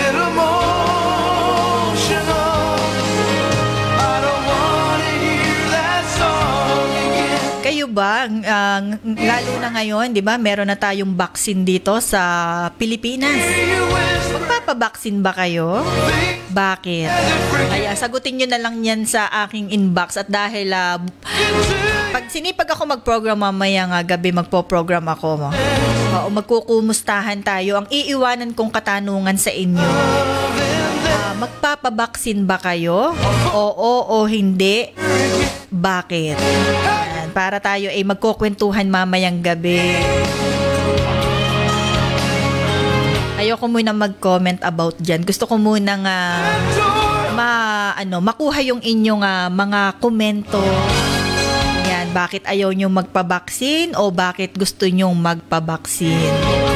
Kayo ba, uh, lalo na ngayon, di ba, meron na tayong vaccine dito sa Pilipinas. Magpapabaksin ba kayo? Bakit? Kaya sagutin nyo na lang yan sa aking inbox. At dahil uh, pag sinipag ako mag-program mamaya nga gabi, magpo-program ako mo. O magkukumustahan tayo. Ang iiwanan kong katanungan sa inyo, uh, magpapabaksin ba kayo? Oo o hindi? Bakit? Ayan, para tayo ay magkukwentuhan mamayang gabi. Ayoko muna mag-comment about dyan. Gusto ko muna nga ma, ano, makuha yung inyong uh, mga komento. Yan, bakit ayaw nyo magpabaksin o bakit gusto nyo magpabaksin?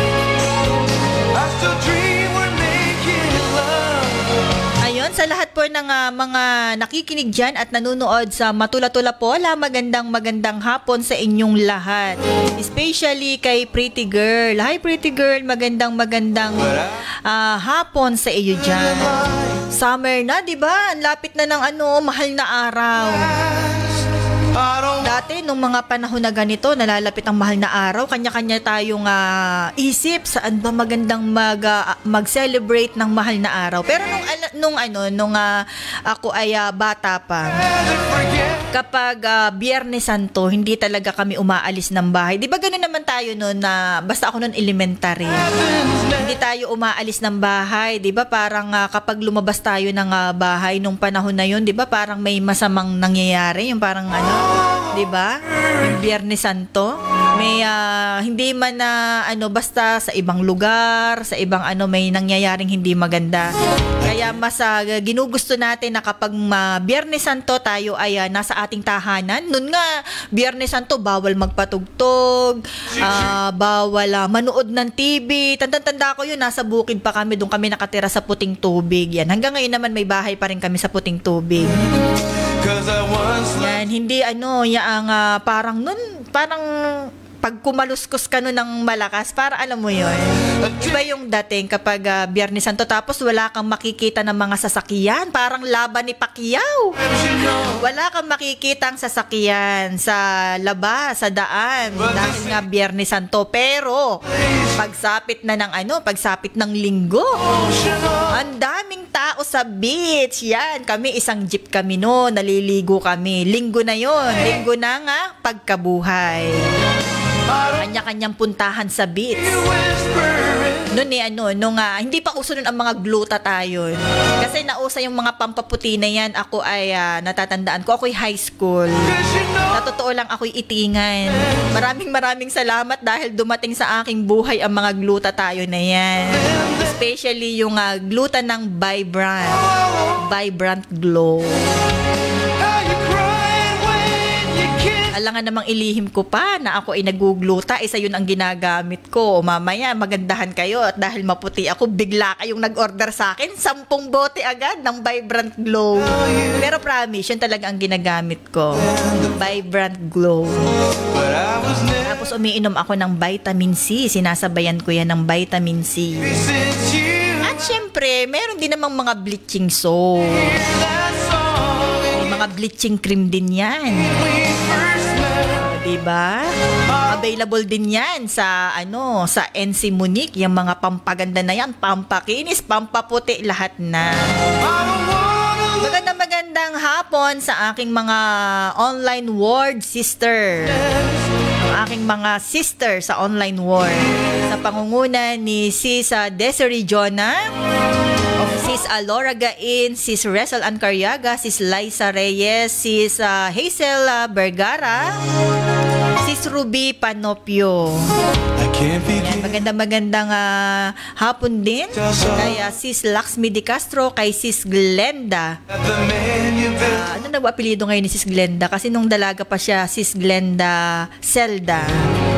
Ayun, sa lahat po ng uh, mga nakikinig dyan at nanonood sa Matula-Tula Pola, magandang magandang hapon sa inyong lahat. Especially kay Pretty Girl. Hi Pretty Girl, magandang magandang uh, hapon sa iyo dyan. Summer na, di ba? Ang lapit na ng ano, mahal na araw. Dati, nung mga panahon na ganito, nalalapit ang mahal na araw, kanya-kanya tayong uh, isip saan ba magandang mag, uh, mag-celebrate ng mahal na araw. Pero nung, nung, ano, nung uh, ako ay uh, bata pa, kapag uh, Biyernes Santo, hindi talaga kami umaalis ng bahay. Di ba gano'n naman tayo noon na, basta ako noon elementary, hindi tayo umaalis ng bahay. Di ba parang uh, kapag lumabas tayo ng uh, bahay nung panahon na yun, di ba parang may masamang nangyayari, yung parang ano, di ba? Yung Biyernes Santo, may uh, hindi man na uh, ano basta sa ibang lugar, sa ibang ano may nangyayaring hindi maganda. Kaya mas uh, ginugusto natin na kapag uh, Biyernes Santo tayo ay uh, nasa ating tahanan. Noon nga Biyernes Santo bawal magpatugtog, uh, bawal uh, manood ng T V. Tanda-tanda ko yun, nasa bukid pa kami, doon kami nakatira sa Puting Tubig. Yan. Hanggang ngayon naman may bahay pa rin kami sa Puting Tubig. Yan, hindi ano, yang uh, parang nun, parang pag kumaluskos ka nun ng malakas, para alam mo yun, iba yung dating kapag uh, Biyernes Santo tapos wala kang makikita ng mga sasakyan, parang laban ni Pacquiao. Wala kang makikita ang sasakyan sa labas, sa daan, dahil nga Biyernes Santo. Pero pagsapit na ng ano, pagsapit ng linggo, ang daming tao sa beach. Yan, kami isang jeep kami no, naliligo kami. Linggo na yon, linggo na nga pagkabuhay. Kanya-kanyang puntahan sa beach. Noon eh, ano, nung uh, hindi pa uso nun ang mga glutathione. Kasi nausa yung mga pampaputi na yan. Ako ay uh, natatandaan ko. Ako'y high school. Sa totoo lang, ako'y itingan. Maraming maraming salamat dahil dumating sa aking buhay ang mga glutathione na yan. Especially yung uh, gluta ng Vibrant. Vibrant Glow. Alangan namang ilihim ko pa na ako ay nagugluta, isa yun ang ginagamit ko. Mamaya magandahan kayo at dahil maputi ako, bigla kayong nag-order sa akin, sampung bote agad ng Vibrant Glow. Pero promise, yun talaga ang ginagamit ko. Vibrant Glow. Tapos umiinom ako ng vitamin C, sinasabayan ko yan ng vitamin C. At syempre, meron din namang mga bleaching soap. May mga bleaching cream din yan. Diba? Available din yan sa ano, sa N C Monique, yung mga pampaganda na yan, pampakinis, pampaputi, lahat na. Magandang magandang hapon sa aking mga online ward sister. Ang aking mga sister sa online ward. Sa pangunguna ni Sis uh, Desiree Jonah, Sis Alora Gain, Sis Resel Ancarriaga, Sis Liza Reyes, Sis uh, Hazel uh, Vergara, Sis Ruby Panopio. Yan, magandang-magandang uh, hapon din kay uh, Sis Laxmi De Castro, kay Sis Glenda. Uh, ano na ba apelyido ngayon ni Sis Glenda? Kasi nung dalaga pa siya, Sis Glenda Zelda.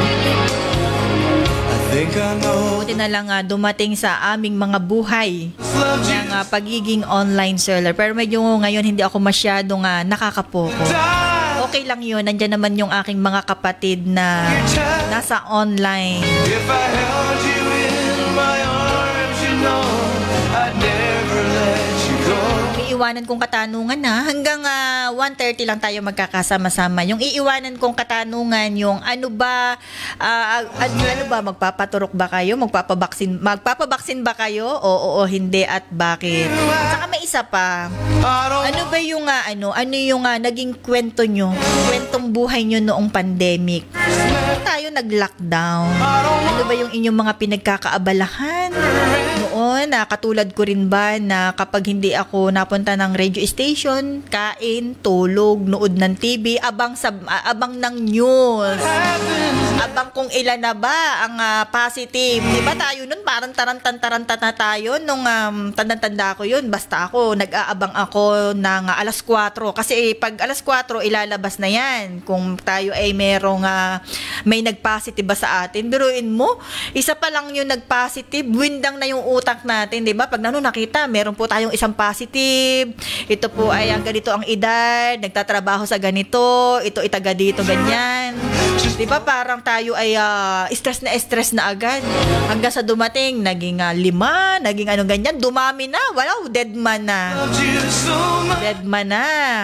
Buti na lang uh, dumating sa aming mga buhay ng uh, pagiging online seller. Pero medyo ngayon hindi ako masyadong uh, nakakapoko. Okay lang yun. Nandiyan naman yung aking mga kapatid na nasa online. If I held you in my arms, you know I'd never let you go. Iiwanan kong katanungan na hanggang uh, one thirty lang tayo magkakasama-sama. Yung iiwanan kong katanungan, yung ano ba, uh, ano, ano ba, magpapaturok ba kayo? Magpapabaksin, magpapabaksin ba kayo? Oo o hindi at bakit? Saka may isa pa. Ano ba yung, uh, ano, ano yung uh, naging kwento nyo? Kwentong buhay nyo noong pandemic? Tayo nag-lockdown. Ano ba yung inyong mga pinagkakaabalahan? Noon, uh, katulad ko rin ba na kapag hindi ako napunta ng radio station, kain, tulog, nood ng T V, abang sa uh, abang ng news. Abang kung ilan na ba ang uh, positive. Di ba tayo nun parang tarantan-tarantan na tayo nung um, tanda-tanda ko yun. Basta ako, nag-aabang ako ng uh, alas kwatro. Kasi eh, pag alas kwatro, ilalabas na yan. Kung tayo ay merong uh, may nag-positive ba sa atin. Biruin mo, isa pa lang yung nag-positive, windang na yung utak natin. Di ba? Pag nano nakita, meron po tayong isang positive. Ito po ay ang ganito ang edad, nagtatrabaho sa ganito, ito itaga dito, ganyan. Di ba parang tayo ay uh, stress na stress na agad. Hanggang sa dumating, naging uh, lima, naging ano ganyan, dumami na. Wow, dead man na. Dead man na.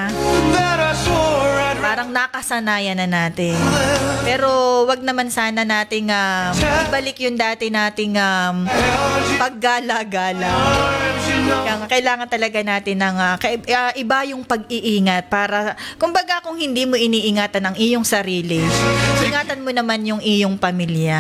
Parang nakasanayan na natin. Pero wag naman sana nating um, ibalik yung dati nating um, paggala-gala. Kaya kailangan talaga natin ng uh, uh, iba yung pag-iingat para, kumbaga kung hindi mo iniingatan ang iyong sarili, ingatan mo naman yung iyong pamilya.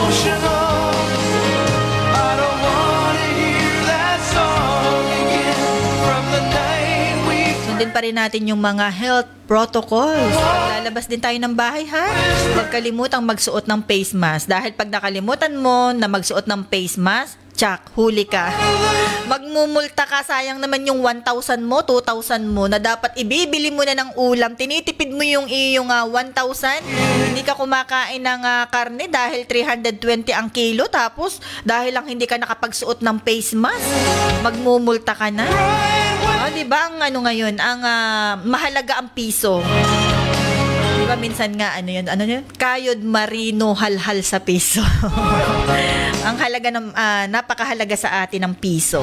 Sundin pa rin natin yung mga health protocols. Lalabas din tayo ng bahay, ha? Huwag kalimutang magsuot ng face mask. Dahil pag nakalimutan mo na magsuot ng face mask, tsak, huli ka. Magmumulta ka, sayang naman yung one thousand mo, two thousand mo na dapat ibibili mo na ng ulam. Tinitipid mo yung iyong uh, one thousand. Hindi ka kumakain ng uh, karne dahil three hundred twenty ang kilo. Tapos, dahil lang hindi ka nakapagsuot ng face mask, magmumulta ka na. Oh, diba ang ano ngayon, ang uh, mahalaga ang piso. ba minsan nga, ano yun, ano yun? Kayod marino, halhal sa piso. Ang halaga ng, uh, napakahalaga sa atin ng piso.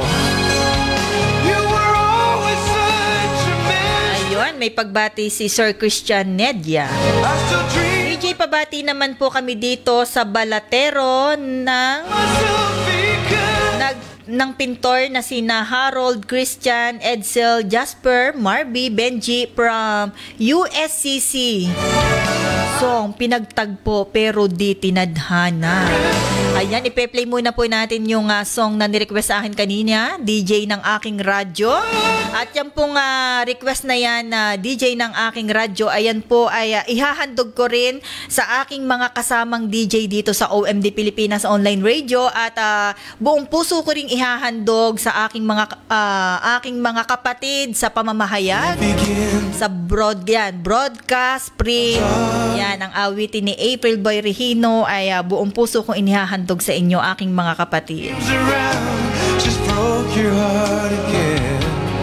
Ayun, may pagbati si Sir Christian Nedia. D J, pabati naman po kami dito sa Balatero ng nag ng pintor na sina Harold, Christian, Edsel, Jasper, Marby, Benji from U S C C. Song pinagtagpo pero di tinadhana. Ayan, ipe-play muna po natin yung uh, song na ni-request sa akin kanina, D J ng aking radyo. At yan pong uh, request na yan, uh, D J ng aking radyo, ayan po ay uh, ihahandog ko rin sa aking mga kasamang D J dito sa O M D Pilipinas Online Radio at uh, buong puso ko ring ihahandog sa aking mga uh, aking mga kapatid sa pamamahayag, sa broad yan, broadcast, print, yan ang awitin ni April Boy Regino ay uh, buong puso kong inihahandog sa inyo aking mga kapatid. Just broke your heart again.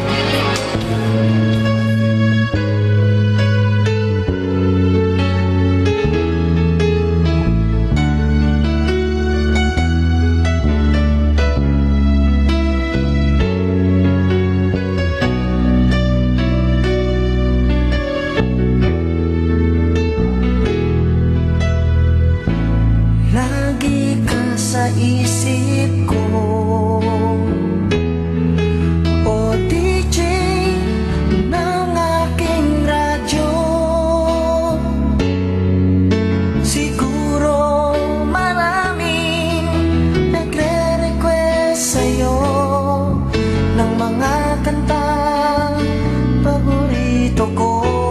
Lagi ka sa isip ko, o D J ng aking radyo. Siguro maraming nagre-request sa'yo ng mga kantang paborito ko.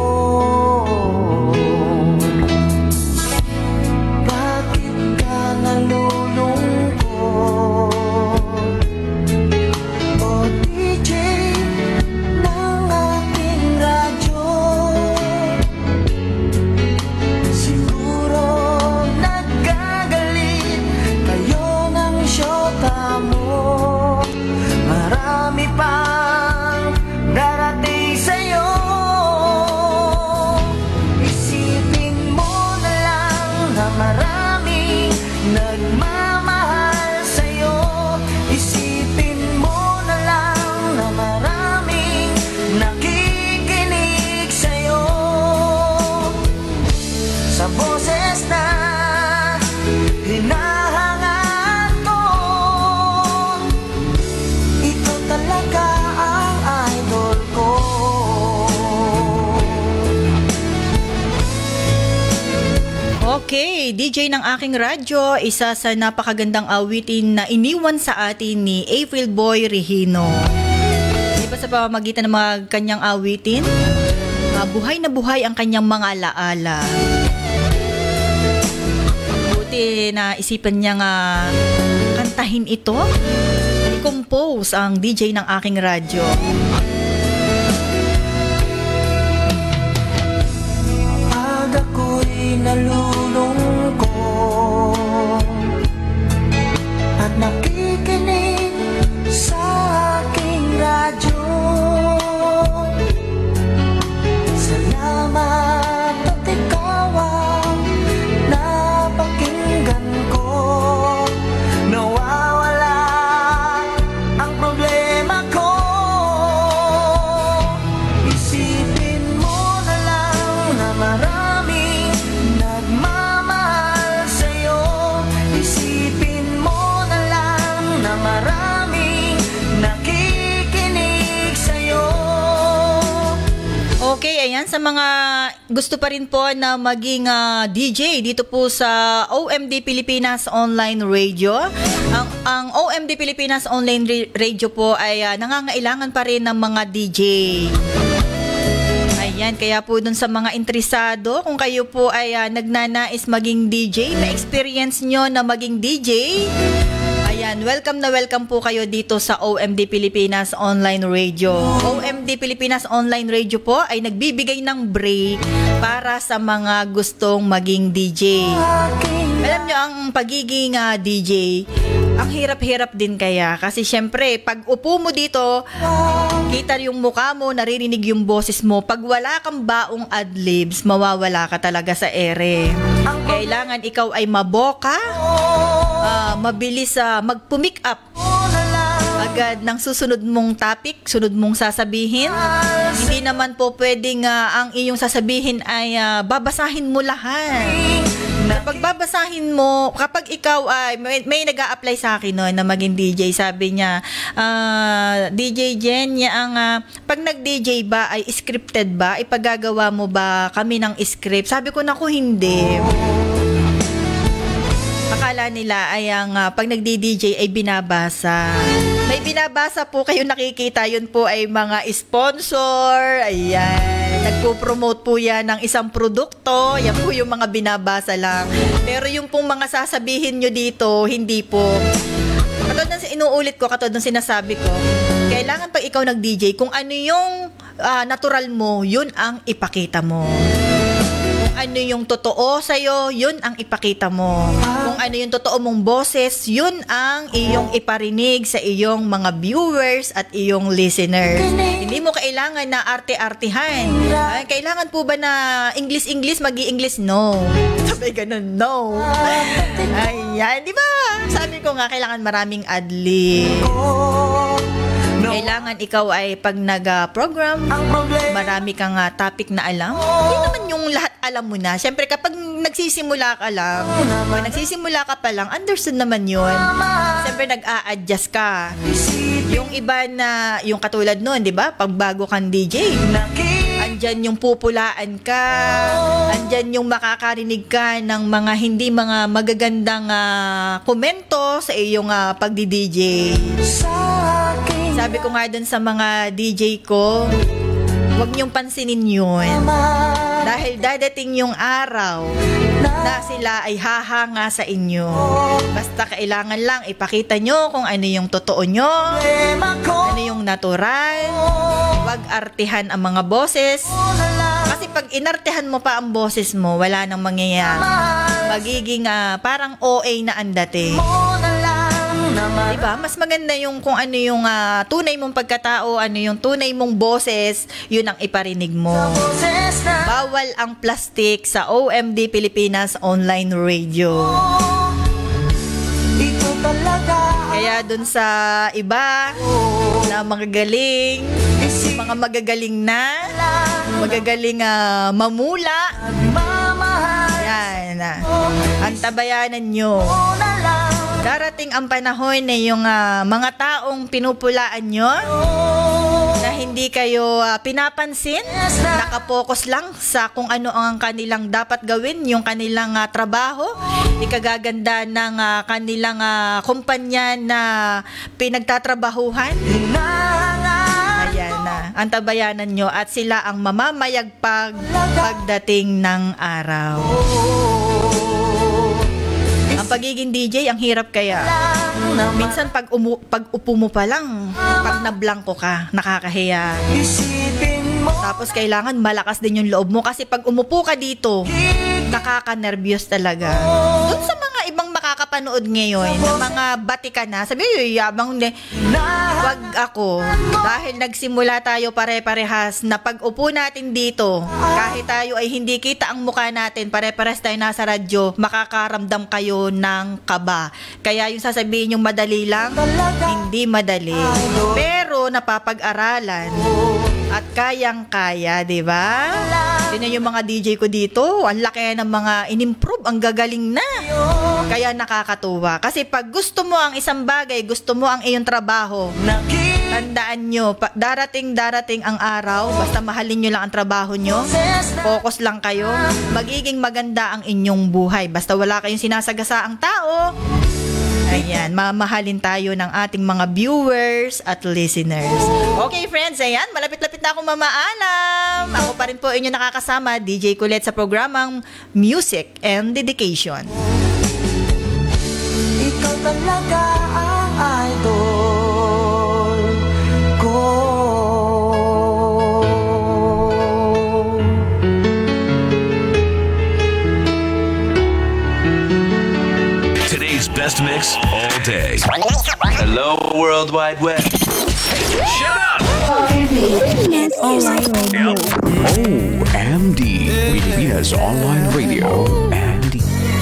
Okay, D J ng aking radyo, isa sa napakagandang awitin na iniwan sa atin ni April Boy Regino. Di ba sa pamamagitan ng mga kanyang awitin, uh, buhay na buhay ang kanyang mga alaala. Buti na isipan niya nga kantahin ito, i-compose ang D J ng aking radyo. Pag ako'y nalulungkot at nakikinig sa aking radyo, salamat at ikaw ang napakinggan ko. Nawawala ang problema ko. Isipin mo na lang na maraming nagmamahal sa'yo. Isipin mo na lang na maraming nakikinig sa'yo. Okay, ayan, sa mga gusto pa rin po na maging uh, D J dito po sa O M D Pilipinas Online Radio. Ang, ang O M D Pilipinas Online Radio po ay uh, nangangailangan pa rin ng mga D J. Ayan, kaya po dun sa mga interesado, kung kayo po ay uh, nagnanais maging D J, na-experience nyo na maging D J, ayan, welcome na welcome po kayo dito sa O M D Pilipinas Online Radio. O M D Pilipinas Online Radio po ay nagbibigay ng break para sa mga gustong maging D J. Alam nyo, ang pagiging uh, D J, Ang hirap-hirap din kaya. Kasi syempre, pag upo mo dito, kita yung mukha mo, naririnig yung boses mo. Pag wala kang baong adlibs, mawawala ka talaga sa ere. Kailangan ikaw ay maboka, uh, mabilis uh, magpumick up agad ng susunod mong topic, sunod mong sasabihin. Hindi naman po pwedeng uh, ang iyong sasabihin ay uh, babasahin mo lahat. Kapag babasahin mo, kapag ikaw ay, may, may nag-a-apply sa akin no, na maging D J, sabi niya, uh, D J Jen, niya ang, uh, pag nag-D J ba, ay scripted ba? Ipagagawa mo ba kami ng script? Sabi ko, naku, hindi. Akala nila ay ang uh, pag nag-D J ay binabasa. May binabasa po kayo nakikita, yun po ay mga sponsor. Ayan, nagpo-promote po yan ng isang produkto. Yan po yung mga binabasa lang. Pero yung pong mga sasabihin nyo dito, hindi po. Katulad ng inuulit ko, katulad ng sinasabi ko, kailangan pag ikaw nag-D J, kung ano yung uh, natural mo, yun ang ipakita mo. Ano yung totoo sa'yo, yun ang ipakita mo. Kung ano yung totoo mong boses, yun ang iyong iparinig sa iyong mga viewers at iyong listeners. Hindi mo kailangan na arte-artihan. Ay, kailangan po ba na English-English, magi-English? No. Sabi ganun, no. Ayan, di ba? Sabi ko nga, kailangan maraming adlib. Kailangan ikaw ay pag nag-program, marami kang uh, topic na alam. Hindi naman yung lahat alam mo na. Siyempre, kapag nagsisimula ka lang, pag nagsisimula ka pa lang, understood naman yun. Siyempre, nag-a-adjust ka. Yung iba na, yung katulad nun, di ba? Pag bago kang D J, andyan yung pupulaan ka, andyan yung makakarinig ka ng mga hindi mga magagandang uh, komento sa iyong uh, pag-D J. Sabi ko nga dun sa mga D J ko, huwag niyong pansinin yun. Dahil dadating yung araw na sila ay hahanga sa inyo. Basta kailangan lang ipakita nyo kung ano yung totoo nyo, ano yung natural. Huwag artihan ang mga boses. Kasi pag inartihan mo pa ang boses mo, wala nang mangyayari. Magiging uh, parang O A na ang dating. Diba? Mas maganda yung kung ano yung uh, tunay mong pagkatao, ano yung tunay mong boses, yun ang iparinig mo. Bawal ang plastic sa O M D Pilipinas Online Radio. Kaya dun sa iba na magagaling, mga magagaling na, magagaling uh, mamula, yan, antabayanan nyo. Darating ang panahon na yung uh, mga taong pinupulaan nyo, na hindi kayo uh, pinapansin, nakapokus lang sa kung ano ang kanilang dapat gawin, yung kanilang uh, trabaho, ikagaganda ng uh, kanilang uh, kumpanya na pinagtatrabahuhan. Ayan na, antabayanan nyo at sila ang mamamayagpag pagdating ng araw. Ang pagiging D J, ang hirap kaya. Minsan pag, umu, pag upo mo pa lang, pag nablangko ka, nakakahiya. Tapos kailangan malakas din yung loob mo kasi pag umupo ka dito, nakaka-nervyos talaga. Doon sa mga ibang makakapanood ngayon, na mga batika na, sabi yung yabang hindi. Wag ako. Dahil nagsimula tayo pare-parehas na pag upo natin dito, kahit tayo ay hindi kita ang mukha natin, pare-pares tayo nasa radyo, makakaramdam kayo ng kaba. Kaya yung sasabihin yung madali lang, hindi madali. Pero napapag-aralan at kayang-kaya, di ba? Tingnan yung mga D J ko dito, ang laki ng mga in-improve, ang gagaling na. Kaya nakakatuwa. Kasi pag gusto mo ang isang bagay, gusto mo ang iyong trabaho, tandaan nyo, darating-darating ang araw, basta mahalin nyo lang ang trabaho nyo, focus lang kayo, magiging maganda ang inyong buhay. Basta wala kayong sinasagasaang tao, ayan, mamahalin tayo ng ating mga viewers at listeners. Okay friends, ayan, malapit-lapit na akong mamaalam. Ako pa rin po inyo nakakasama, D J Kulit sa programang Music and Dedication. Ikaw talaga ang idol ko. Today's best mix all day. Hello, World Wide Web. Shut up! O M D, Pilipinas Online Radio. M D.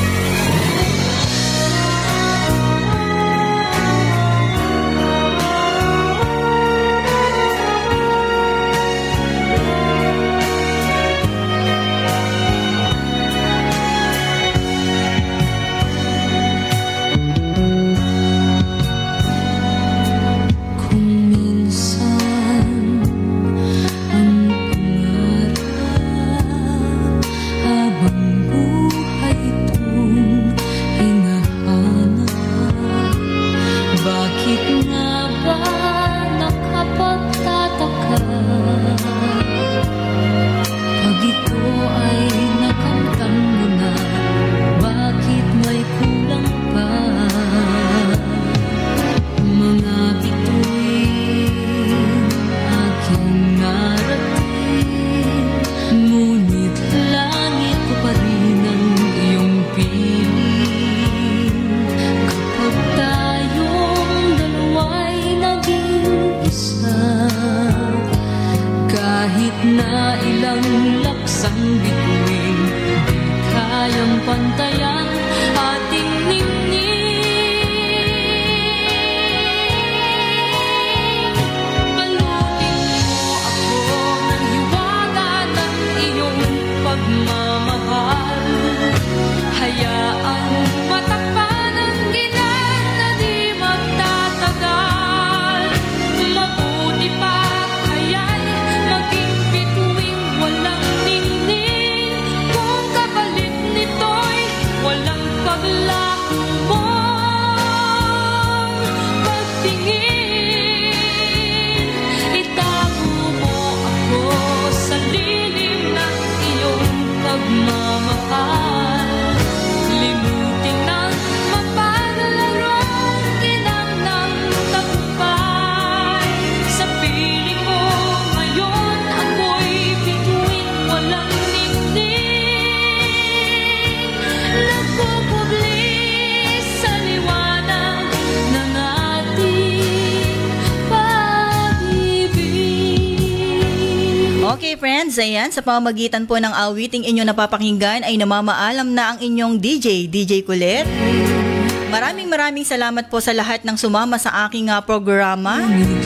Okay friends, ayan, sa pamamagitan po ng awiting inyo napapakinggan ay namamaalam na ang inyong D J, D J Kulit. Maraming maraming salamat po sa lahat ng sumama sa aking uh, programa.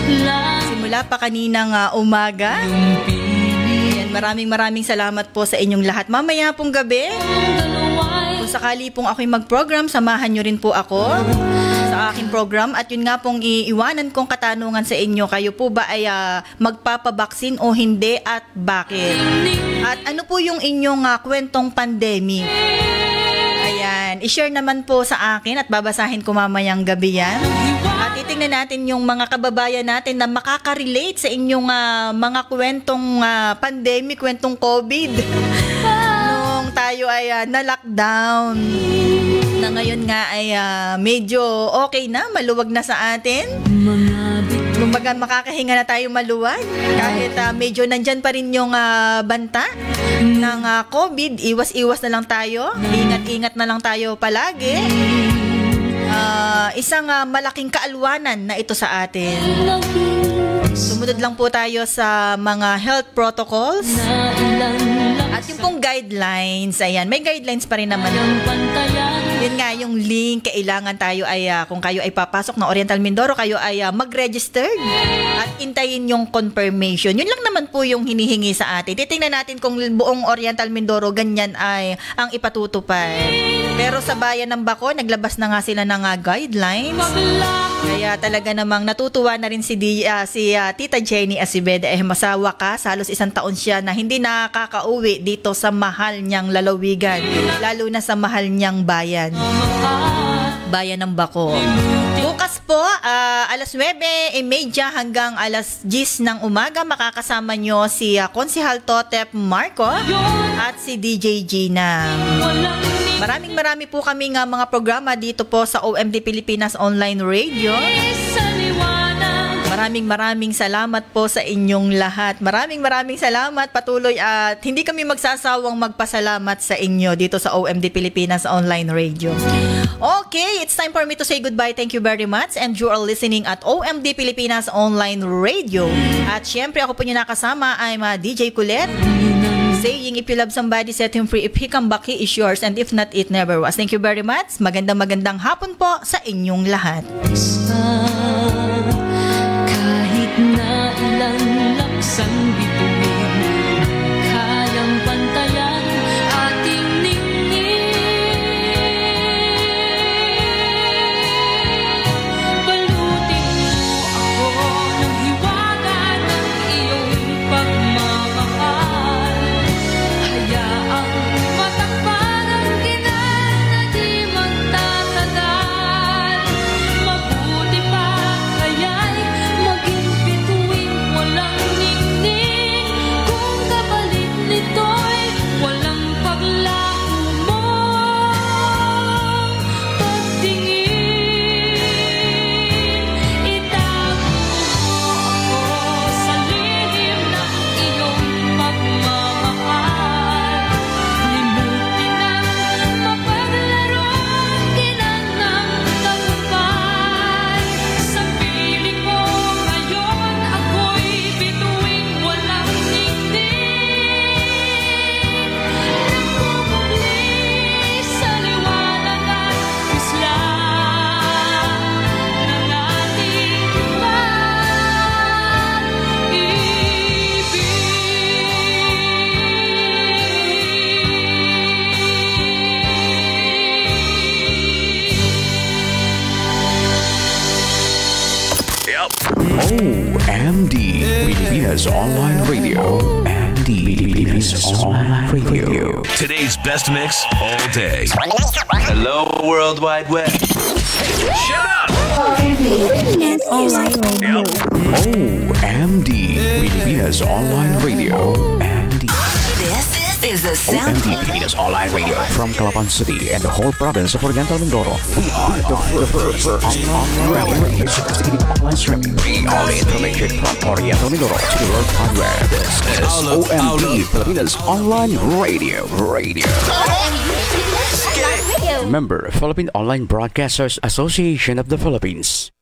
Simula pa kaninang uh, umaga. Ayan, maraming maraming salamat po sa inyong lahat. Mamaya pong gabi, kung sakali pong ako'y mag-program, samahan nyo rin po ako sa aking program. At yun nga pong iiwanan kong katanungan sa inyo, kayo po ba ay uh, magpapabaksin o hindi at bakit? At ano po yung inyong uh, kwentong pandemic? Ayan, i-share naman po sa akin at babasahin ko mamayang gabi yan. At titingnan natin yung mga kababayan natin na makaka-relate sa inyong uh, mga kwentong uh, pandemic, kwentong COVID. Nung tayo ay uh, na-lockdown, na ngayon nga ay uh, medyo okay na, maluwag na sa atin. Kumbaga makakahinga na tayo maluwag kahit uh, medyo nandyan pa rin yung uh, banta ng uh, COVID. Iwas-iwas na lang tayo, ingat-ingat na lang tayo palagi. Uh, isang uh, malaking kaalwanan na ito sa atin. Sumunod lang po tayo sa mga health protocols at yung pong guidelines. Ayan, may guidelines pa rin naman. Yun nga, yung link, kailangan tayo ay, uh, kung kayo ay papasok ng Oriental Mindoro, kayo ay uh, mag-register at intayin yung confirmation. Yun lang naman po yung hinihingi sa atin. Titingnan natin kung buong Oriental Mindoro ganyan ay ang ipatutupad. Pero sa bayan ng Baco, naglabas na nga sila ng uh, guidelines. Kaya talaga namang natutuwa na rin si, Di, uh, si uh, Tita Jenny Acibeda. Eh, masawa ka, halos isang taon siya na hindi nakakauwi dito sa mahal niyang lalawigan. Lalo na sa mahal niyang bayan. Bayan ng Baco. Bukas po, uh, alas nuwebe e media hanggang alas diyes ng umaga, makakasama nyo si uh, Konsehal Totep Marco at si D J Gina. Maraming marami po kami nga mga programa dito po sa O M D Pilipinas Online Radio. Maraming maraming salamat po sa inyong lahat. Maraming maraming salamat. Patuloy at hindi kami magsasawang magpasalamat sa inyo dito sa O M D Pilipinas Online Radio. Okay, it's time for me to say goodbye. Thank you very much. And you are listening at O M D Pilipinas Online Radio. At syempre ako po nyo nakasama ay uh, D J KULIT. Saying, if you love somebody, set him free. If he come back, he is yours. And if not, it never was. Thank you very much. Magandang magandang hapon po sa inyong lahat. Kahit na ilang laksang bituin, kayang pantayan ating ningning. Balutin mo ako ng hiwaga ng iyong pagmamahal. Hayaang matakpan ang ginal na di magtatagal. Mabuti pa kaya'y maging bituin walang ningning. Kung kapalit nito'y walang paglaho mong pagtingin. Itago mo ako sa lihim ng iyong pagmamahal. Limutin ang mapaglaro ang ginang ng tagumpay. Sa piling mo ngayon ako'y bituin walang ningning. Nagmumuli sa liwanag at pisla ng ating Yep. O M D Pilipinas Online Radio. O M D Pilipinas Online Radio. Today's best mix all day. Hello, World Wide Web. Shut up! O M D Pilipinas Online Radio. O M D This is the O M sound. D Pilipinas Online Radio from Calapan City and the whole province of Oriental Mindoro. We are the first online radio online streaming. We are the information from Oriental Mindoro to the World Wide Web. This is O M D Pilipinas Online Radio. Radio. Member, Philippine Online Broadcasters Association of the Philippines.